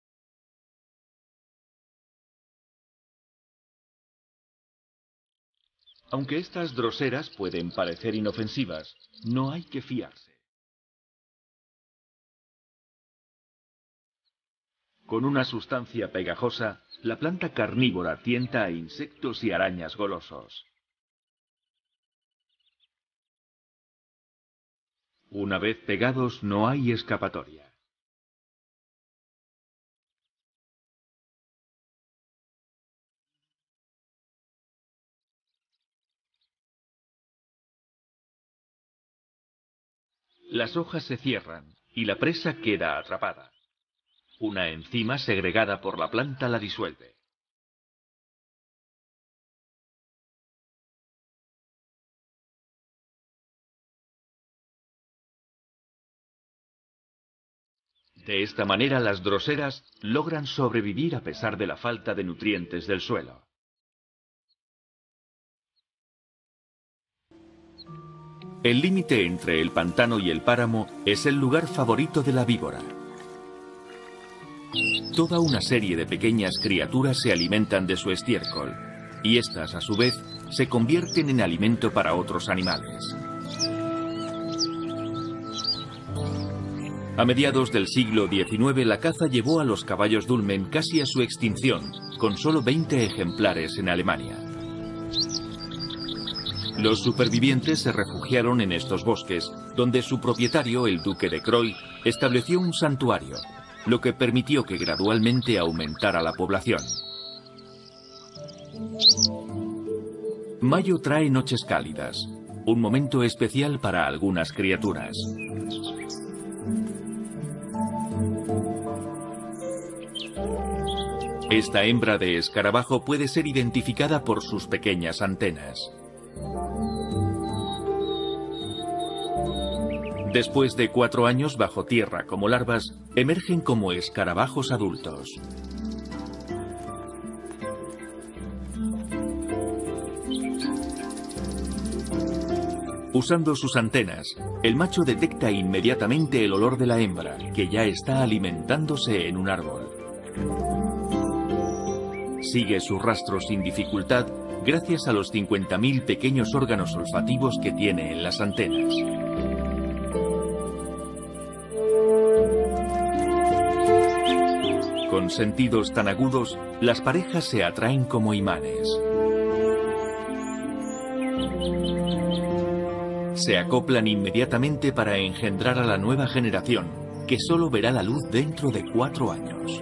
Aunque estas droseras pueden parecer inofensivas, no hay que fiarse. Con una sustancia pegajosa, la planta carnívora tienta a insectos y arañas golosos. Una vez pegados, no hay escapatoria. Las hojas se cierran y la presa queda atrapada. Una enzima segregada por la planta la disuelve. De esta manera las droseras logran sobrevivir a pesar de la falta de nutrientes del suelo. El límite entre el pantano y el páramo es el lugar favorito de la víbora. Toda una serie de pequeñas criaturas se alimentan de su estiércol, y estas, a su vez, se convierten en alimento para otros animales. A mediados del siglo XIX, la caza llevó a los caballos dulmen casi a su extinción, con solo 20 ejemplares en Alemania. Los supervivientes se refugiaron en estos bosques, donde su propietario, el duque de Croy, estableció un santuario, lo que permitió que gradualmente aumentara la población. Mayo trae noches cálidas, un momento especial para algunas criaturas. Esta hembra de escarabajo puede ser identificada por sus pequeñas antenas. Después de 4 años bajo tierra como larvas, emergen como escarabajos adultos. Usando sus antenas, el macho detecta inmediatamente el olor de la hembra, que ya está alimentándose en un árbol. Sigue su rastro sin dificultad gracias a los 50.000 pequeños órganos olfativos que tiene en las antenas. Con sentidos tan agudos, las parejas se atraen como imanes. Se acoplan inmediatamente para engendrar a la nueva generación, que solo verá la luz dentro de 4 años.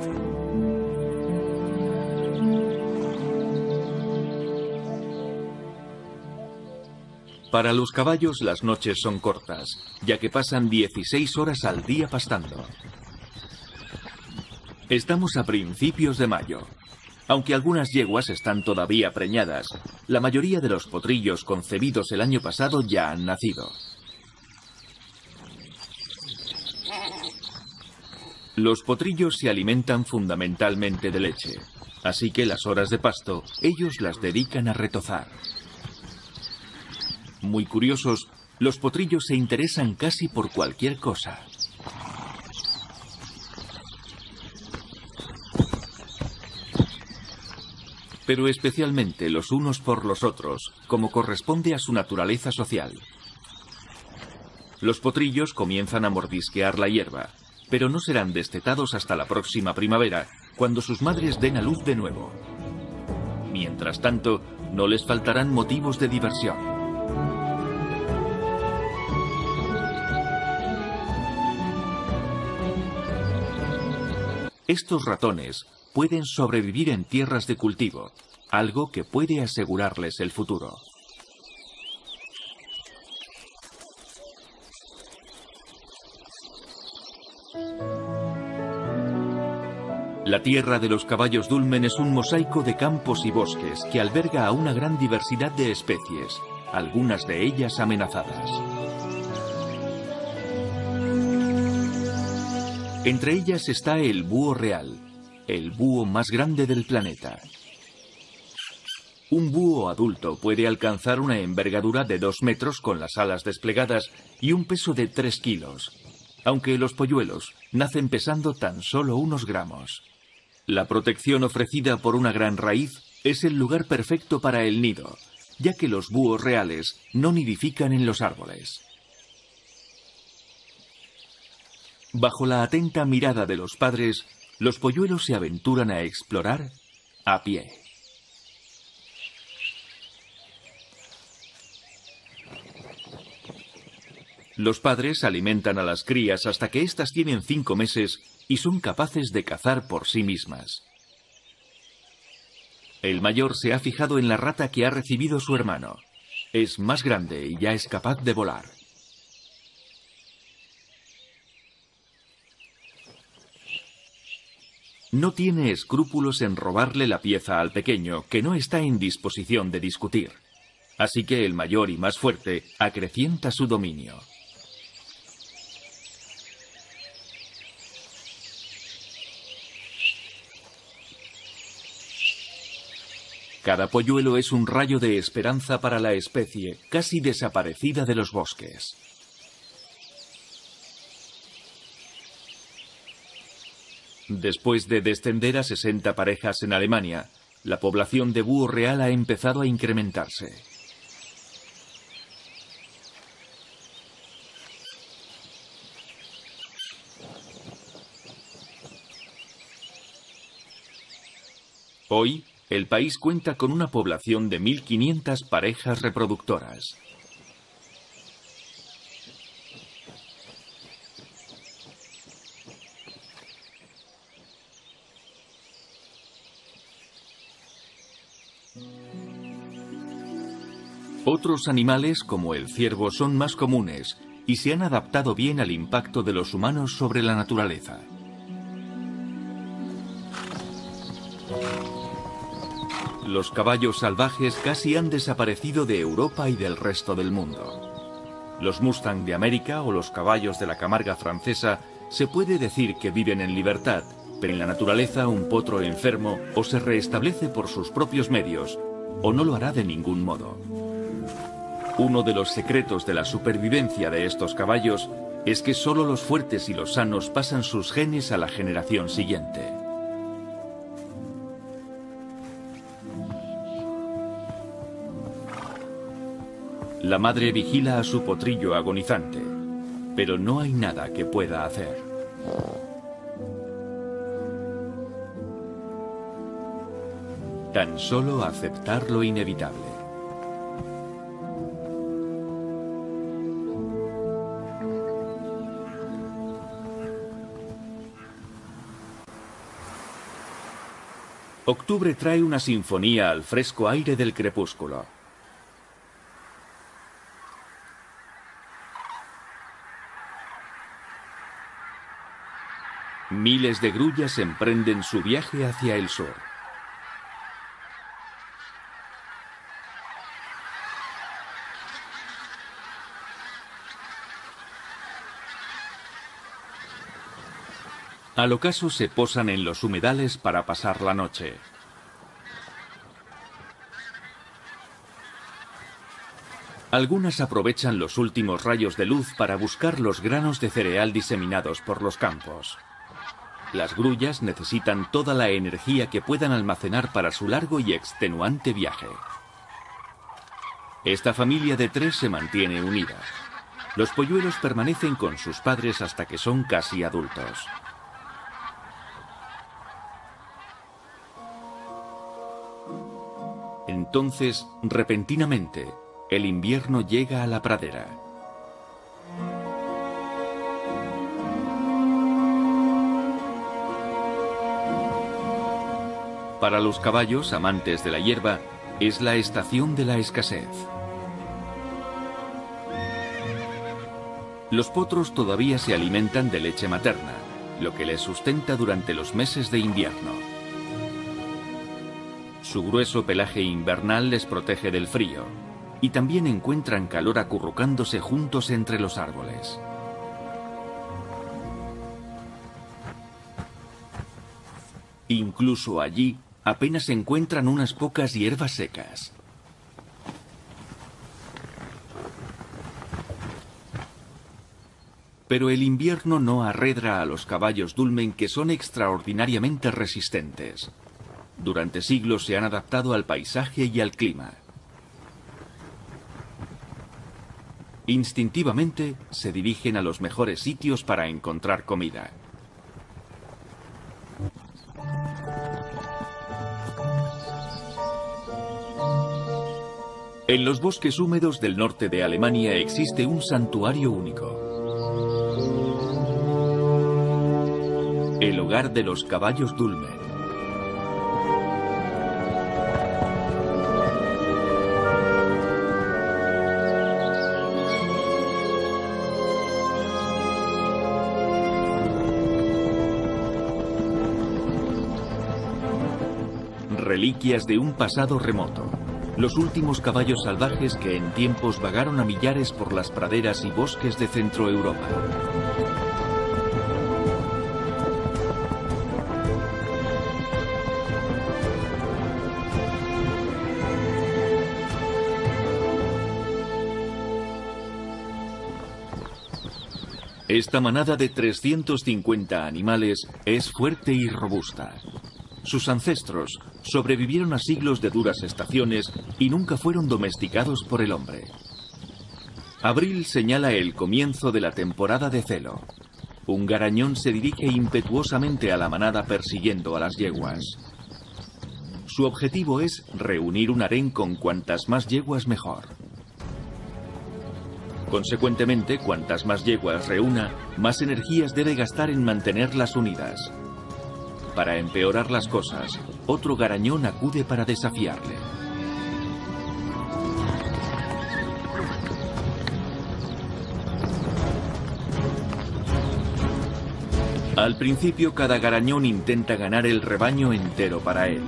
Para los caballos las noches son cortas, ya que pasan 16 horas al día pastando. Estamos a principios de mayo. Aunque algunas yeguas están todavía preñadas, la mayoría de los potrillos concebidos el año pasado ya han nacido. Los potrillos se alimentan fundamentalmente de leche, así que las horas de pasto ellos las dedican a retozar. Muy curiosos, los potrillos se interesan casi por cualquier cosa. Pero especialmente los unos por los otros, como corresponde a su naturaleza social. Los potrillos comienzan a mordisquear la hierba, pero no serán destetados hasta la próxima primavera, cuando sus madres den a luz de nuevo. Mientras tanto, no les faltarán motivos de diversión. Estos ratones pueden sobrevivir en tierras de cultivo, algo que puede asegurarles el futuro. La tierra de los caballos dulmen es un mosaico de campos y bosques que alberga a una gran diversidad de especies, algunas de ellas amenazadas. Entre ellas está el búho real, el búho más grande del planeta. Un búho adulto puede alcanzar una envergadura de 2 metros con las alas desplegadas y un peso de 3 kilos, aunque los polluelos nacen pesando tan solo unos gramos. La protección ofrecida por una gran raíz es el lugar perfecto para el nido, ya que los búhos reales no nidifican en los árboles. Bajo la atenta mirada de los padres, los polluelos se aventuran a explorar a pie. Los padres alimentan a las crías hasta que éstas tienen 5 meses y son capaces de cazar por sí mismas. El mayor se ha fijado en la rata que ha recibido su hermano. Es más grande y ya es capaz de volar. No tiene escrúpulos en robarle la pieza al pequeño, que no está en disposición de discutir. Así que el mayor y más fuerte acrecienta su dominio. Cada polluelo es un rayo de esperanza para la especie, casi desaparecida de los bosques. Después de descender a 60 parejas en Alemania, la población de búho real ha empezado a incrementarse. Hoy, el país cuenta con una población de 1.500 parejas reproductoras. Otros animales, como el ciervo, son más comunes y se han adaptado bien al impacto de los humanos sobre la naturaleza. Los caballos salvajes casi han desaparecido de Europa y del resto del mundo. Los Mustang de América o los caballos de la Camarga francesa se puede decir que viven en libertad, pero en la naturaleza un potro enfermo o se restablece por sus propios medios o no lo hará de ningún modo. Uno de los secretos de la supervivencia de estos caballos es que solo los fuertes y los sanos pasan sus genes a la generación siguiente. La madre vigila a su potrillo agonizante, pero no hay nada que pueda hacer. Tan solo aceptar lo inevitable. Octubre trae una sinfonía al fresco aire del crepúsculo. Miles de grullas emprenden su viaje hacia el sur. Al ocaso se posan en los humedales para pasar la noche. Algunas aprovechan los últimos rayos de luz para buscar los granos de cereal diseminados por los campos. Las grullas necesitan toda la energía que puedan almacenar para su largo y extenuante viaje. Esta familia de 3 se mantiene unida. Los polluelos permanecen con sus padres hasta que son casi adultos. Entonces, repentinamente, el invierno llega a la pradera. Para los caballos amantes de la hierba, es la estación de la escasez. Los potros todavía se alimentan de leche materna, lo que les sustenta durante los meses de invierno. Su grueso pelaje invernal les protege del frío, y también encuentran calor acurrucándose juntos entre los árboles. Incluso allí apenas encuentran unas pocas hierbas secas. Pero el invierno no arredra a los caballos Dulmen, que son extraordinariamente resistentes. Durante siglos se han adaptado al paisaje y al clima. Instintivamente se dirigen a los mejores sitios para encontrar comida. En los bosques húmedos del norte de Alemania existe un santuario único. El hogar de los caballos Dulmen. Reliquias de un pasado remoto. Los últimos caballos salvajes que en tiempos vagaron a millares por las praderas y bosques de Centroeuropa. Esta manada de 350 animales es fuerte y robusta. Sus ancestros sobrevivieron a siglos de duras estaciones y nunca fueron domesticados por el hombre. Abril señala el comienzo de la temporada de celo. Un garañón se dirige impetuosamente a la manada persiguiendo a las yeguas. Su objetivo es reunir un harén con cuantas más yeguas mejor. Consecuentemente, cuantas más yeguas reúna, más energías debe gastar en mantenerlas unidas. Para empeorar las cosas, otro garañón acude para desafiarle. Al principio, cada garañón intenta ganar el rebaño entero para él.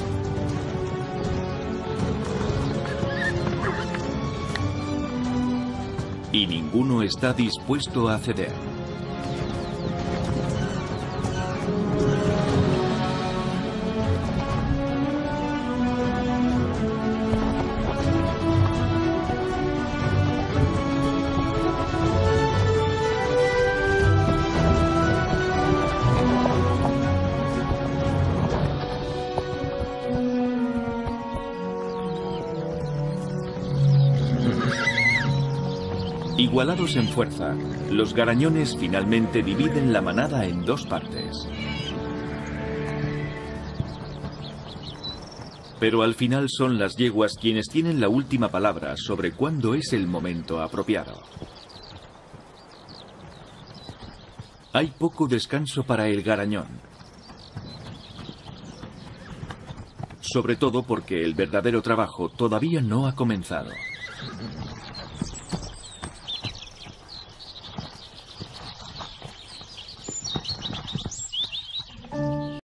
Y ninguno está dispuesto a ceder. Igualados en fuerza, los garañones finalmente dividen la manada en dos partes. Pero al final son las yeguas quienes tienen la última palabra sobre cuándo es el momento apropiado. Hay poco descanso para el garañón. Sobre todo porque el verdadero trabajo todavía no ha comenzado.